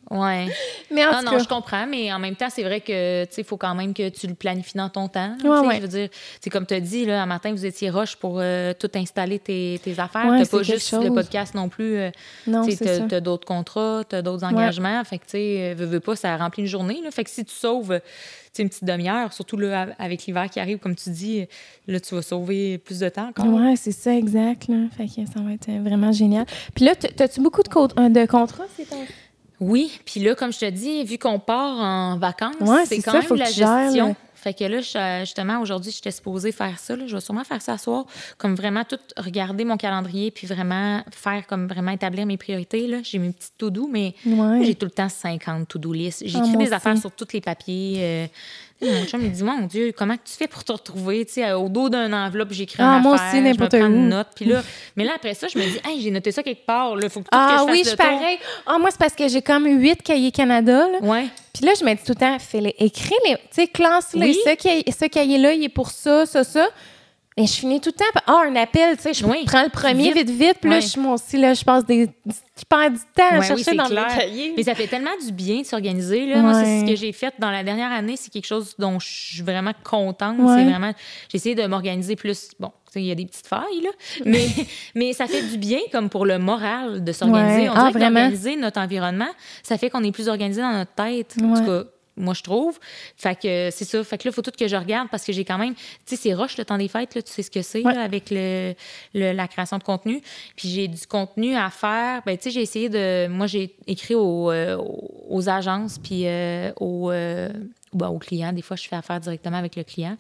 Speaker 2: Ouais.
Speaker 1: Mais en
Speaker 2: non,
Speaker 1: tout
Speaker 2: non,
Speaker 1: cas...
Speaker 2: je comprends, mais en même temps, c'est vrai que, tu sais, il faut quand même que tu le planifies dans ton temps.
Speaker 1: Ouais,
Speaker 2: ouais.
Speaker 1: ouais.
Speaker 2: Je veux dire, c'est comme tu as dit, là, un matin, vous étiez rush pour euh, tout installer tes, tes affaires.
Speaker 1: Ouais,
Speaker 2: t'as
Speaker 1: c'est
Speaker 2: pas
Speaker 1: quelque
Speaker 2: juste
Speaker 1: chose.
Speaker 2: le podcast non plus. Euh,
Speaker 1: non,
Speaker 2: tu
Speaker 1: c'est
Speaker 2: sais,
Speaker 1: ça.
Speaker 2: t'as d'autres contrats, t'as d'autres engagements. Ouais. Fait que, tu sais, veux, veux pas, ça remplit une journée. Là. Fait que si tu sauves une petite demi-heure, surtout là, avec l'hiver qui arrive, comme tu dis, là, tu vas sauver plus de temps encore.
Speaker 1: Ouais, c'est ça, exact. Là. Fait que ça va être vraiment génial. Puis là, t'as-tu beaucoup de, co- de contrats ces temps?
Speaker 2: Oui, puis là, comme je te dis, vu qu'on part en vacances,
Speaker 1: ouais,
Speaker 2: c'est, c'est quand
Speaker 1: ça,
Speaker 2: même
Speaker 1: faut
Speaker 2: la
Speaker 1: que tu gères,
Speaker 2: gestion.
Speaker 1: là.
Speaker 2: Fait que là, je, justement, aujourd'hui, j'étais supposée faire ça. Là. Je vais sûrement faire ça ce soir, comme vraiment tout regarder mon calendrier, puis vraiment faire, comme vraiment établir mes priorités. Là. J'ai mes petites to-do, mais
Speaker 1: ouais.
Speaker 2: j'ai tout le temps cinquante to-do list. J'écris
Speaker 1: ah,
Speaker 2: des
Speaker 1: aussi.
Speaker 2: affaires sur tous les papiers. Euh, mon chum me dit, mon Dieu, comment tu fais pour te retrouver? Tu sais, au dos d'un enveloppe, j'écris
Speaker 1: ah,
Speaker 2: une
Speaker 1: moi
Speaker 2: affaire,
Speaker 1: aussi, n'importe
Speaker 2: je me prends
Speaker 1: où.
Speaker 2: une note. Puis là, mais là, après ça, je me dis, hey, j'ai noté ça quelque part. Il faut que tout
Speaker 1: ah,
Speaker 2: que je fasse
Speaker 1: oui,
Speaker 2: le
Speaker 1: je suis
Speaker 2: tour.
Speaker 1: pareil. Ah, moi, c'est parce que j'ai comme huit cahiers Canada. Là.
Speaker 2: Ouais.
Speaker 1: Puis là, je me dis tout le temps, fais-les, écris-les, tu sais, classe-les.
Speaker 2: Oui.
Speaker 1: Ce, cahier, ce cahier-là, il est pour ça, ça, ça. Et je finis tout le temps. Ah, un appel, tu sais, je
Speaker 2: oui.
Speaker 1: prends le premier vite, vite. vite puis
Speaker 2: ouais.
Speaker 1: là, je, moi aussi, là, je passe des. Je perds du temps à
Speaker 2: ouais,
Speaker 1: chercher
Speaker 2: oui,
Speaker 1: dans
Speaker 2: clair.
Speaker 1: mes cahiers.
Speaker 2: Mais ça fait tellement du bien de s'organiser. Là.
Speaker 1: Ouais.
Speaker 2: Moi, c'est ce que j'ai fait dans la dernière année. C'est quelque chose dont je suis vraiment contente.
Speaker 1: Ouais.
Speaker 2: C'est vraiment. J'ai essayé de m'organiser plus. Bon, il y a des petites failles, là. Mais, mais ça fait du bien, comme pour le moral, de s'organiser.
Speaker 1: Ouais.
Speaker 2: On dirait
Speaker 1: ah,
Speaker 2: que
Speaker 1: vraiment?
Speaker 2: d'organiser notre environnement, ça fait qu'on est plus organisé dans notre tête.
Speaker 1: Ouais.
Speaker 2: En tout cas, moi, je trouve. Fait que c'est ça. Fait que là, il faut tout que je regarde parce que j'ai quand même... Tu sais, c'est rush le temps des fêtes, là, tu sais ce que c'est,
Speaker 1: ouais.
Speaker 2: là, avec le, le, la création de contenu. Puis j'ai du contenu à faire. Ben, tu sais, j'ai essayé de... Moi, j'ai écrit aux, euh, aux agences puis euh, aux, euh, ben, aux clients. Des fois, je fais affaire directement avec le client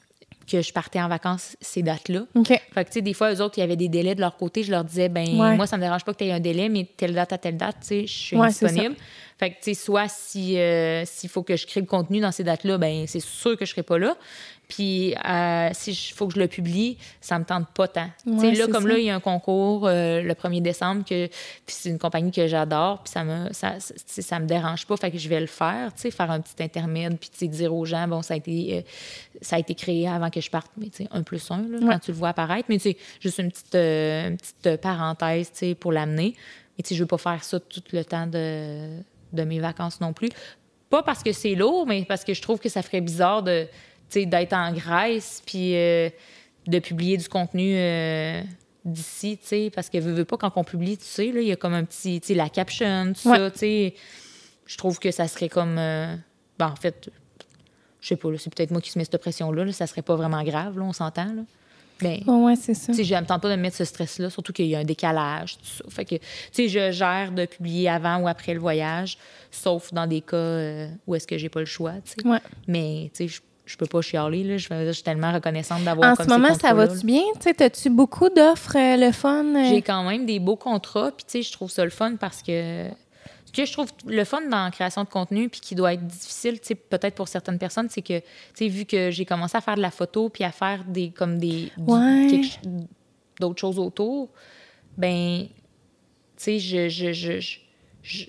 Speaker 2: que je partais en vacances ces dates-là.
Speaker 1: Okay.
Speaker 2: Fait que, tu sais, des fois, eux autres, il y avait des délais de leur côté. Je leur disais, ben
Speaker 1: ouais.
Speaker 2: moi, ça me dérange pas que tu aies un délai, mais telle date à telle date, tu sais, je suis
Speaker 1: ouais,
Speaker 2: indisponible. Fait que, tu sais, soit si, euh, s'il faut que je crée le contenu dans ces dates-là, ben c'est sûr que je serai pas là. Puis, euh, si il faut que je le publie, ça me tente pas tant.
Speaker 1: Ouais,
Speaker 2: tu sais, là, comme
Speaker 1: ça.
Speaker 2: là, il y a un concours euh, le premier décembre, que, puis c'est une compagnie que j'adore, puis ça me, ça, ça me dérange pas, fait que je vais le faire, tu sais, faire un petit intermède, puis tu sais, dire aux gens, bon, ça a été, euh, ça a été créé avant que je parte, mais tu sais, un plus un, là,
Speaker 1: ouais.
Speaker 2: quand tu le vois apparaître, mais tu sais, juste une petite, euh, une petite parenthèse, tu sais, pour l'amener. Mais tu sais, je veux pas faire ça tout le temps de, de mes vacances non plus. Pas parce que c'est lourd, mais parce que je trouve que ça ferait bizarre de... T'sais, d'être en Grèce, puis euh, de publier du contenu euh, d'ici, tu sais, parce que veux, veux pas, quand on publie, tu sais, là, il y a comme un petit, tu sais, la caption, tout
Speaker 1: ouais.
Speaker 2: ça, tu sais, je trouve que ça serait comme, euh, ben, en fait, je sais pas, là, c'est peut-être moi qui se mets cette pression-là, là, ça serait pas vraiment grave, là, on s'entend, là. Mais,
Speaker 1: oh, ouais, c'est ça.
Speaker 2: Tu sais, je me tente pas de me mettre ce stress-là, surtout qu'il y a un décalage, tout ça. Fait que, tu sais, je gère de publier avant ou après le voyage, sauf dans des cas euh, où est-ce que j'ai pas le choix, tu sais.
Speaker 1: Ouais.
Speaker 2: Mais, tu sais, je je peux pas chialer, là. Je, je suis tellement reconnaissante d'avoir
Speaker 1: en
Speaker 2: comme
Speaker 1: ce moment,
Speaker 2: ces
Speaker 1: ça va-tu bien? Tu sais, as-tu beaucoup d'offres, euh, le fun? Euh...
Speaker 2: J'ai quand même des beaux contrats, puis tu sais, je trouve ça le fun parce que ce que je trouve le fun dans la création de contenu, puis qui doit être difficile, tu sais, peut-être pour certaines personnes, c'est que, tu sais, vu que j'ai commencé à faire de la photo, puis à faire des, comme des,
Speaker 1: ouais.
Speaker 2: du, quelque, d'autres choses autour, ben, tu sais, je, je, je, je, je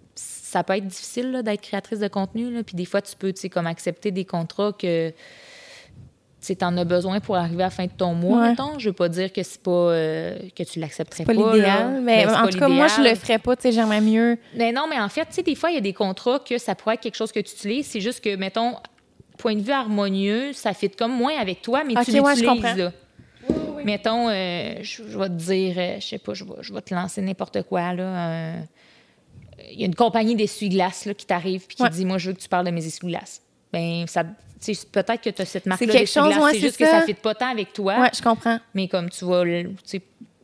Speaker 2: ça peut être difficile là, d'être créatrice de contenu. Là. Puis des fois, tu peux comme accepter des contrats que tu en as besoin pour arriver à la fin de ton mois,
Speaker 1: ouais.
Speaker 2: mettons. Je veux pas dire que c'est pas euh, que tu l'accepterais
Speaker 1: pas.
Speaker 2: pas.
Speaker 1: C'est pas l'idéal. Là. Mais, mais en tout cas, moi, je le ferais pas. Tu sais, j'aimerais mieux.
Speaker 2: Mais non, mais en fait, tu sais, des fois, il y a des contrats que ça pourrait être quelque chose que tu utilises. C'est juste que, mettons, point de vue harmonieux, ça fit comme moins avec toi, mais
Speaker 1: okay,
Speaker 2: tu
Speaker 1: ouais,
Speaker 2: l'utilises,
Speaker 1: je
Speaker 2: là.
Speaker 1: Oui, oui.
Speaker 2: Mettons, euh, je, je vais te dire, euh, je sais pas, je vais, je vais te lancer n'importe quoi, là. Euh, il y a une compagnie d'essuie-glaces là, qui t'arrive et qui
Speaker 1: ouais.
Speaker 2: dit « Moi, je veux que tu parles de mes essuie-glaces. » Bien, ça, peut-être que tu as cette marque-là
Speaker 1: c'est quelque
Speaker 2: d'essuie-glaces.
Speaker 1: chose, ouais,
Speaker 2: c'est,
Speaker 1: c'est
Speaker 2: juste
Speaker 1: ça.
Speaker 2: que ça ne fit pas tant avec toi.
Speaker 1: Oui, je comprends.
Speaker 2: Mais comme tu vas, tu sais,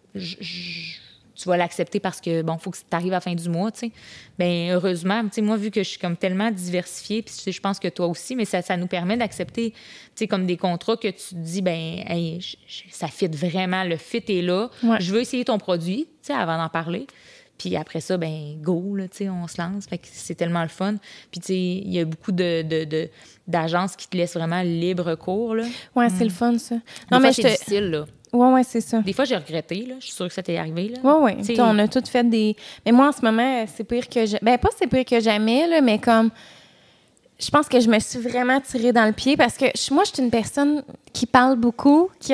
Speaker 2: tu vas l'accepter parce que, bon, il faut que tu arrives à la fin du mois, tu sais. Bien, heureusement, tu sais, moi, vu que je suis comme tellement diversifiée, puis tu sais, je pense que toi aussi, mais ça, ça nous permet d'accepter, tu sais, comme des contrats que tu te dis, ben, hey, je, je, ça fit vraiment, le fit est là.
Speaker 1: Ouais.
Speaker 2: Je veux essayer ton produit, tu sais, avant d'en parler. Puis après ça, ben go, là, tu sais, on se lance. Fait que c'est tellement le fun. Puis, tu sais, il y a beaucoup de, de, de, d'agences qui te laissent vraiment libre cours, là.
Speaker 1: Ouais,
Speaker 2: mm.
Speaker 1: c'est le fun, ça.
Speaker 2: Des
Speaker 1: non,
Speaker 2: fois,
Speaker 1: mais
Speaker 2: c'est
Speaker 1: je te...
Speaker 2: difficile, là.
Speaker 1: Ouais, ouais, c'est ça.
Speaker 2: Des fois, j'ai regretté, là. Je suis sûre que ça t'est arrivé, là.
Speaker 1: Ouais, ouais.
Speaker 2: T'sais...
Speaker 1: On a toutes fait des... Mais moi, en ce moment, c'est pire que... Je... Ben, pas c'est pire que jamais, là, mais comme... Je pense que je me suis vraiment tirée dans le pied parce que je... moi, je suis une personne qui parle beaucoup, qui a... qui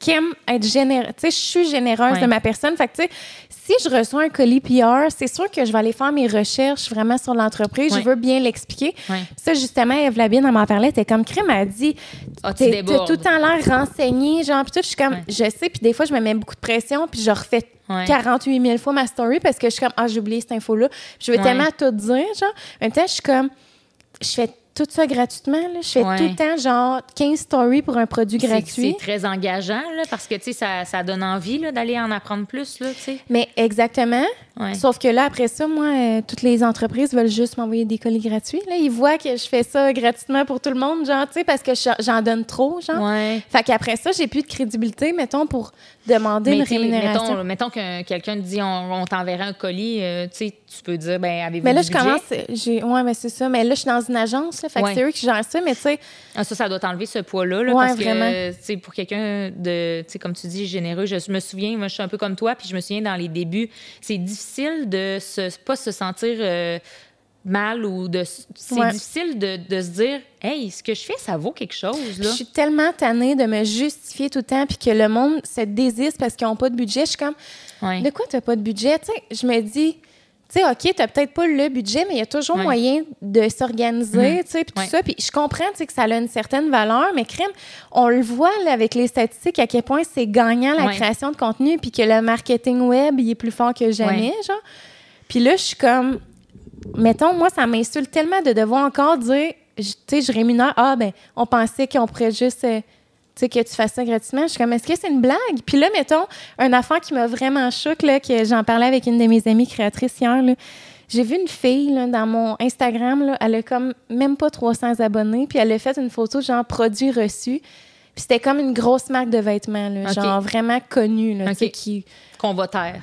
Speaker 1: qui aime être généreuse. Tu sais, je suis généreuse
Speaker 2: ouais.
Speaker 1: de ma personne. Fait que, tu sais, si je reçois un colis P R, c'est sûr que je vais aller faire mes recherches vraiment sur l'entreprise.
Speaker 2: Ouais.
Speaker 1: Je veux bien l'expliquer.
Speaker 2: Ouais.
Speaker 1: Ça, justement, Eve Labine, elle m'en parlait. Elle était comme crème, elle a dit,
Speaker 2: Ah, tu
Speaker 1: t'es-
Speaker 2: débordes.
Speaker 1: t'as tout le temps l'air renseignée, genre, puis tout. Je suis comme,
Speaker 2: Ouais.
Speaker 1: je sais, puis des fois, je me mets beaucoup de pression, puis je refais
Speaker 2: Ouais.
Speaker 1: quarante-huit mille fois ma story parce que je suis comme, ah, j'ai oublié cette info-là. Puis je veux
Speaker 2: Ouais.
Speaker 1: tellement tout dire, genre. En même temps, je suis comme, je fais tout ça gratuitement, là. Je fais
Speaker 2: Ouais.
Speaker 1: tout le temps, genre, quinze stories pour un produit
Speaker 2: C'est-
Speaker 1: gratuit.
Speaker 2: C'est très engageant, là, parce que, tu sais, ça, ça donne envie, là, d'aller en apprendre plus, là, tu sais.
Speaker 1: Mais exactement.
Speaker 2: Ouais.
Speaker 1: Sauf que là, après ça, moi, euh, toutes les entreprises veulent juste m'envoyer des colis gratuits. Là, ils voient que je fais ça gratuitement pour tout le monde, genre, tu sais, parce que je- j'en donne trop, genre.
Speaker 2: Ouais.
Speaker 1: Fait qu'après ça, j'ai plus de crédibilité, mettons, pour demander
Speaker 2: Mais
Speaker 1: une
Speaker 2: tu sais,
Speaker 1: rémunération.
Speaker 2: mettons, mettons que quelqu'un te dit on, on t'enverrait un colis, euh, tu sais, tu peux dire, ben avez-vous
Speaker 1: Mais là,
Speaker 2: du
Speaker 1: je
Speaker 2: budget?
Speaker 1: commence. J'ai, ouais, mais c'est ça. Mais là, je suis dans une agence, là. Fait
Speaker 2: Ouais.
Speaker 1: que c'est eux qui gèrent ça, mais tu sais.
Speaker 2: Ah, ça, ça doit t'enlever ce poids-là, là,
Speaker 1: Ouais,
Speaker 2: parce
Speaker 1: vraiment.
Speaker 2: que, tu sais, pour quelqu'un de, tu sais, comme tu dis, généreux, je me souviens, moi, je suis un peu comme toi, puis je me souviens dans les débuts, c'est difficile de se, pas se sentir euh, mal ou de, c'est
Speaker 1: Ouais.
Speaker 2: difficile de, de se dire, hey, ce que je fais, ça vaut quelque chose,
Speaker 1: Je
Speaker 2: là.
Speaker 1: suis tellement tannée de me justifier tout le temps, puis que le monde se désiste parce qu'ils n'ont pas de budget. Je suis comme,
Speaker 2: Ouais.
Speaker 1: de quoi tu n'as pas de budget? Tu sais, je me dis, tu sais, OK, tu n'as peut-être pas le budget, mais il y a toujours
Speaker 2: Ouais.
Speaker 1: moyen de s'organiser,
Speaker 2: Mhm.
Speaker 1: tu sais, puis tout
Speaker 2: Ouais.
Speaker 1: ça. Puis je comprends, tu sais, que ça a une certaine valeur, mais crème, on le voit là, avec les statistiques à quel point c'est gagnant la
Speaker 2: Ouais.
Speaker 1: création de contenu, puis que le marketing web, il est plus fort que jamais,
Speaker 2: Ouais.
Speaker 1: genre. Puis là, je suis comme, mettons, moi, ça m'insulte tellement de devoir encore dire, je- tu sais, je rémunère, ah, ben, on pensait qu'on pourrait juste, euh, tu sais, que tu fasses ça gratuitement. Je suis comme, est-ce que c'est une blague? Puis là, mettons, un affaire qui m'a vraiment choqué, là, que j'en parlais avec une de mes amies créatrices hier, là. J'ai vu une fille, là, dans mon Instagram, là, elle a comme même pas trois cents abonnés, puis elle a fait une photo, genre, produit reçu. Puis c'était comme une grosse marque de vêtements, là,
Speaker 2: OK.
Speaker 1: genre, vraiment connue, là, tu sais,
Speaker 2: OK.
Speaker 1: qui...
Speaker 2: Qu'on va taire.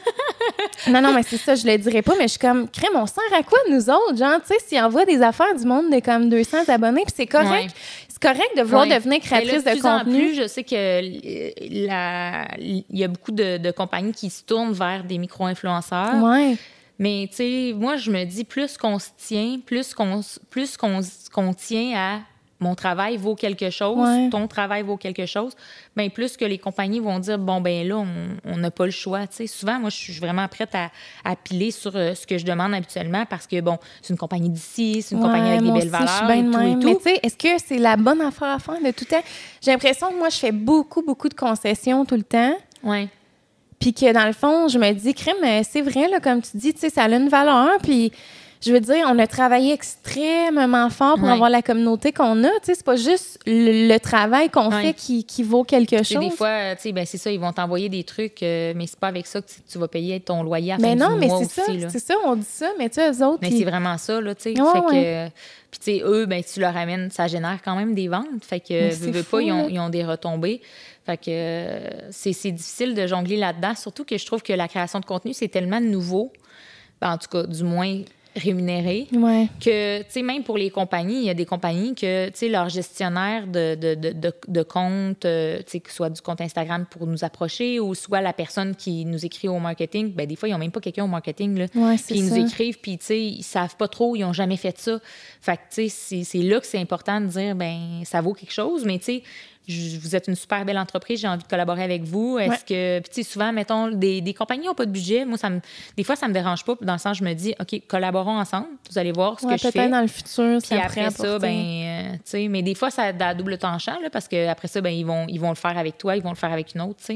Speaker 1: Non, non, mais c'est ça, je le dirais pas, mais je suis comme, crème, on sert à quoi, nous autres? Genre, tu sais, s'ils envoient des affaires du monde de comme deux cents abonnés, puis c'est correct.
Speaker 2: Ouais.
Speaker 1: C'est correct de vouloir
Speaker 2: Ouais.
Speaker 1: devenir créatrice
Speaker 2: Mais là,
Speaker 1: de
Speaker 2: plus en
Speaker 1: contenu.
Speaker 2: plus, je sais que euh, la- il y a beaucoup de, de compagnies qui se tournent vers des micro-influenceurs.
Speaker 1: Ouais.
Speaker 2: Mais tu sais, moi, je me dis, plus qu'on se tient, plus qu'on s- plus qu'on s- qu'on tient à mon travail vaut quelque chose,
Speaker 1: Ouais.
Speaker 2: ton travail vaut quelque chose, bien plus que les compagnies vont dire, bon, ben là, on- on n'a pas le choix. Tu sais, souvent, moi, je suis vraiment prête à, à piler sur euh, ce que je demande habituellement parce que, bon, c'est une compagnie d'ici, c'est une
Speaker 1: Ouais,
Speaker 2: compagnie avec des
Speaker 1: moi
Speaker 2: belles
Speaker 1: aussi, je suis
Speaker 2: valeurs et
Speaker 1: bien de
Speaker 2: tout et
Speaker 1: même.
Speaker 2: tout.
Speaker 1: Mais tu sais, est-ce que c'est la bonne affaire à faire de tout temps? J'ai l'impression que moi, je fais beaucoup, beaucoup de concessions tout le temps.
Speaker 2: Ouais.
Speaker 1: Puis que dans le fond, je me dis, crème, euh, c'est vrai, là, comme tu dis, tu sais, ça a une valeur. Puis je veux dire, on a travaillé extrêmement fort pour
Speaker 2: Ouais.
Speaker 1: avoir la communauté qu'on a. Tu sais, c'est pas juste le, le travail qu'on
Speaker 2: Ouais.
Speaker 1: fait qui, qui vaut quelque
Speaker 2: Tu sais,
Speaker 1: chose.
Speaker 2: des fois, euh, tu sais, ben c'est ça, ils vont t'envoyer des trucs, euh, mais c'est pas avec ça que tu, tu vas payer ton loyer à la
Speaker 1: Mais
Speaker 2: fin
Speaker 1: non,
Speaker 2: du
Speaker 1: mais
Speaker 2: mois
Speaker 1: c'est
Speaker 2: aussi,
Speaker 1: ça,
Speaker 2: là.
Speaker 1: c'est ça, on dit ça, mais tu sais, eux autres,
Speaker 2: Mais
Speaker 1: ils-
Speaker 2: c'est vraiment ça, là, tu sais.
Speaker 1: Ouais,
Speaker 2: fait que,
Speaker 1: ouais.
Speaker 2: euh, puis, tu sais, eux, ben, tu leur amènes, ça génère quand même des ventes. Fait que,
Speaker 1: Mais
Speaker 2: veux,
Speaker 1: c'est
Speaker 2: veux
Speaker 1: fou,
Speaker 2: pas, ils ont,
Speaker 1: là.
Speaker 2: ils ont des retombées. Fait que euh, c'est c'est difficile de jongler là-dedans, surtout que je trouve que la création de contenu, c'est tellement nouveau, ben, en tout cas, du moins rémunéré,
Speaker 1: Ouais.
Speaker 2: que, tu sais, même pour les compagnies, il y a des compagnies que, tu sais, leur gestionnaire de, de, de, de, de compte, euh, tu sais, que ce soit du compte Instagram pour nous approcher ou soit la personne qui nous écrit au marketing, ben des fois, ils n'ont même pas quelqu'un au marketing, là.
Speaker 1: Ouais, c'est
Speaker 2: Puis ils
Speaker 1: ça.
Speaker 2: nous écrivent, puis, tu sais, ils savent pas trop, ils n'ont jamais fait ça. Fait que, tu sais, c'est- c'est là que c'est important de dire, ben ça vaut quelque chose, mais, tu sais, je- vous êtes une super belle entreprise, j'ai envie de collaborer avec vous. Est-ce
Speaker 1: Ouais.
Speaker 2: que, puis tu sais, souvent, mettons, des, des compagnies n'ont pas de budget. Moi, ça me, des fois, ça me dérange pas. Dans le sens, je me dis, OK, collaborons ensemble. Vous allez voir ce
Speaker 1: Ouais,
Speaker 2: que je
Speaker 1: peut-être
Speaker 2: fais.
Speaker 1: dans le futur,
Speaker 2: Puis
Speaker 1: ça pourrait
Speaker 2: après ça,
Speaker 1: apporter.
Speaker 2: ben, euh, tu sais, mais des fois, ça a à double tranchant, là, parce que après ça, ben, ils vont, ils vont le faire avec toi, ils vont le faire avec une autre, tu sais.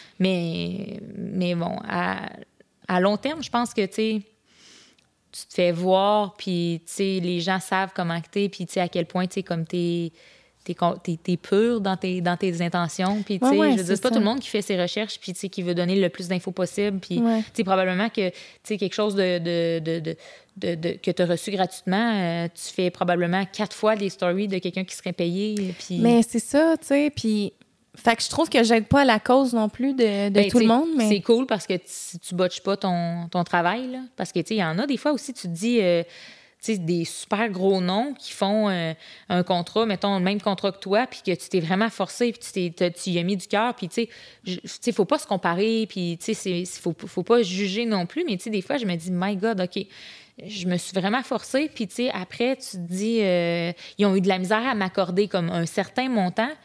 Speaker 2: Mais, mais bon, à, à long terme, je pense que, tu sais, tu te fais voir, puis, tu sais, les gens savent comment que t'es, puis, tu sais, à quel point, tu sais, comme t'es... T'es, con- t'es, t'es pur dans tes, dans tes intentions. Puis, tu sais,
Speaker 1: Ouais, ouais,
Speaker 2: je veux dire,
Speaker 1: c'est
Speaker 2: c'est pas
Speaker 1: ça.
Speaker 2: tout le monde qui fait ses recherches, puis, tu sais, qui veut donner le plus d'infos possible. Puis,
Speaker 1: Ouais.
Speaker 2: tu sais, probablement que, tu sais, quelque chose de, de, de, de, de- de- que tu as reçu gratuitement, euh, tu fais probablement quatre fois des stories de quelqu'un qui serait payé. Puis,
Speaker 1: Mais c'est ça, tu sais, puis... Fait que je trouve que j'aide pas à la cause non plus de, de
Speaker 2: ben,
Speaker 1: tout
Speaker 2: tu
Speaker 1: le
Speaker 2: sais,
Speaker 1: monde, mais...
Speaker 2: c'est cool parce que tu, tu botches pas ton, ton travail, là. Parce que, tu sais, il y en a des fois aussi, tu te dis... euh, tu sais, des super gros noms qui font euh, un contrat, mettons, le même contrat que toi, puis que tu t'es vraiment forcé, puis tu, t'es, t'as- tu y as mis du cœur, puis tu sais, je- tu sais, faut pas se comparer, puis tu sais, c'est- c'est- faut, faut pas juger non plus, mais tu sais, des fois, je me dis, my God, OK, je me suis vraiment forcée, puis tu sais, après, tu te dis, euh, ils ont eu de la misère à m'accorder comme un certain montant,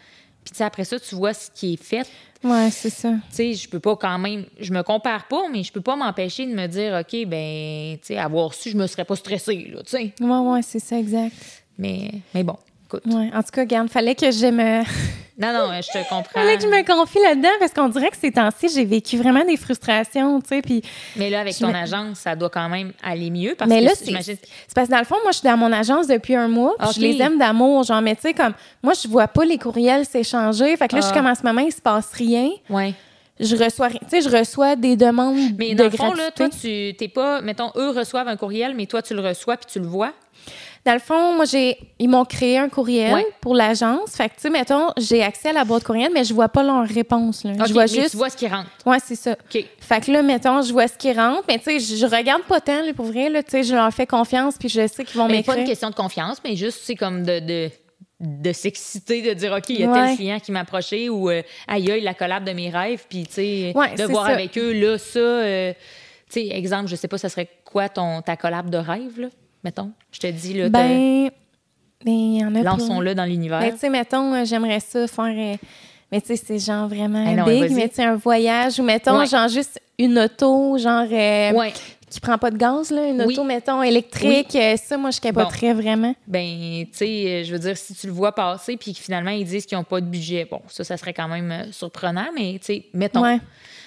Speaker 2: Puis, tu sais, après ça, tu vois ce qui est fait.
Speaker 1: Ouais, c'est ça.
Speaker 2: Tu sais, je peux pas quand même... Je me compare pas, mais je peux pas m'empêcher de me dire, OK, ben, tu sais, avoir su, je me serais pas stressée, là, tu sais.
Speaker 1: Ouais, ouais, c'est ça, exact.
Speaker 2: Mais, mais bon, écoute.
Speaker 1: Ouais, en tout cas, regarde, fallait que je me...
Speaker 2: Non, non, je te comprends.
Speaker 1: Fallait que je me confie là-dedans parce qu'on dirait que ces temps-ci, j'ai vécu vraiment des frustrations, tu sais, puis...
Speaker 2: Mais là, avec ton
Speaker 1: me...
Speaker 2: agence, ça doit quand même aller mieux parce
Speaker 1: mais
Speaker 2: que
Speaker 1: là, c'est,
Speaker 2: j'imagine...
Speaker 1: c'est parce que dans le fond, moi, je suis dans mon agence depuis un mois, puis
Speaker 2: okay.
Speaker 1: je les aime d'amour, genre, mais tu sais, comme, moi, je vois pas les courriels s'échanger, fait que là, ah. je suis comme, en ce moment, il se passe rien.
Speaker 2: Ouais.
Speaker 1: Je reçois, tu sais, je reçois des demandes
Speaker 2: mais
Speaker 1: de
Speaker 2: dans le
Speaker 1: gratuité.
Speaker 2: fond, là, toi, tu t'es pas... Mettons, eux reçoivent un courriel, mais toi, tu le reçois puis tu le vois.
Speaker 1: Dans le fond, moi, j'ai, ils m'ont créé un courriel
Speaker 2: ouais.
Speaker 1: pour l'agence. Fait que, tu sais, mettons, j'ai accès à la boîte courriel, mais je vois pas leur réponse, là.
Speaker 2: Okay,
Speaker 1: je vois
Speaker 2: mais
Speaker 1: juste...
Speaker 2: tu vois ce qui rentre.
Speaker 1: Ouais, c'est ça.
Speaker 2: OK.
Speaker 1: Fait que là, mettons, je vois ce qui rentre, mais tu sais, je, je regarde pas tant, là, pour vrai, là, tu sais, je leur fais confiance, puis je sais qu'ils vont
Speaker 2: mais
Speaker 1: m'écrire.
Speaker 2: Pas une question de confiance, mais juste, c'est comme de... de... de s'exciter, de dire, OK, il y a
Speaker 1: ouais.
Speaker 2: tel client qui m'a approché ou, euh, aïe, aïe, la collab de mes rêves, puis, tu sais,
Speaker 1: ouais,
Speaker 2: de voir
Speaker 1: ça.
Speaker 2: avec eux, là, ça, euh, tu sais, exemple, je sais pas, ça serait quoi ton, ta collab de rêve, là, mettons? Je te dis, là,
Speaker 1: ben, ben, il y en a
Speaker 2: lançons-le dans l'univers.
Speaker 1: Mais, tu sais, mettons, euh, j'aimerais ça faire, euh, mais tu sais, c'est genre vraiment
Speaker 2: hey non,
Speaker 1: big,
Speaker 2: vas-y.
Speaker 1: mais tu sais, un voyage, ou mettons,
Speaker 2: ouais.
Speaker 1: genre juste une auto, genre, euh,
Speaker 2: ouais.
Speaker 1: qui prend pas de gaz, là, une
Speaker 2: oui.
Speaker 1: auto, mettons, électrique,
Speaker 2: oui.
Speaker 1: euh, ça, moi, je capoterais bon. vraiment.
Speaker 2: Ben, tu sais, je veux dire, si tu le vois passer, puis finalement, ils disent qu'ils n'ont pas de budget, bon, ça, ça serait quand même euh, surprenant, mais, tu sais, mettons,
Speaker 1: ouais.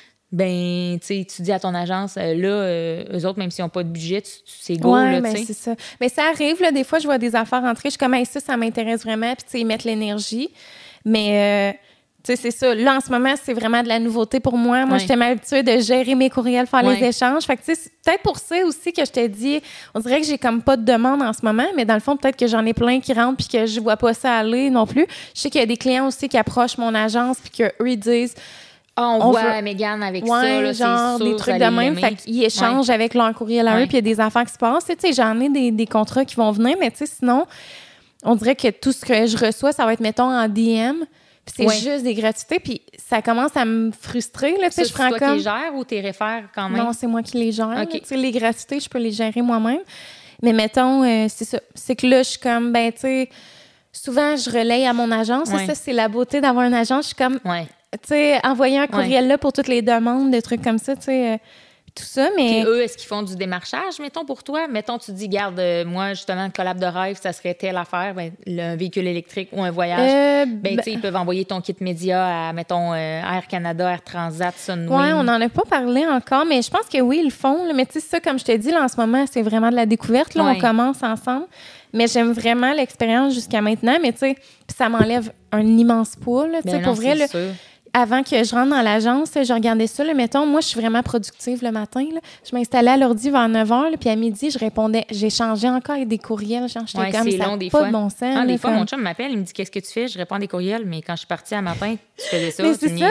Speaker 2: ben, tu sais, tu dis à ton agence, euh, là, euh, eux autres, même s'ils n'ont pas de budget, tu, tu, c'est go,
Speaker 1: ouais,
Speaker 2: là,
Speaker 1: ben,
Speaker 2: tu sais.
Speaker 1: c'est ça. Mais ça arrive, là, des fois, je vois des affaires rentrer, je suis comme, hey, ça, ça m'intéresse vraiment, puis, tu sais, ils mettent l'énergie, mais... Euh, tu sais, c'est ça. Là, en ce moment, c'est vraiment de la nouveauté pour moi. Moi,
Speaker 2: ouais.
Speaker 1: j'étais mal habituée de gérer mes courriels, faire
Speaker 2: ouais.
Speaker 1: les échanges. Fait que, tu sais, c'est peut-être pour ça aussi que je t'ai dit, on dirait que j'ai comme pas de demande en ce moment, mais dans le fond, peut-être que j'en ai plein qui rentrent puis que je vois pas ça aller non plus. Je sais qu'il y a des clients aussi qui approchent mon agence puis qu'eux, ils disent...
Speaker 2: Ah, on, on voit veut... Mégane avec
Speaker 1: ouais,
Speaker 2: ça, là,
Speaker 1: genre,
Speaker 2: c'est sûr,
Speaker 1: des trucs de même. Fait qu'ils échangent ouais. avec leur courriel à
Speaker 2: ouais.
Speaker 1: eux puis il y a des affaires qui se passent. Tu sais, j'en ai des, des contrats qui vont venir, mais tu sais, sinon, on dirait que tout ce que je reçois, ça va être, mettons, en D M. Puis c'est ouais. juste des gratuités, puis ça commence à me frustrer. Là,
Speaker 2: ça,
Speaker 1: je prends
Speaker 2: c'est toi
Speaker 1: comme...
Speaker 2: qui les gères ou tu les réfères quand même?
Speaker 1: Non, c'est moi qui les gère.
Speaker 2: Okay.
Speaker 1: Là, les gratuités, je peux les gérer moi-même. Mais mettons, euh, c'est ça. C'est que là, je suis comme, ben, tu sais, souvent, je relaye à mon agence.
Speaker 2: Ouais.
Speaker 1: Ça, c'est la beauté d'avoir une agence. Je suis comme,
Speaker 2: ouais.
Speaker 1: tu sais, envoyer un courriel
Speaker 2: ouais.
Speaker 1: là pour toutes les demandes, des trucs comme ça, tu sais... Euh, tout ça, mais...
Speaker 2: Puis eux, est-ce qu'ils font du démarchage, mettons, pour toi? Mettons, tu dis, garde, euh, moi, justement, le collab de rêve, ça serait telle affaire, ben, le, un véhicule électrique ou un voyage. Euh, ben, ben... tu sais, ils peuvent envoyer ton kit média à, mettons, euh, Air Canada, Air Transat, Sunwing.
Speaker 1: Oui, on n'en a pas parlé encore, mais je pense que oui, ils le font. Là, mais tu sais, ça, comme je te dis, là, en ce moment, c'est vraiment de la découverte. Là, ouais. On commence ensemble. Mais j'aime vraiment l'expérience jusqu'à maintenant, mais tu sais, ça m'enlève un immense poids, là, tu sais,
Speaker 2: ben
Speaker 1: pour
Speaker 2: non,
Speaker 1: vrai, là,
Speaker 2: sûr.
Speaker 1: Avant que je rentre dans l'agence, je regardais ça. Là, mettons, moi, je suis vraiment productive le matin. Là. Je m'installais à l'ordi vers neuf heures, là, puis à midi, je répondais. J'échangeais encore avec des courriels. Genre, j'étais
Speaker 2: ouais,
Speaker 1: comme
Speaker 2: c'est
Speaker 1: ça,
Speaker 2: long, des
Speaker 1: pas
Speaker 2: fois.
Speaker 1: de bon sens.
Speaker 2: Ah,
Speaker 1: là,
Speaker 2: des fois,
Speaker 1: comme...
Speaker 2: mon chum m'appelle, il me dit « Qu'est-ce que tu fais? » Je réponds à des courriels, mais quand je suis partie à matin, tu faisais ça,
Speaker 1: mais
Speaker 2: tu
Speaker 1: c'est ça.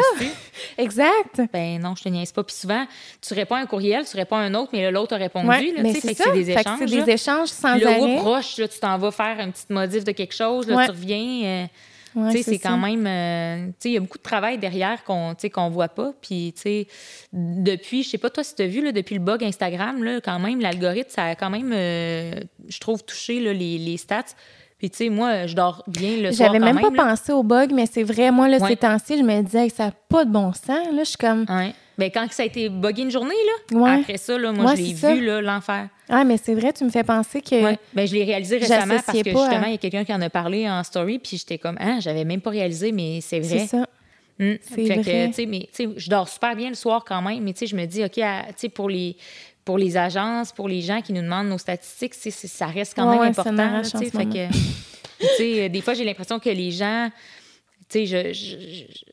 Speaker 1: Exact.
Speaker 2: Ben non, je te niaise pas. Puis souvent, tu réponds à un courriel, tu réponds à un autre, mais l'autre a répondu.
Speaker 1: Ouais,
Speaker 2: là,
Speaker 1: mais
Speaker 2: fait
Speaker 1: c'est
Speaker 2: que
Speaker 1: ça.
Speaker 2: c'est des
Speaker 1: fait
Speaker 2: échanges.
Speaker 1: Que c'est des échanges sans
Speaker 2: puis
Speaker 1: arrêt.
Speaker 2: Là, au proche, là, tu t'en vas faire une petite modif de quelque chose, là,
Speaker 1: ouais.
Speaker 2: tu reviens... Euh,
Speaker 1: Ouais,
Speaker 2: c'est,
Speaker 1: c'est
Speaker 2: quand même... Euh, il y a beaucoup de travail derrière qu'on ne voit pas. Puis, depuis, je sais pas, toi, si tu as vu, là, depuis le bug Instagram, là, quand même, l'algorithme, ça a quand même, euh, je trouve, touché là, les, les stats. Puis, tu sais, moi, je dors bien le soir
Speaker 1: J'avais
Speaker 2: quand
Speaker 1: même,
Speaker 2: même
Speaker 1: pas
Speaker 2: là.
Speaker 1: pensé au bug, mais c'est vrai, moi, là,
Speaker 2: ouais.
Speaker 1: ces temps-ci, je me disais que ça n'a pas de bon sens. Là, je suis comme...
Speaker 2: Ouais. Ben, quand ça a été buggé une journée, là,
Speaker 1: ouais.
Speaker 2: après ça, là, moi,
Speaker 1: ouais,
Speaker 2: je l'ai
Speaker 1: ça.
Speaker 2: vu, là, l'enfer.
Speaker 1: Ah, mais c'est vrai, tu me fais penser que...
Speaker 2: Ouais. Ben, je l'ai réalisé récemment parce que, justement, il
Speaker 1: à...
Speaker 2: y a quelqu'un qui en a parlé en story, puis j'étais comme, ah, j'avais même pas réalisé, mais c'est vrai.
Speaker 1: C'est ça.
Speaker 2: Mmh.
Speaker 1: C'est
Speaker 2: fait
Speaker 1: vrai.
Speaker 2: Que, tu sais, mais, tu sais, je dors super bien le soir quand même, mais tu sais, je me dis, OK, tu sais, pour les... pour les agences, pour les gens qui nous demandent nos statistiques, c'est, c'est, ça reste quand
Speaker 1: ouais,
Speaker 2: même
Speaker 1: ouais,
Speaker 2: important. Là, fait que, tu sais, des fois, j'ai l'impression que les gens, tu sais, je... je, je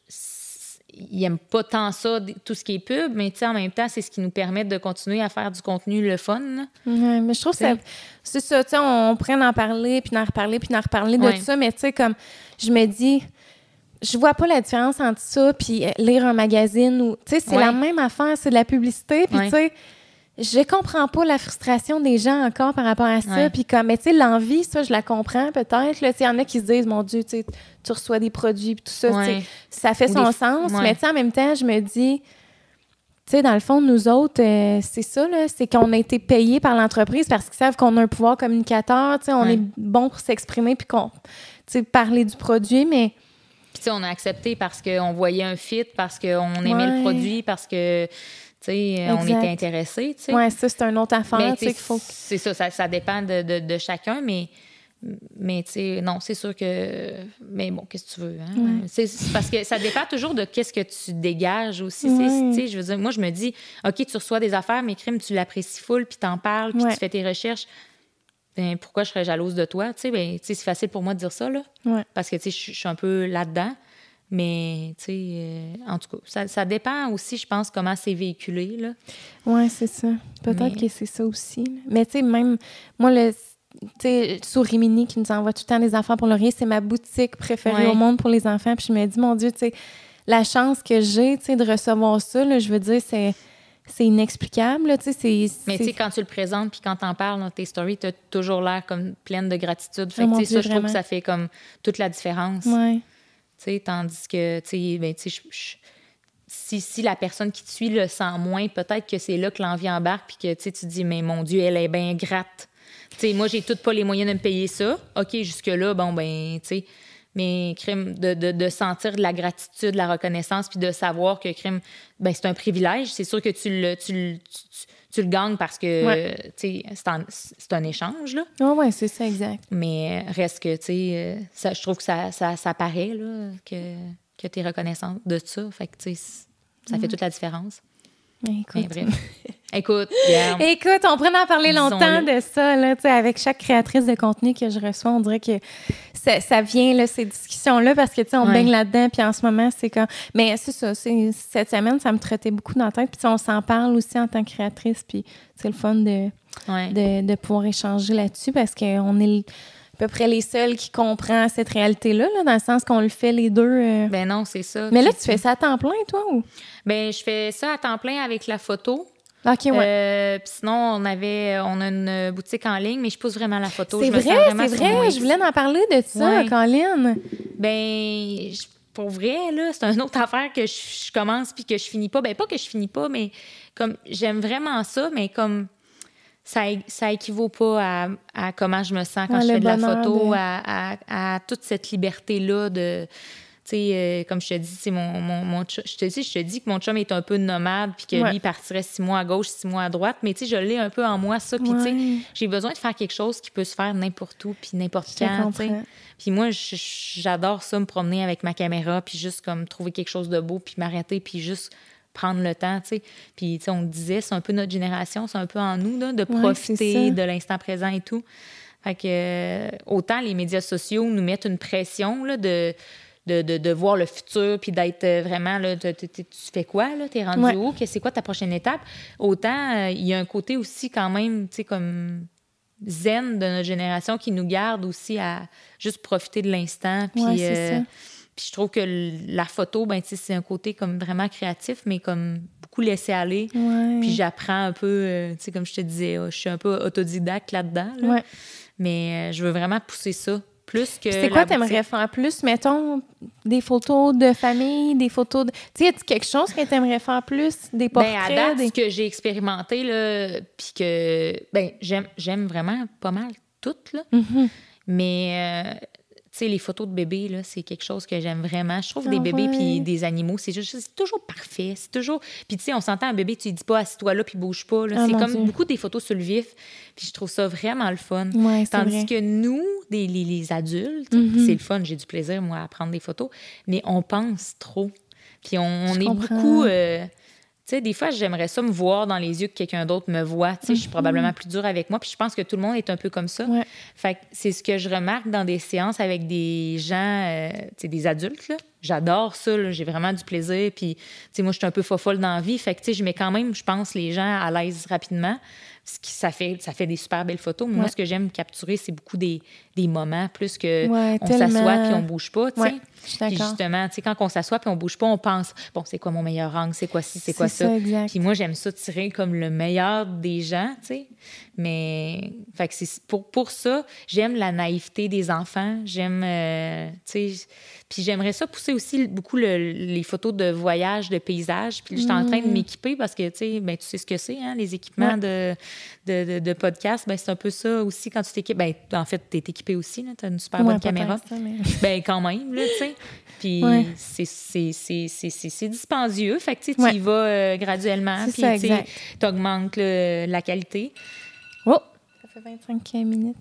Speaker 2: ils n'aiment pas tant ça, tout ce qui est pub, mais en même temps, c'est ce qui nous permet de continuer à faire du contenu le fun.
Speaker 1: Oui, mais je trouve que ça, c'est ça, tu sais, on, on pourrait en parler, puis en reparler, puis en reparler de
Speaker 2: ouais.
Speaker 1: tout ça, mais tu sais, comme, je me dis, je vois pas la différence entre ça puis lire un magazine, ou, tu sais, c'est
Speaker 2: ouais.
Speaker 1: la même affaire, c'est de la publicité, puis
Speaker 2: ouais.
Speaker 1: tu sais, je comprends pas la frustration des gens encore par rapport à ça,
Speaker 2: ouais.
Speaker 1: puis comme, mais tu sais, l'envie, ça, je la comprends peut-être, là, tu sais, il y en a qui se disent, mon Dieu, tu sais, tu reçois des produits, puis tout ça,
Speaker 2: ouais.
Speaker 1: tu sais, ça fait
Speaker 2: Ou
Speaker 1: son
Speaker 2: des...
Speaker 1: sens,
Speaker 2: ouais.
Speaker 1: mais tu sais, en même temps, je me dis, tu sais, dans le fond, nous autres, euh, c'est ça, là, c'est qu'on a été payés par l'entreprise parce qu'ils savent qu'on a un pouvoir communicateur, tu sais, on
Speaker 2: ouais.
Speaker 1: est bon pour s'exprimer, puis qu'on, tu sais, parler du produit, mais...
Speaker 2: Puis tu sais, on a accepté parce qu'on voyait un fit, parce qu'on aimait
Speaker 1: Ouais.
Speaker 2: le produit, parce que, tu sais, on était intéressés, tu sais.
Speaker 1: Oui, ça, c'est une autre affaire, tu sais, qu'il faut...
Speaker 2: C'est ça, ça, ça dépend de, de, de chacun, mais... Mais, tu sais, non, c'est sûr que... Mais bon, qu'est-ce que tu veux, hein?
Speaker 1: Ouais.
Speaker 2: C'est, c'est parce que ça dépend toujours de qu'est-ce que tu dégages aussi.
Speaker 1: Ouais.
Speaker 2: Tu sais, je veux dire, moi, je me dis, OK, tu reçois des affaires, mais crime, tu l'apprécies full, puis t'en parles, puis
Speaker 1: Ouais.
Speaker 2: tu fais tes recherches. Ben, pourquoi je serais jalouse de toi? Tu sais, ben, tu sais, c'est facile pour moi de dire ça, là.
Speaker 1: Ouais.
Speaker 2: Parce que, tu sais, je suis un peu là-dedans. Mais, tu sais, euh, en tout cas, ça, ça dépend aussi, je pense, comment c'est véhiculé, là.
Speaker 1: Oui, c'est ça. Peut-être
Speaker 2: Mais...
Speaker 1: que c'est ça aussi. Là. Mais, tu sais, même, moi, le... Tu sais, Sourimini qui nous envoie tout le temps des enfants pour Laurier, c'est ma boutique préférée
Speaker 2: Ouais.
Speaker 1: au monde pour les enfants. Puis je me dis, mon Dieu, tu sais, la chance que j'ai, tu sais, de recevoir ça, là, je veux dire, c'est, c'est inexplicable, là, tu sais, c'est...
Speaker 2: Mais tu
Speaker 1: c'est...
Speaker 2: sais, quand tu le présentes puis quand t'en parles dans tes stories, t'as toujours l'air comme pleine de gratitude. Fait
Speaker 1: Oh
Speaker 2: que,
Speaker 1: mon
Speaker 2: tu sais,
Speaker 1: Dieu,
Speaker 2: ça, je trouve
Speaker 1: vraiment.
Speaker 2: que ça fait comme toute la différence.
Speaker 1: Ouais.
Speaker 2: Tu sais, tandis que, tu sais, ben, tu sais, je- je- si, si la personne qui te suit le sent moins, peut-être que c'est là que l'envie embarque puis que, tu sais, tu te dis, mais mon Dieu, elle est bien gratte. Tu sais, moi, j'ai toutes pas les moyens de me payer ça. OK, jusque-là, bon, ben, tu sais, mais crime, de, de, de sentir de la gratitude, de la reconnaissance, puis de savoir que crime, ben, c'est un privilège. C'est sûr que tu le, tu, le- tu, tu- tu le gagnes parce que,
Speaker 1: Ouais.
Speaker 2: tu sais, c'est, en- c'est un échange, là.
Speaker 1: Oui, ouais, c'est ça, exact.
Speaker 2: Mais reste que, tu sais, euh, ça, je trouve que ça, ça, ça paraît, là, que, que tu es reconnaissante de ça. Fait que, tu sais, ça fait toute la différence.
Speaker 1: Mais
Speaker 2: Mais
Speaker 1: écoute...
Speaker 2: bref. Écoute, regarde.
Speaker 1: Écoute, on pourrait en parler longtemps
Speaker 2: Disons-le.
Speaker 1: de ça, là, tu sais, avec chaque créatrice de contenu que je reçois, on dirait que ça, ça vient, là, ces discussions-là, parce que, tu sais, on
Speaker 2: Ouais.
Speaker 1: baigne là-dedans, puis en ce moment, c'est comme... Mais c'est ça, c'est, cette semaine, ça me trottait beaucoup dans la tête, puis tu sais, on s'en parle aussi en tant que créatrice, puis c'est le fun de,
Speaker 2: Ouais.
Speaker 1: de, de pouvoir échanger là-dessus, parce qu'on est l- à peu près les seuls qui comprennent cette réalité-là, là, dans le sens qu'on le fait les deux. euh.
Speaker 2: Ben non, c'est ça.
Speaker 1: Mais là,
Speaker 2: Puis-
Speaker 1: tu fais ça à temps plein, toi, ou?
Speaker 2: Ben, je fais ça à temps plein avec la photo.
Speaker 1: OK, ouais.
Speaker 2: Euh, puis sinon, on avait, on a une boutique en ligne, mais je pousse vraiment la photo.
Speaker 1: c'est
Speaker 2: Je me
Speaker 1: vrai,
Speaker 2: sens vraiment
Speaker 1: c'est
Speaker 2: sur mon
Speaker 1: vrai,
Speaker 2: X.
Speaker 1: je voulais en parler de ça,
Speaker 2: Ouais.
Speaker 1: Colin.
Speaker 2: Ben, je- pour vrai, là, c'est une autre affaire que je, je commence puis que je finis pas. Ben, pas que je finis pas, mais comme j'aime vraiment ça, mais comme ça, ça équivaut pas à, à comment je me sens quand
Speaker 1: Ouais,
Speaker 2: je
Speaker 1: le
Speaker 2: fais de la
Speaker 1: bonheur
Speaker 2: photo,
Speaker 1: de-
Speaker 2: à, à, à toute cette liberté-là de... Tu sais, euh, comme je te dis, c'est mon, mon, mon chum- je te dis, je te dis que mon chum est un peu nomade puis que
Speaker 1: Ouais.
Speaker 2: lui, il partirait six mois à gauche, six mois à droite. Mais tu sais, je l'ai un peu en moi, ça. Puis tu sais,
Speaker 1: Ouais.
Speaker 2: j'ai besoin de faire quelque chose qui peut se faire n'importe où puis n'importe
Speaker 1: Je te
Speaker 2: quand, tu sais.
Speaker 1: comprends.
Speaker 2: Puis moi, je- je- j'adore ça, me promener avec ma caméra puis juste comme trouver quelque chose de beau puis m'arrêter puis juste prendre le temps, tu sais. Puis, tu sais, on le disait, c'est un peu notre génération, c'est un peu en nous, là, de
Speaker 1: Ouais,
Speaker 2: profiter
Speaker 1: c'est ça.
Speaker 2: de l'instant présent et tout. Fait que, euh, autant les médias sociaux nous mettent une pression, là, de... De, de, de voir le futur, puis d'être euh, vraiment, là, tu, tu- tu fais quoi, là? T'es rendu
Speaker 1: Ouais.
Speaker 2: où? Que- C'est quoi ta prochaine étape? Autant, euh, il y a un côté aussi quand même, tu sais, comme zen de notre génération qui nous garde aussi à juste profiter de l'instant. Puis,
Speaker 1: Ouais, c'est
Speaker 2: euh,
Speaker 1: ça.
Speaker 2: puis je trouve que l- la photo, ben, tu sais, c'est un côté comme vraiment créatif, mais comme beaucoup laissé aller.
Speaker 1: Ouais.
Speaker 2: Puis j'apprends un peu, euh, tu sais, comme je te disais, euh, je suis un peu autodidacte là-dedans. là.
Speaker 1: Ouais.
Speaker 2: Mais euh, je veux vraiment pousser ça. Plus que.
Speaker 1: C'est quoi
Speaker 2: la
Speaker 1: t'aimerais
Speaker 2: boutique.
Speaker 1: faire plus? Mettons, des photos de famille, des photos de... Tu sais, y a-tu quelque chose que t'aimerais faire plus? Des portraits?
Speaker 2: Ben, à date,
Speaker 1: des...
Speaker 2: ce que j'ai expérimenté, là, puis que, ben, j'aime, j'aime vraiment pas mal toutes, là.
Speaker 1: Mhm.
Speaker 2: Mais, euh, tu sais, les photos de bébés, là, c'est quelque chose que j'aime vraiment. Je trouve
Speaker 1: Ah
Speaker 2: des bébés
Speaker 1: ouais.
Speaker 2: puis des animaux, c'est juste, c'est toujours parfait. C'est toujours... Puis, tu sais, on s'entend un bébé, tu lui dis pas, assis-toi là puis bouge pas. Là.
Speaker 1: Ah,
Speaker 2: c'est
Speaker 1: mon
Speaker 2: comme
Speaker 1: Dieu.
Speaker 2: beaucoup des photos sur le vif. Puis, je trouve ça vraiment le fun.
Speaker 1: Ouais, c'est
Speaker 2: Tandis
Speaker 1: vrai.
Speaker 2: que nous, des, les, les adultes,
Speaker 1: Mhm.
Speaker 2: c'est le fun. J'ai du plaisir, moi, à prendre des photos. Mais on pense trop. Puis, on, on
Speaker 1: Je
Speaker 2: est
Speaker 1: comprends.
Speaker 2: beaucoup... euh, tu sais, des fois, j'aimerais ça me voir dans les yeux que quelqu'un d'autre me voit. Tu sais, je suis probablement plus dure avec moi. Puis je pense que tout le monde est un peu comme ça.
Speaker 1: Mhm. Ouais.
Speaker 2: Fait que c'est ce que je remarque dans des séances avec des gens, euh, tu sais, des adultes, là. J'adore ça, là. J'ai vraiment du plaisir. Puis, tu sais, moi, je suis un peu fofolle dans la vie. Fait que, tu sais, je mets quand même, je pense, les gens à l'aise rapidement. Ce qui, ça fait, ça fait des super belles photos. Mais moi,
Speaker 1: Ouais.
Speaker 2: ce que j'aime capturer, c'est beaucoup des, des moments, plus que
Speaker 1: Ouais,
Speaker 2: on
Speaker 1: tellement.
Speaker 2: s'assoit puis on bouge pas, tu sais.
Speaker 1: Ouais, je suis
Speaker 2: Puis
Speaker 1: d'accord.
Speaker 2: justement, tu sais, quand on s'assoit puis on bouge pas, on pense, bon, c'est quoi mon meilleur angle, c'est quoi ci, c'est quoi
Speaker 1: C'est
Speaker 2: ça.
Speaker 1: ça, exact.
Speaker 2: Puis moi, j'aime ça tirer comme le meilleur des gens, tu sais. Mais, fait que c'est pour, pour ça, j'aime la naïveté des enfants. J'aime, euh, tu sais, puis j'aimerais ça pousser sais, aussi beaucoup le, les photos de voyage, de paysage. Puis j'étais mm. en train de m'équiper parce que, tu sais, ben, tu sais ce que c'est, hein, les équipements ouais. de, de, de, de podcast. Ben, c'est un peu ça aussi quand tu t'équipes. Ben, en fait, tu es équipé aussi. Tu as une super
Speaker 1: ouais,
Speaker 2: bonne caméra.
Speaker 1: Ça, mais...
Speaker 2: Ben, quand même, là, tu sais. Puis ouais. c'est, c'est, c'est, c'est, c'est, c'est dispendieux. Fait que, tu sais,
Speaker 1: ouais.
Speaker 2: tu y vas euh, graduellement. Puis, tu sais, tu augmentes le, la qualité.
Speaker 1: Oh! Ça fait vingt-cinq minutes.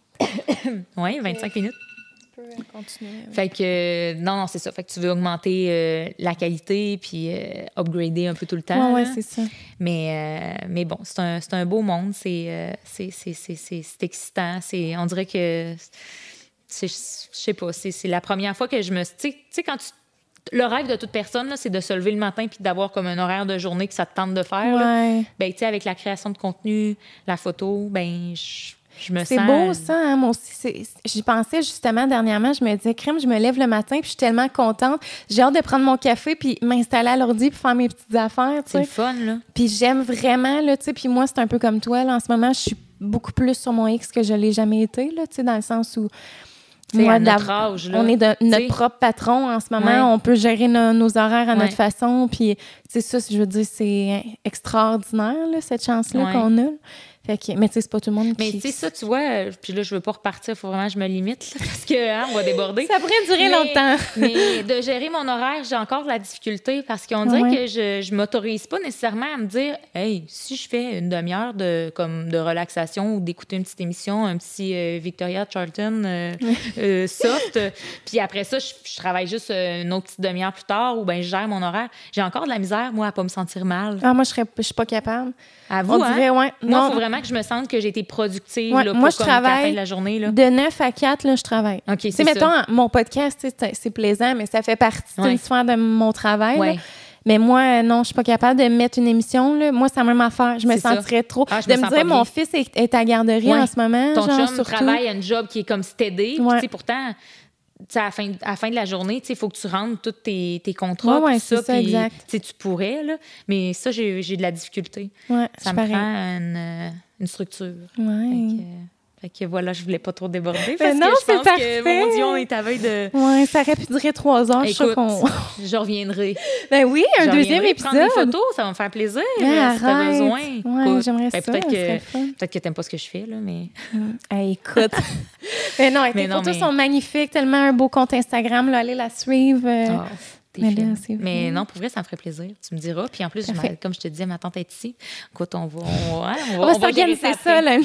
Speaker 2: Oui, vingt-cinq minutes.
Speaker 1: Tu peux continuer. Ouais.
Speaker 2: Fait que, euh, non, non, c'est ça. Fait que tu veux augmenter euh, la qualité puis euh, upgrader un peu tout le temps.
Speaker 1: Oui, ouais, c'est ça.
Speaker 2: Mais, euh, mais bon, c'est un, c'est un beau monde. C'est, euh, c'est, c'est, c'est, c'est, c'est excitant. C'est, on dirait que, c'est, je sais pas, c'est, c'est la première fois que je me... Tu sais, quand tu... Le rêve de toute personne, là, c'est de se lever le matin puis d'avoir comme un horaire de journée que ça te tente de faire.
Speaker 1: Ouais.
Speaker 2: Ben, tu sais, avec la création de contenu, la photo, ben je... Je me
Speaker 1: c'est
Speaker 2: sens...
Speaker 1: beau, ça, hein, moi aussi. C'est... J'y pensais justement dernièrement. Je me disais, crème, je me lève le matin puis je suis tellement contente. J'ai hâte de prendre mon café puis m'installer à l'ordi puis faire mes petites affaires.
Speaker 2: C'est le fun, là.
Speaker 1: Puis j'aime vraiment, là, tu sais. Puis moi, c'est un peu comme toi, là. En ce moment, je suis beaucoup plus sur mon X que je l'ai jamais été, là, tu sais, dans le sens où...
Speaker 2: T'sais, moi, à notre âge, là,
Speaker 1: on est de, notre propre patron en ce moment. Ouais. On peut gérer no, nos horaires à ouais. notre façon. Puis, tu sais, ça, je veux dire, c'est extraordinaire, là, cette chance-là ouais. qu'on a. Fait que, mais tu sais, c'est pas tout le monde qui...
Speaker 2: Mais tu sais, ça, tu vois, puis là, je veux pas repartir, il faut vraiment que je me limite, là, parce que hein, on va déborder.
Speaker 1: Ça pourrait durer
Speaker 2: mais,
Speaker 1: longtemps.
Speaker 2: Mais de gérer mon horaire, j'ai encore de la difficulté parce qu'on dirait ouais. que je, je m'autorise pas nécessairement à me dire, hey, si je fais une demi-heure de, comme de relaxation ou d'écouter une petite émission, un petit euh, Victoria Charlton euh, euh, soft, euh, puis après ça, je, je travaille juste euh, une autre petite demi-heure plus tard ou bien je gère mon horaire. J'ai encore de la misère, moi, à pas me sentir mal.
Speaker 1: Ah, moi, je serais, je suis pas capable.
Speaker 2: À vous,
Speaker 1: on
Speaker 2: hein?
Speaker 1: dirait, ouais.
Speaker 2: Moi, il faut
Speaker 1: non.
Speaker 2: vraiment que je me sente que j'ai été productive
Speaker 1: ouais,
Speaker 2: là,
Speaker 1: moi,
Speaker 2: pour
Speaker 1: je
Speaker 2: comme,
Speaker 1: travaille
Speaker 2: à la fin de la journée. Là.
Speaker 1: De neuf à quatre, là, je travaille.
Speaker 2: OK, c'est ça.
Speaker 1: Mettons, mon podcast, c'est, c'est plaisant, mais ça fait partie ouais. d'une sphère de mon travail.
Speaker 2: Ouais.
Speaker 1: Là. Mais moi, non, je suis pas capable de mettre une émission. Là. Moi, c'est la même affaire. Je me
Speaker 2: c'est
Speaker 1: sentirais
Speaker 2: ça.
Speaker 1: trop...
Speaker 2: Ah, je
Speaker 1: de
Speaker 2: me
Speaker 1: me dire, mon fils est, est à garderie ouais. en ce moment.
Speaker 2: Ton
Speaker 1: genre,
Speaker 2: chum
Speaker 1: surtout.
Speaker 2: travaille à un job qui est comme steady.
Speaker 1: Ouais.
Speaker 2: Puis, pourtant... À la, fin, à la fin de la journée, il faut que tu rentres tous tes, tes contrats.
Speaker 1: Oui, ouais,
Speaker 2: tout
Speaker 1: c'est
Speaker 2: ça,
Speaker 1: ça,
Speaker 2: pis,
Speaker 1: exact.
Speaker 2: Tu pourrais, là, mais ça, j'ai, j'ai de la difficulté.
Speaker 1: Ouais,
Speaker 2: ça me
Speaker 1: pareil.
Speaker 2: prend une, une structure.
Speaker 1: Oui.
Speaker 2: Fait que voilà, je voulais pas trop déborder parce
Speaker 1: non,
Speaker 2: que je pense
Speaker 1: parfait.
Speaker 2: que, mon Dieu, on est à veille de...
Speaker 1: Oui, ça aurait pu durer trois heures,
Speaker 2: Écoute,
Speaker 1: je suis qu'on...
Speaker 2: je reviendrai.
Speaker 1: Ben oui, un
Speaker 2: je
Speaker 1: deuxième épisode.
Speaker 2: Prendre des photos, ça va me faire plaisir.
Speaker 1: Ah,
Speaker 2: si t'as besoin.
Speaker 1: Oui, j'aimerais
Speaker 2: ben,
Speaker 1: ça,
Speaker 2: peut-être
Speaker 1: ça
Speaker 2: que,
Speaker 1: fun.
Speaker 2: peut-être que t'aimes pas ce que je fais, là, mais...
Speaker 1: Mm. Hey, écoute. mais non,
Speaker 2: mais
Speaker 1: tes
Speaker 2: non,
Speaker 1: photos
Speaker 2: mais...
Speaker 1: sont magnifiques, tellement un beau compte Instagram, là, allez la suivre. Euh...
Speaker 2: Oh.
Speaker 1: Mais, là,
Speaker 2: mais non, pour vrai, ça me ferait plaisir. Tu me diras. Puis en plus, je comme je te disais, ma tante est ici. Écoute, on va, on va, on va,
Speaker 1: on va s'organiser ça. Là.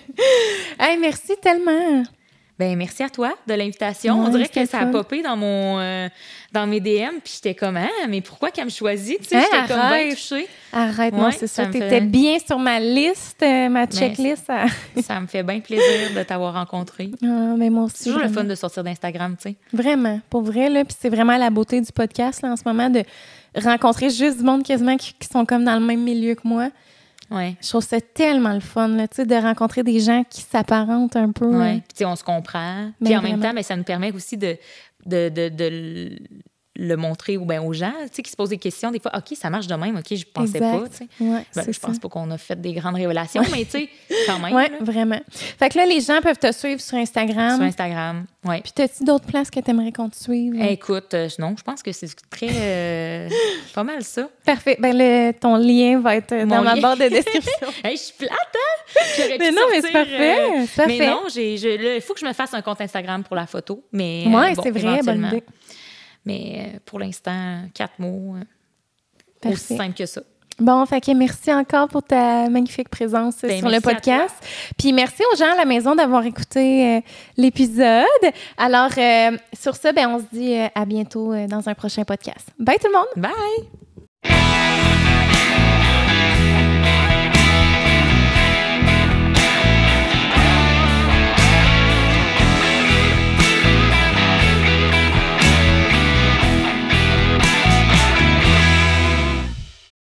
Speaker 1: Hey, merci tellement.
Speaker 2: Ben merci à toi de l'invitation.
Speaker 1: Ouais,
Speaker 2: on dirait que ça
Speaker 1: fun.
Speaker 2: a popé dans mon euh, dans mes D M, puis j'étais comme ah, mais pourquoi qu'elle me choisit? Tu sais,
Speaker 1: hey,
Speaker 2: j'étais
Speaker 1: arrête.
Speaker 2: comme bien touchée.
Speaker 1: Arrête,
Speaker 2: ouais,
Speaker 1: non, c'est ça.
Speaker 2: ça
Speaker 1: T'étais
Speaker 2: fait...
Speaker 1: bien sur ma liste, euh, ma checklist.
Speaker 2: Ça, ça me fait bien plaisir de t'avoir rencontré.
Speaker 1: Ah, mais moi aussi.
Speaker 2: C'est toujours
Speaker 1: vraiment.
Speaker 2: le fun de sortir d'Instagram, tu sais.
Speaker 1: Vraiment, pour vrai là. Puis c'est vraiment la beauté du podcast là en ce moment de rencontrer juste du monde quasiment qui, qui sont comme dans le même milieu que moi.
Speaker 2: Ouais.
Speaker 1: Je trouve ça tellement le fun, là, de rencontrer des gens qui s'apparentent un peu.
Speaker 2: Ouais. Puis on se comprend.
Speaker 1: Ben,
Speaker 2: puis en
Speaker 1: vraiment.
Speaker 2: même temps, ben, ça nous permet aussi de, de, de, de le montrer ou ben, aux gens qui se posent des questions. Des fois, OK, ça marche de même. OK, je pensais
Speaker 1: exact.
Speaker 2: pas. T'sais.
Speaker 1: Ouais,
Speaker 2: ben, je
Speaker 1: ça.
Speaker 2: pense pas qu'on a fait des grandes révélations, mais tu sais, quand même.
Speaker 1: Oui,
Speaker 2: là.
Speaker 1: vraiment. Fait que là, les gens peuvent te suivre sur Instagram.
Speaker 2: Sur Instagram, oui.
Speaker 1: Puis t'as-tu d'autres places que t'aimerais qu'on te suive?
Speaker 2: Hey, écoute, euh, non, je pense que c'est très... Euh, pas mal ça.
Speaker 1: Parfait. Ben le, ton lien va être
Speaker 2: Mon
Speaker 1: dans
Speaker 2: lien.
Speaker 1: ma barre de description.
Speaker 2: Hey, je suis plate, hein? J'aurais
Speaker 1: mais
Speaker 2: pu
Speaker 1: non,
Speaker 2: sortir,
Speaker 1: mais c'est parfait.
Speaker 2: Euh,
Speaker 1: c'est parfait.
Speaker 2: Mais non, j'ai, je, là, il faut que je me fasse un compte Instagram pour la photo. Mais
Speaker 1: oui,
Speaker 2: euh, bon,
Speaker 1: c'est vrai, bonne idée.
Speaker 2: Mais euh, pour l'instant, quatre mots, euh,
Speaker 1: Parfait.
Speaker 2: Aussi simple que ça.
Speaker 1: Bon, fait que merci encore pour ta magnifique présence
Speaker 2: ben,
Speaker 1: sur le podcast. Puis merci aux gens à la maison d'avoir écouté euh, l'épisode. Alors, euh, sur ça, ben, on se dit euh, à bientôt euh, dans un prochain podcast. Bye tout le monde!
Speaker 2: Bye!